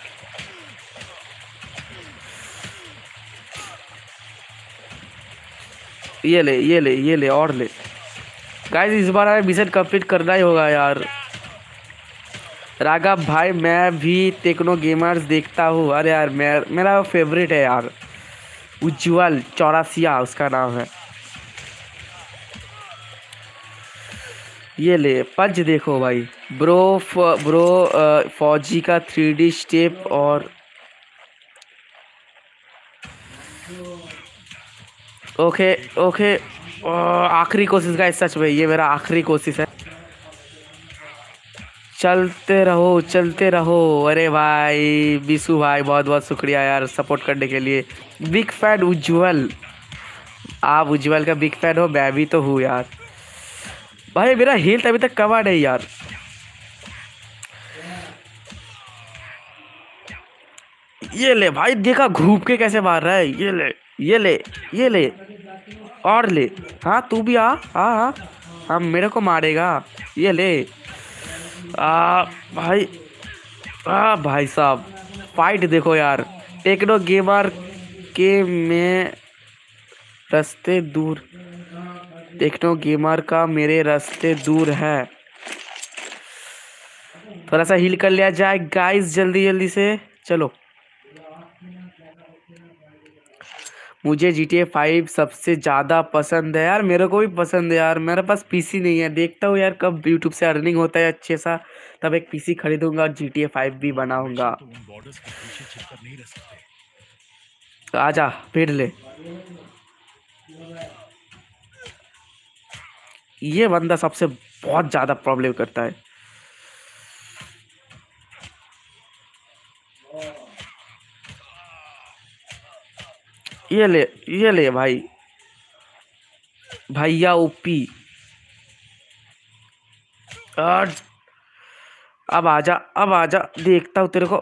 ये ले और ले गाइस, इस बार हमें मिशन कंप्लीट करना ही होगा यार। राघव भाई मैं भी टेक्नो गेमर्स देखता हूँ। अरे यार मेरा फेवरेट है यार, उज्जवल चौरासिया उसका नाम है। ये ले पंच देखो भाई, ब्रो फौजी का 3D स्टेप। और ओके ओके, आखिरी कोशिश का, सच में ये मेरा आखिरी कोशिश है। चलते रहो। अरे भाई बिशु भाई बहुत बहुत शुक्रिया यार सपोर्ट करने के लिए। बिग फैन उज्जवल, आप उज्जवल का बिग फैन हो, मैं भी तो हूँ यार। भाई मेरा हेल्थ अभी तक कमा नहीं यार। ये ले भाई, देखा घूप के कैसे मार रहा है। ये ले और ले। हाँ तू भी आ हाँ, हाँ मेरे को मारेगा। ये ले भाई, भाई साहब फाइट देखो यार। टेक्नो गेमर के में रास्ते दूर, टेक्नो गेमर का मेरे रास्ते दूर है। थोड़ा सा हील कर लिया जाए गाइस, जल्दी जल्दी से चलो। मुझे GTA 5 सबसे ज़्यादा पसंद है यार, मेरे को भी पसंद है यार। मेरे पास पीसी नहीं है, देखता हूँ यार कब यूट्यूब से अर्निंग होता है अच्छे सा, तब एक पीसी खरीदूंगा और GTA 5 भी बनाऊंगा। तो उन बॉर्डर्स के पीछे छिपकर नहीं रह सकते। आजा फिर ले। ये बंदा सबसे बहुत ज़्यादा प्रॉब्लम करता है। ये ले भाई, भैया ओपी। अब आजा, अब आजा, देखता हूँ तेरे को।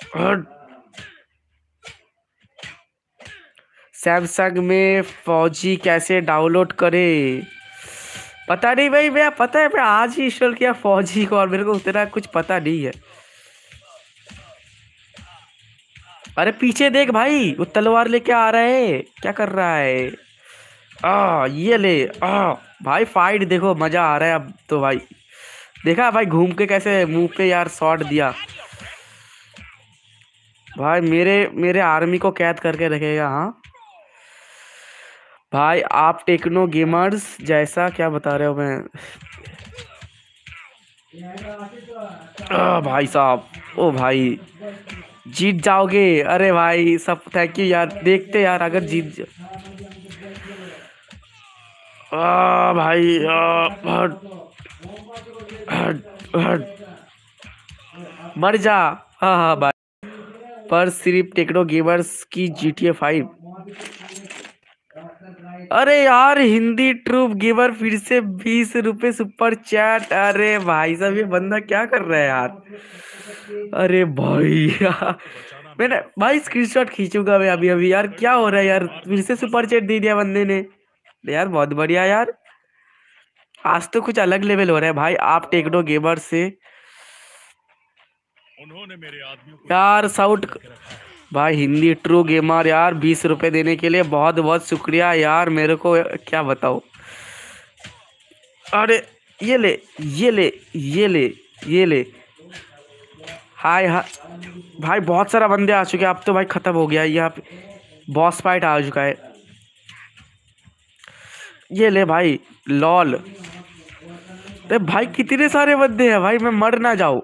सैमसंग में फौजी कैसे डाउनलोड करे? पता नहीं भाई, मैं पता है मैं आज ही इंस्टॉल किया फौजी को, और मेरे को उतना कुछ पता नहीं है। अरे पीछे देख भाई, वो तलवार लेके आ रहा है, क्या कर रहा है? ये ले। भाई फाइट देखो, मजा आ रहा है अब तो भाई। देखा भाई घूम के कैसे मुंह पे यार शॉट दिया भाई। मेरे मेरे आर्मी को कैद करके रखेगा। हाँ भाई, आप टेक्नो गेमर्स जैसा क्या बता रहे हो? मैं भाई साहब, ओ भाई जीत जाओगे। अरे भाई सब थैंक यू यार, देखते यार अगर जीत भाई हट, हट, हट, मर जा। हाँ हाँ भाई, पर सिर्फ टेक्नो गेमर्स की GTA 5। अरे यार हिंदी ट्रूप गेमर फिर से 20 रुपए सुपर चैट। अरे भाई साहब, ये बंदा क्या कर रहा है यार? अरे भाई मैंने भाई स्क्रीनशॉट खींचूंगा मैं अभी अभी। यार क्या हो रहा है यार, फिर से सुपर चैट दे दिया बंदे ने यार। बहुत बढ़िया यार, आज तो कुछ अलग लेवल हो रहा है भाई। आप टेक्नो गेमर से उन्होंने मेरे आदमियों को यार साउट भाई, हिंदी ट्रू गेमर यार 20 रुपए देने के लिए बहुत बहुत शुक्रिया यार। मेरे को क्या बताओ। अरे ये ले, ये ले, ये ले, ये ले। हाय हाय भाई, बहुत सारा बंदे आ चुके हैं अब तो भाई। खत्म हो गया यहाँ पे, बॉस फाइट आ चुका है। ये ले भाई, लॉल। अरे भाई कितने सारे बंदे हैं भाई, मैं मर ना जाऊं।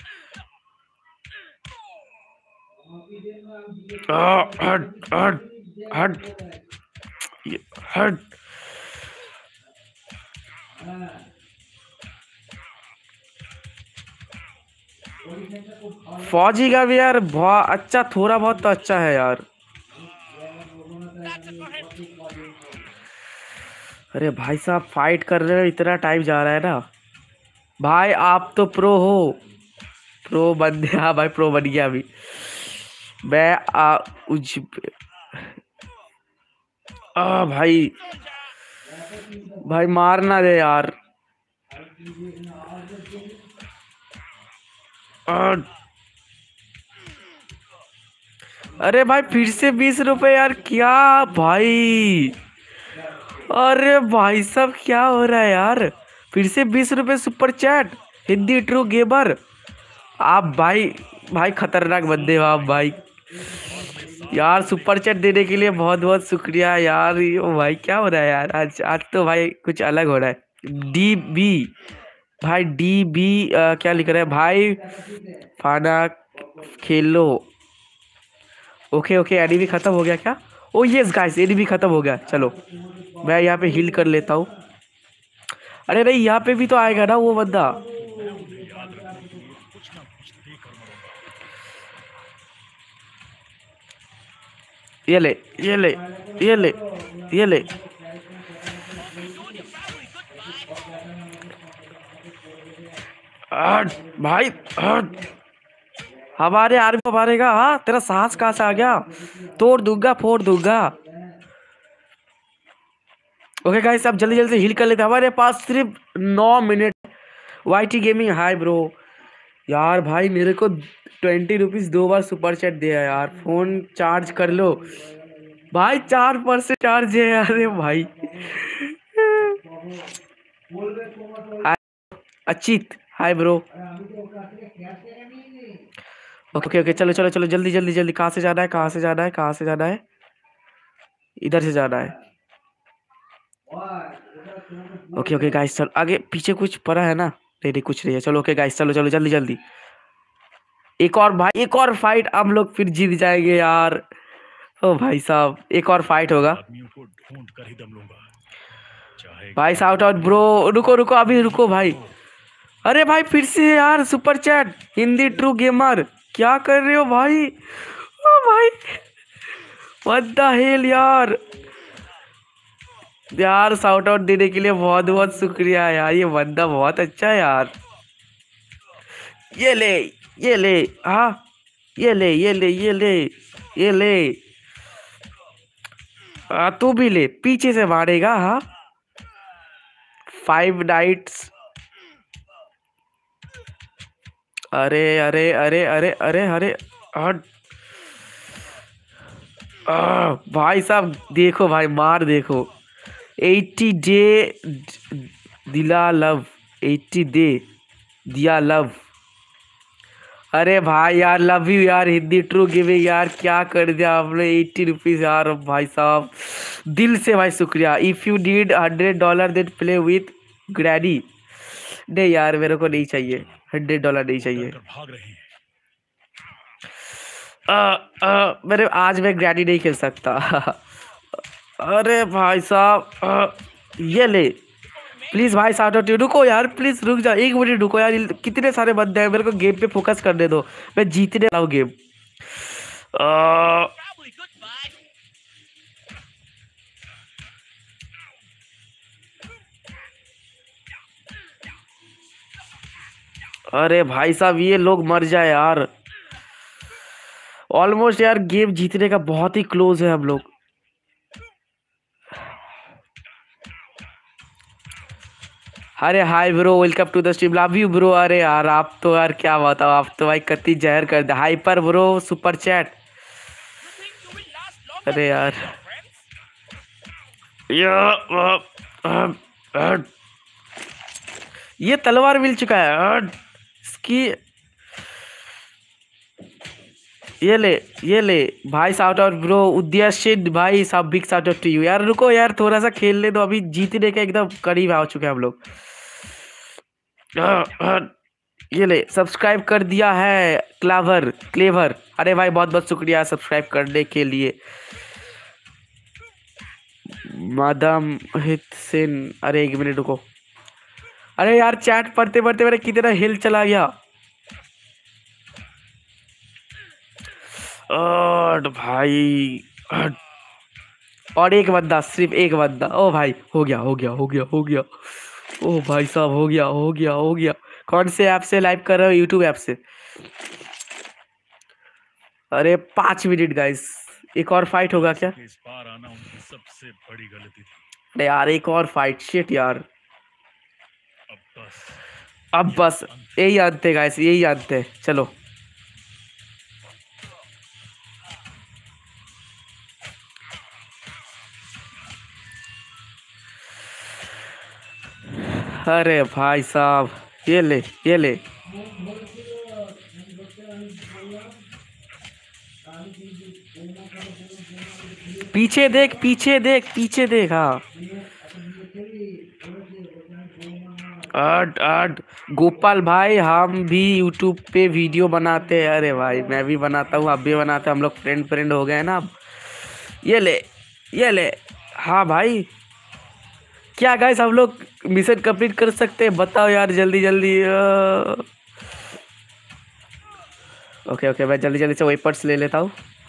हट हट हट, हट। फौजी का भी यार बहुत अच्छा, थोड़ा बहुत तो अच्छा है यार। अरे भाई साहब फाइट कर रहे हो, इतना टाइम जा रहा है ना भाई। आप तो प्रो हो, प्रो बन गया भाई, प्रो बन गया अभी मैं। उज भाई, भाई मारना दे यार। आ, अरे भाई फिर से 20 रुपए यार, क्या भाई? अरे भाई साहब क्या हो रहा है यार? फिर से 20 रुपए super chat, Hindi true gamer. आप भाई, भाई खतरनाक बंदे हो आप भाई। यार सुपर चैट देने के लिए बहुत बहुत शुक्रिया यार। ओ भाई क्या हो रहा है यार, आज आज तो भाई कुछ अलग हो रहा है। DB भाई, DB क्या लिख रहा है भाई? फाना खेलो। ओके ओके, एनिमी खत्म हो गया क्या? ओ यस गाइस, एनिमी खत्म हो गया। चलो मैं यहाँ पे हील कर लेता हूँ। अरे नहीं, यहाँ पे भी तो आएगा ना वो बंदा। ये ले, ये ले, ये ले, ये ले। हट भाई हट, हमारे आर्मी को मारेगा? हाँ तेरा साहस कहाँ से आ गया? तोड़ दूंगा, फोड़ दूंगा। ओके गाइस, अब जल्दी जल्दी हील कर लेते हैं। हमारे पास सिर्फ 9 मिनट। YT gaming hi bro. यार भाई मेरे को 20 रुपीज 2 बार सुपर चैट दिया यार। फोन चार्ज कर लो भाई, 4% चार्ज है। अरे भाई हाय अचित, हाय ब्रो। ओके ओके, चलो चलो चलो, जल्दी जल्दी जल्दी। कहाँ से जाना है, कहाँ से जाना है, कहाँ से जाना है? इधर से जाना है। ओके ओके गाइस, चल आगे पीछे कुछ पड़ा है ना? नहीं नहीं कुछ नहीं है। चलो ओके गाइस, चलो चलो जल्दी जल्दी। एक और भाई, एक और फाइट, हम लोग फिर जीत जाएंगे यार। ओ भाई साहब एक और फाइट होगा आदमियों को ढूंढ कर ही दम लूंगा, चाहे भाई। साउट आउट ब्रो, रुको रुको अभी रुको भाई। अरे भाई फिर से यार super chat, Hindi true gamer क्या कर रहे हो भाई? ओ भाई व्हाट द हेल यार। यार शाउट आउट देने के लिए बहुत बहुत शुक्रिया यार, ये बंदा बहुत अच्छा है यार। ये ले, ये ले, हाँ, ये ले, ये ले, ये ले, ये ले। तू भी ले, पीछे से मारेगा। हाँ, 5 नाइट्स। अरे अरे अरे अरे अरे अरे, हट। भाई साहब देखो भाई, मार देखो। 80 डे दिला लव, 80 दे दिया लव। अरे भाई यार, लव यू यार, हिंदी ट्रू गिविंग यार, क्या कर दिया आपने। 80 रुपीज यार भाई साहब, दिल से भाई शुक्रिया। If you need $100 then play with grady. नहीं यार, मेरे को नहीं चाहिए, $100 नहीं चाहिए। भाग रहे हैं। मेरे आज मैं ग्रैडी नहीं खेल सकता। अरे भाई साहब, ये ले प्लीज भाई साहब, रुको यार, प्लीज रुक जा, 1 मिनट रुको यार। कितने सारे बंदे हैं, मेरे को गेम पे फोकस करने दो, मैं जीतने वाला हूँ गेम। Probably goodbye. अरे भाई साहब, ये लोग मर जाए यार। ऑलमोस्ट यार, गेम जीतने का बहुत ही क्लोज है हम लोग। अरे hi bro, welcome to the stream, love you bro. अरे यार आप तो यार क्या बताओ, आप तो भाई कत्ती जहर कर दे। Hyper bro super chat. अरे यार ये तलवार मिल चुका है इसकी। ये ले, ये ले भाई, साउट आउट ब्रो उद्याशित भाई साहब, big shout out to you यार। रुको यार, थोड़ा सा खेल ले दो, अभी जीतने के एकदम करीब आ चुके हैं हम लोग। ये ले, सब्सक्राइब कर दिया है क्लेवर क्लेवर। अरे भाई बहुत बहुत शुक्रिया सब्सक्राइब करने के लिए। मादम हित सिन। अरे 1 मिनट रुको। अरे यार चैट पढ़ते पढ़ते मेरा कितना हिल चला गया। और भाई और एक बंदा, सिर्फ एक बंदा। ओ भाई हो गया हो गया हो गया हो गया। ओ भाई साहब हो गया हो गया हो गया। कौन से ऐप से लाइव कर रहे हो? यूट्यूब ऐप से। अरे 5 मिनट गाइस, एक और फाइट होगा क्या? इस बार आना उनकी सबसे बड़ी गलती थी। अरे यार एक और फाइट, शिट यार। अब बस, अब बस यही अंत है गाइस, यही अंत है। चलो अरे भाई साहब, ये ले, ये ले। पीछे देख, पीछे देख, पीछे देख। हाँ गोपाल भाई, हम भी यूट्यूब पे वीडियो बनाते हैं। अरे भाई मैं भी बनाता हूँ, आप भी बनाते हैं, हम लोग फ्रेंड फ्रेंड हो गए ना अब। ये ले, ये ले। हाँ भाई, क्या गाइस हम लोग मिशन कंप्लीट कर सकते हैं? बताओ यार जल्दी जल्दी। ओके ओके, मैं जल्दी जल्दी से वेपर्स ले लेता हूँ।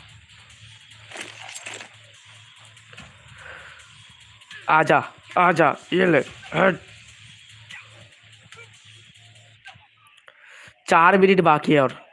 आजा आजा, ये ले, हट। 4 मिनट बाकी है और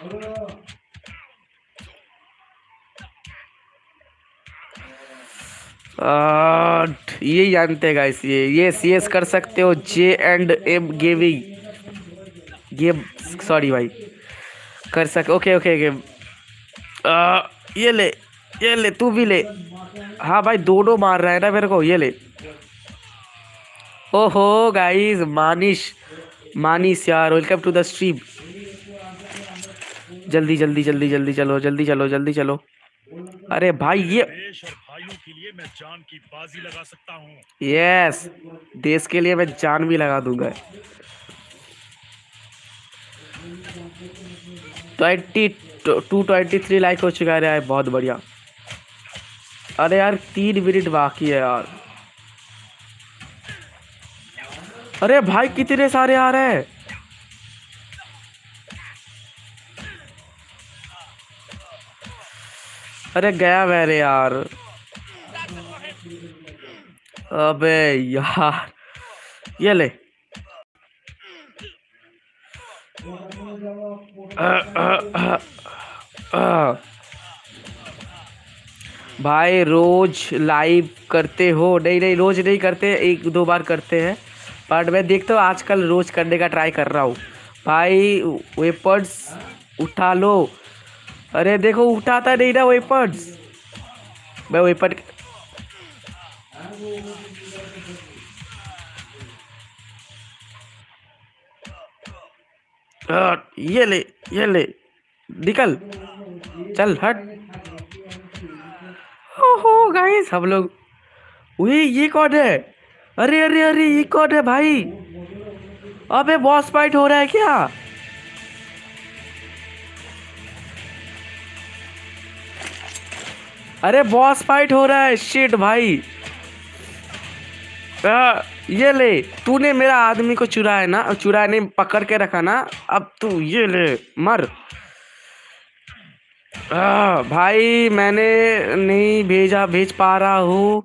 ये जानते हैं गाइस, ये सीएस कर सकते हो। J&M गेमिंग गेम, सॉरी भाई, कर सक। Okay okay game. ये ले, ये ले, तू भी ले। हाँ भाई दोनों मार रहा है ना मेरे को। ये ले। ओहो गाइस, मानिश मानिश यार, वेलकम टू द स्ट्रीम। जल्दी जल्दी जल्दी जल्दी चलो, जल्दी चलो, जल्दी चलो। अरे भाई ये देश और भाइयों के लिए मैं जान की बाजी लगा सकता हूँ। यस, देश के लिए मैं जान भी लगा दूंगा। 223 लाइक हो चुका है यार, बहुत बढ़िया। अरे यार 3 मिनट बाकी है यार। अरे भाई कितने सारे आ रहे हैं। अरे गया मेरे यार। अबे यार ये ले। भाई रोज लाइव करते हो? नहीं नहीं रोज नहीं करते, एक दो बार करते हैं, बट मैं देखता हूँ आजकल रोज करने का ट्राई कर रहा हूँ। भाई वेपर्स उठा लो। अरे देखो उठाता नहीं ना वेपर्स। मैं वेपर ये ले, ये ले, निकल, चल हट। ओहो गाइस हम लोग, ये कौन है? अरे अरे अरे ये कौन है भाई? अबे बॉस फाइट हो रहा है क्या? अरे बॉस फाइट हो रहा है, शिट भाई। ये ले, तूने मेरा आदमी को चुराया ना, चुराया नहीं, पकड़ के रखा ना, अब तू ये ले मर। भाई मैंने नहीं भेज पा रहा हूँ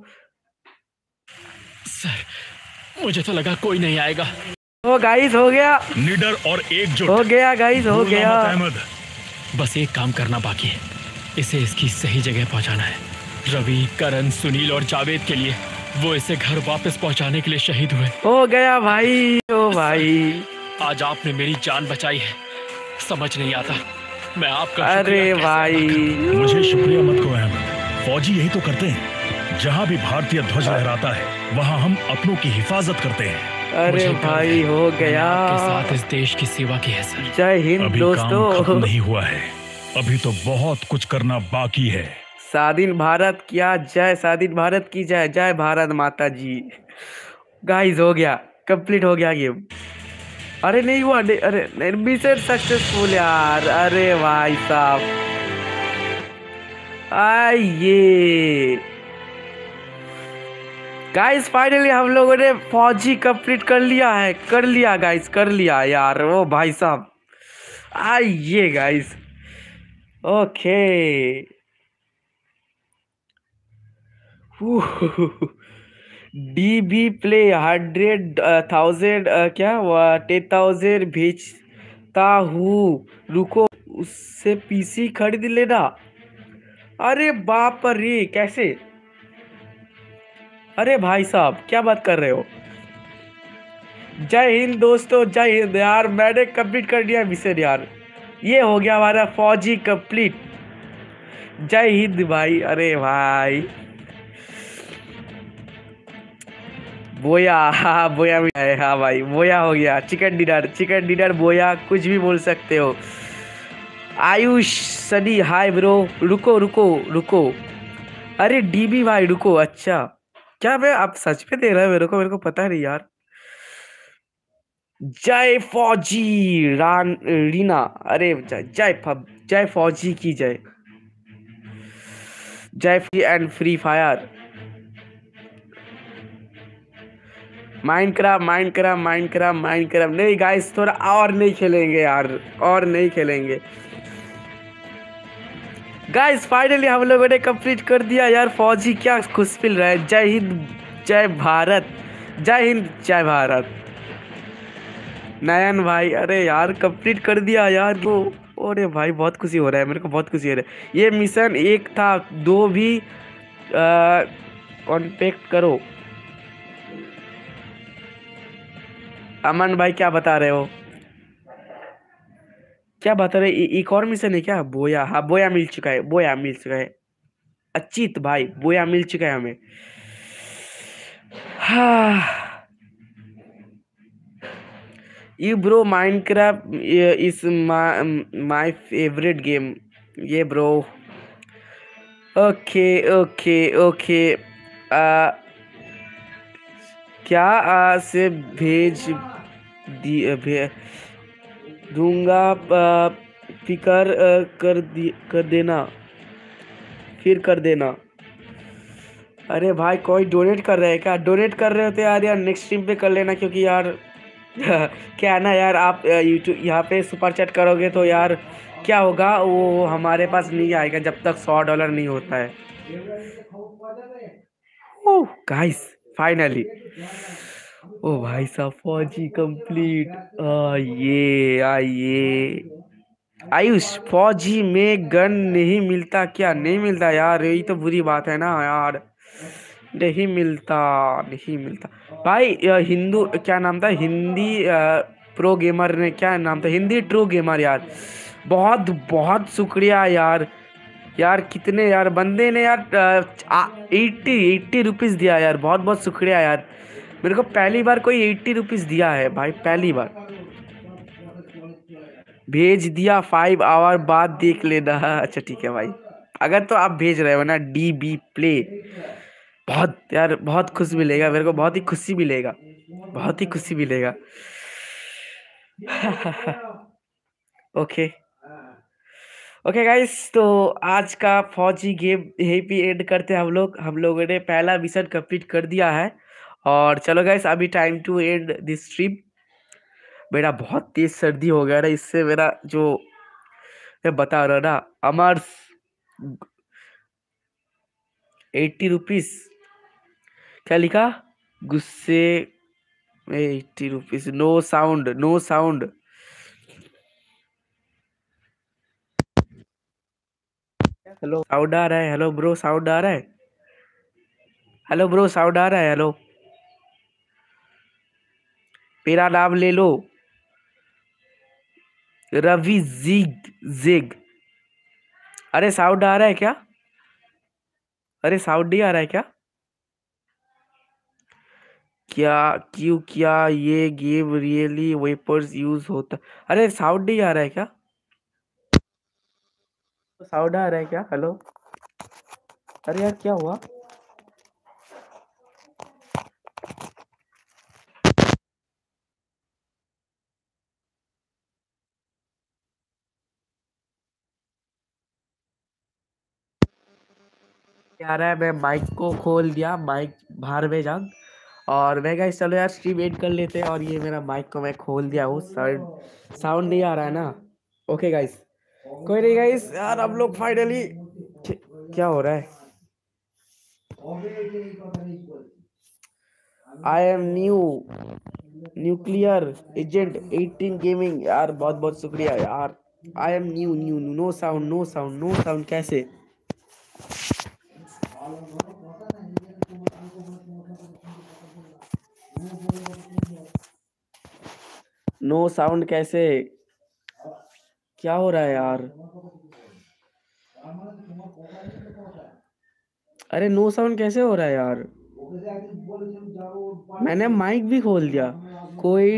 सर। मुझे तो लगा कोई नहीं आएगा। हो गाइस हो गया, निडर और एकजुट। हो गया गाइस, हो गया। अहमद, बस एक काम करना बाकी है, इसे इसकी सही जगह पहुंचाना है। रवि, करण, सुनील और जावेद के लिए वो इसे घर वापस पहुंचाने के लिए शहीद हुए। हो गया भाई, ओ भाई। आज आपने मेरी जान बचाई है, समझ नहीं आता मैं आपका अरे शुक्रिया कैसे भाई अदा करूं। मुझे शुक्रिया मत कहो अहमद, फौजी यही तो करते हैं। जहाँ भी भारतीय ध्वज लहराता है वहाँ हम अपनों की हिफाजत करते हैं। अरे मुझे गर्व भाई है, हो मैंने गया। आपके साथ इस देश की सेवा की है सर। जय हिंद अभी काम खत्म दोस्तों। नहीं हुआ है, अभी तो बहुत कुछ करना बाकी है। स्वाधीन भारत क्या जय, स्वाधीन भारत की जय, जय भारत माता जी। गाइस हो गया, कंप्लीट हो गया गेम। अरे नहीं हुआ, नहीं, अरे नहीं, मिशन सक्सेसफुल यार। अरे भाई साहब आइए गाइस, फाइनली हम लोगों ने फौजी कंप्लीट कर लिया है, कर लिया गाइस, कर लिया यार। ओ भाई साहब आइए गाइस, ओके। डीबी प्ले 100,000 क्या 10,000 भेजता हूँ, रुको उससे पीसी खरीद लेना। अरे बाप रे, कैसे? अरे भाई साहब क्या बात कर रहे हो? जय हिंद दोस्तों, जय हिंद यार। मैंने कंप्लीट कर दिया मिशन यार, ये हो गया हमारा फौजी कंप्लीट। जय हिंद भाई। अरे भाई बोया, हाँ बोया भी है, हाँ भाई बोया हो गया। चिकन डिनर, चिकन डिनर बोया, कुछ भी बोल सकते हो। Ayush Sunny hi bro. रुको रुको रुको, अरे डीबी भाई रुको। अच्छा क्या मैं आप सच में दे रहे हो मेरे को पता नहीं यार। जय फौजी रीना, अरे जय फौजी की जय, जय free and free fire. Minecraft नहीं गाइस, थोड़ा और नहीं खेलेंगे यार, और नहीं खेलेंगे गाइस। फाइनली हम लोगों ने कंप्लीट कर दिया यार फौजी, क्या खुश मिल रहा है। जय हिंद, जय भारत, जय हिंद, जय भारत। नयन भाई, अरे यार कंप्लीट कर दिया यार वो। अरे भाई बहुत खुशी हो रहा है मेरे को, बहुत खुशी हो रहा है। ये मिशन 1 था, 2 भी कॉन्टेक्ट करो। अमन भाई क्या बता रहे हो, क्या बता रहे? एक और मिशन है क्या? बोया, हाँ बोया मिल चुका है, बोया मिल चुका है। अचित भाई बोया मिल चुका है हमें। हाँ you bro, Minecraft is my favourite game. ये ब्रो, ओके ओके ओके। क्या से भेज दूंगा, फिकर कर देना, फिर कर देना। अरे भाई कोई डोनेट कर रहे हैं क्या? डोनेट कर रहे हो तो यार नेक्स्ट स्ट्रीम पे कर लेना, क्योंकि यार क्या है ना यार, आप यूट्यूब यहाँ पे सुपर चैट करोगे तो यार क्या होगा वो हमारे पास नहीं आएगा जब तक $100 नहीं होता है। ओह गाइस फाइनली, ओ भाई साहब फौजी कंप्लीट। ये आयुष, फौजी में गन नहीं मिलता क्या? नहीं मिलता यार, यही तो बुरी बात है ना यार। नहीं मिलता, नहीं मिलता भाई। हिंदू क्या नाम था, हिंदी प्रो गेमर ने क्या नाम था, हिंदी ट्रू गेमर यार, बहुत बहुत शुक्रिया यार। यार कितने यार बंदे ने यार 80 रुपीज़ दिया यार, बहुत बहुत शुक्रिया यार। मेरे को पहली बार कोई 80 रुपीज़ दिया है भाई, पहली बार भेज दिया। 5 आवर बाद देख लेना। अच्छा ठीक है भाई, अगर तो आप भेज रहे हो ना DB प्ले, बहुत यार बहुत खुश मिलेगा मेरे को, बहुत ही खुशी मिलेगा, बहुत ही खुशी मिलेगा। ओके ओके गाइस, तो आज का फौजी गेम यहीं पे एंड करते हैं हम लोगों ने पहला मिशन कंप्लीट कर दिया है। और चलो गाइस, अभी time to end this stream. मेरा बहुत तेज सर्दी हो गया ना, इससे मेरा जो मैं बता रहा ना, अमर 80 रुपीज क्या लिखा, गुस्से में 80 rupees, no sound no sound. Hello sound आ रहा है? हेलो ब्रो साउंड आ रहा है? हेलो ब्रो साउंड आ रहा है? हेलो, मेरा नाम ले लो, रवि जिग जिग। अरे साउंड आ रहा है क्या? अरे साउंड नहीं आ रहा है क्या? क्या, क्यों, क्या ये गेम रियली वेपर्स यूज होता? अरे साउंड नहीं आ रहा है क्या? साउंड आ रहा है क्या? हेलो, अरे यार क्या हुआ? क्या आ रहा है? मैं माइक को खोल दिया, माइक बाहर में जान। और मैं गाइस चलो यार स्ट्रीम एंड कर लेते हैं, और ये मेरा माइक को मैं खोल दिया हूँ, साउंड साउंड नहीं आ रहा है ना। ओके गाइस, कोई नहीं गाइस यार, हम लोग फाइनली, क्या हो रहा है? I am new nuclear agent 18 gaming, यार बहुत बहुत शुक्रिया यार। I am new new, no sound no sound no sound कैसे? नो साउंड कैसे? क्या हो रहा है यार? अरे नो साउंड कैसे हो रहा है यार? मैंने माइक भी खोल दिया, कोई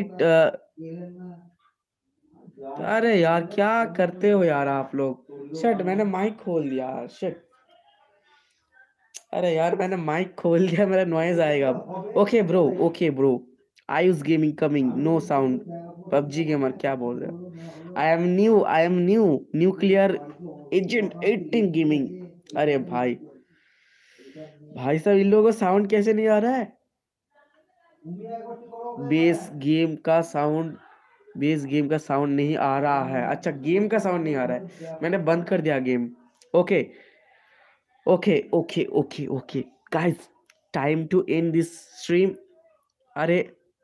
अरे यार क्या करते हो यार आप लोग? शिट, मैंने माइक खोल दिया, शिट। अरे यार मैंने माइक खोल दिया, मेरा नॉइज आएगा अब। Okay bro, Ayush gaming coming, no sound, PUBG gamer क्या बोल रहे हो? I am new nuclear agent 18 gaming. अरे भाई, भाई साहब इन लोगों को साउंड कैसे नहीं आ रहा है? बेस गेम का साउंड, बेस गेम का साउंड नहीं आ रहा है। अच्छा गेम का साउंड नहीं आ रहा है, मैंने बंद कर दिया game. Okay okay guys, time to end this stream. अरे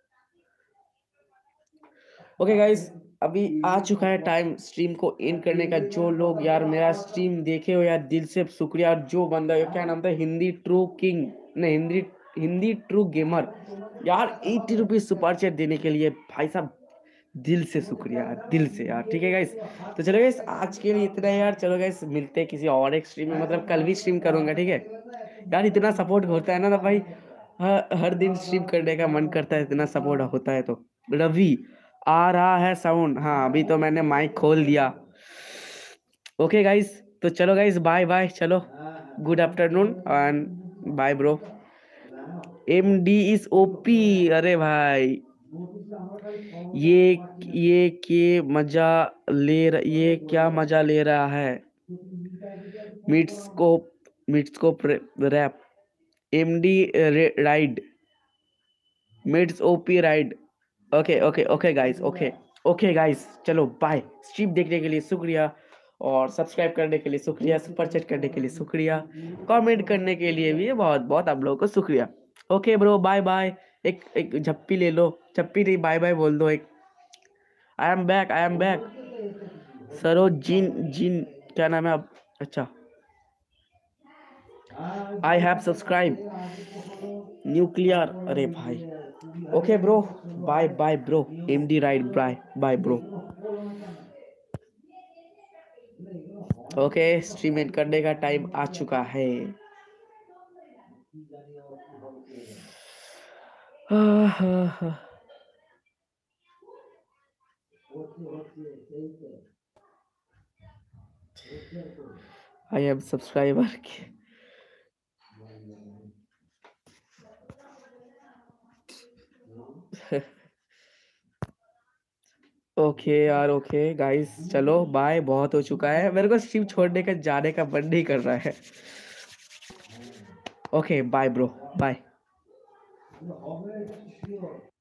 ओके गाइस, अभी आ चुका है टाइम स्ट्रीम को एंड करने का। जो लोग यार मेरा स्ट्रीम देखे हो यार, दिल से शुक्रिया। और जो बंदा, क्या नाम था, हिंदी ट्रू किंग, नहीं हिंदी ट्रू गेमर यार, 80 रुपीज सुपर चैट देने के लिए भाई साहब दिल से शुक्रिया यार, दिल से यार। ठीक है गाइस, तो चलो गाइस आज के लिए इतना है यार। चलो गाइस मिलते हैं किसी और एक स्ट्रीम में, मतलब कल भी स्ट्रीम करूंगा, ठीक है यार। इतना सपोर्ट होता है ना भाई, हर दिन स्ट्रीम करने का मन करता है, इतना सपोर्ट होता है तो। रवि आ रहा है साउंड? हाँ अभी तो मैंने माइक खोल दिया। ओके गाइस, तो चलो गाइस, बाय बाय, चलो good afternoon and bye bro. MD is OP। अरे भाई ये क्या मजा ले रहा है? Midscope rap, MD ride, mids OP ride. Okay guys, okay guys, चलो बाय। स्ट्रीम देखने के लिए शुक्रिया। और सब्सक्राइब करने के लिए शुक्रिया, सुपर चैट करने के लिए शुक्रिया, कमेंट करने के लिए भी बहुत बहुत आप लोगों को शुक्रिया। Okay bro, bye bye. एक एक झप्पी ले लो, झप्पी नहीं, बाय बाय बोल दो एक। I am back, I am back. सरोजीन जीन क्या नाम है अब? अच्छा, आई हैव सब्सक्राइब न्यूक्लियर। अरे भाई, okay bro, bye bye bro. MD right, bye bye bro. Okay, stream end करने का टाइम आ चुका है। आई एम सब्सक्राइबर के ओके यार, ओके गाइस, चलो बाय, बहुत हो चुका है। मेरे को स्ट्रीम छोड़ने का, जाने का मन नहीं कर रहा है। Okay bye bro, bye.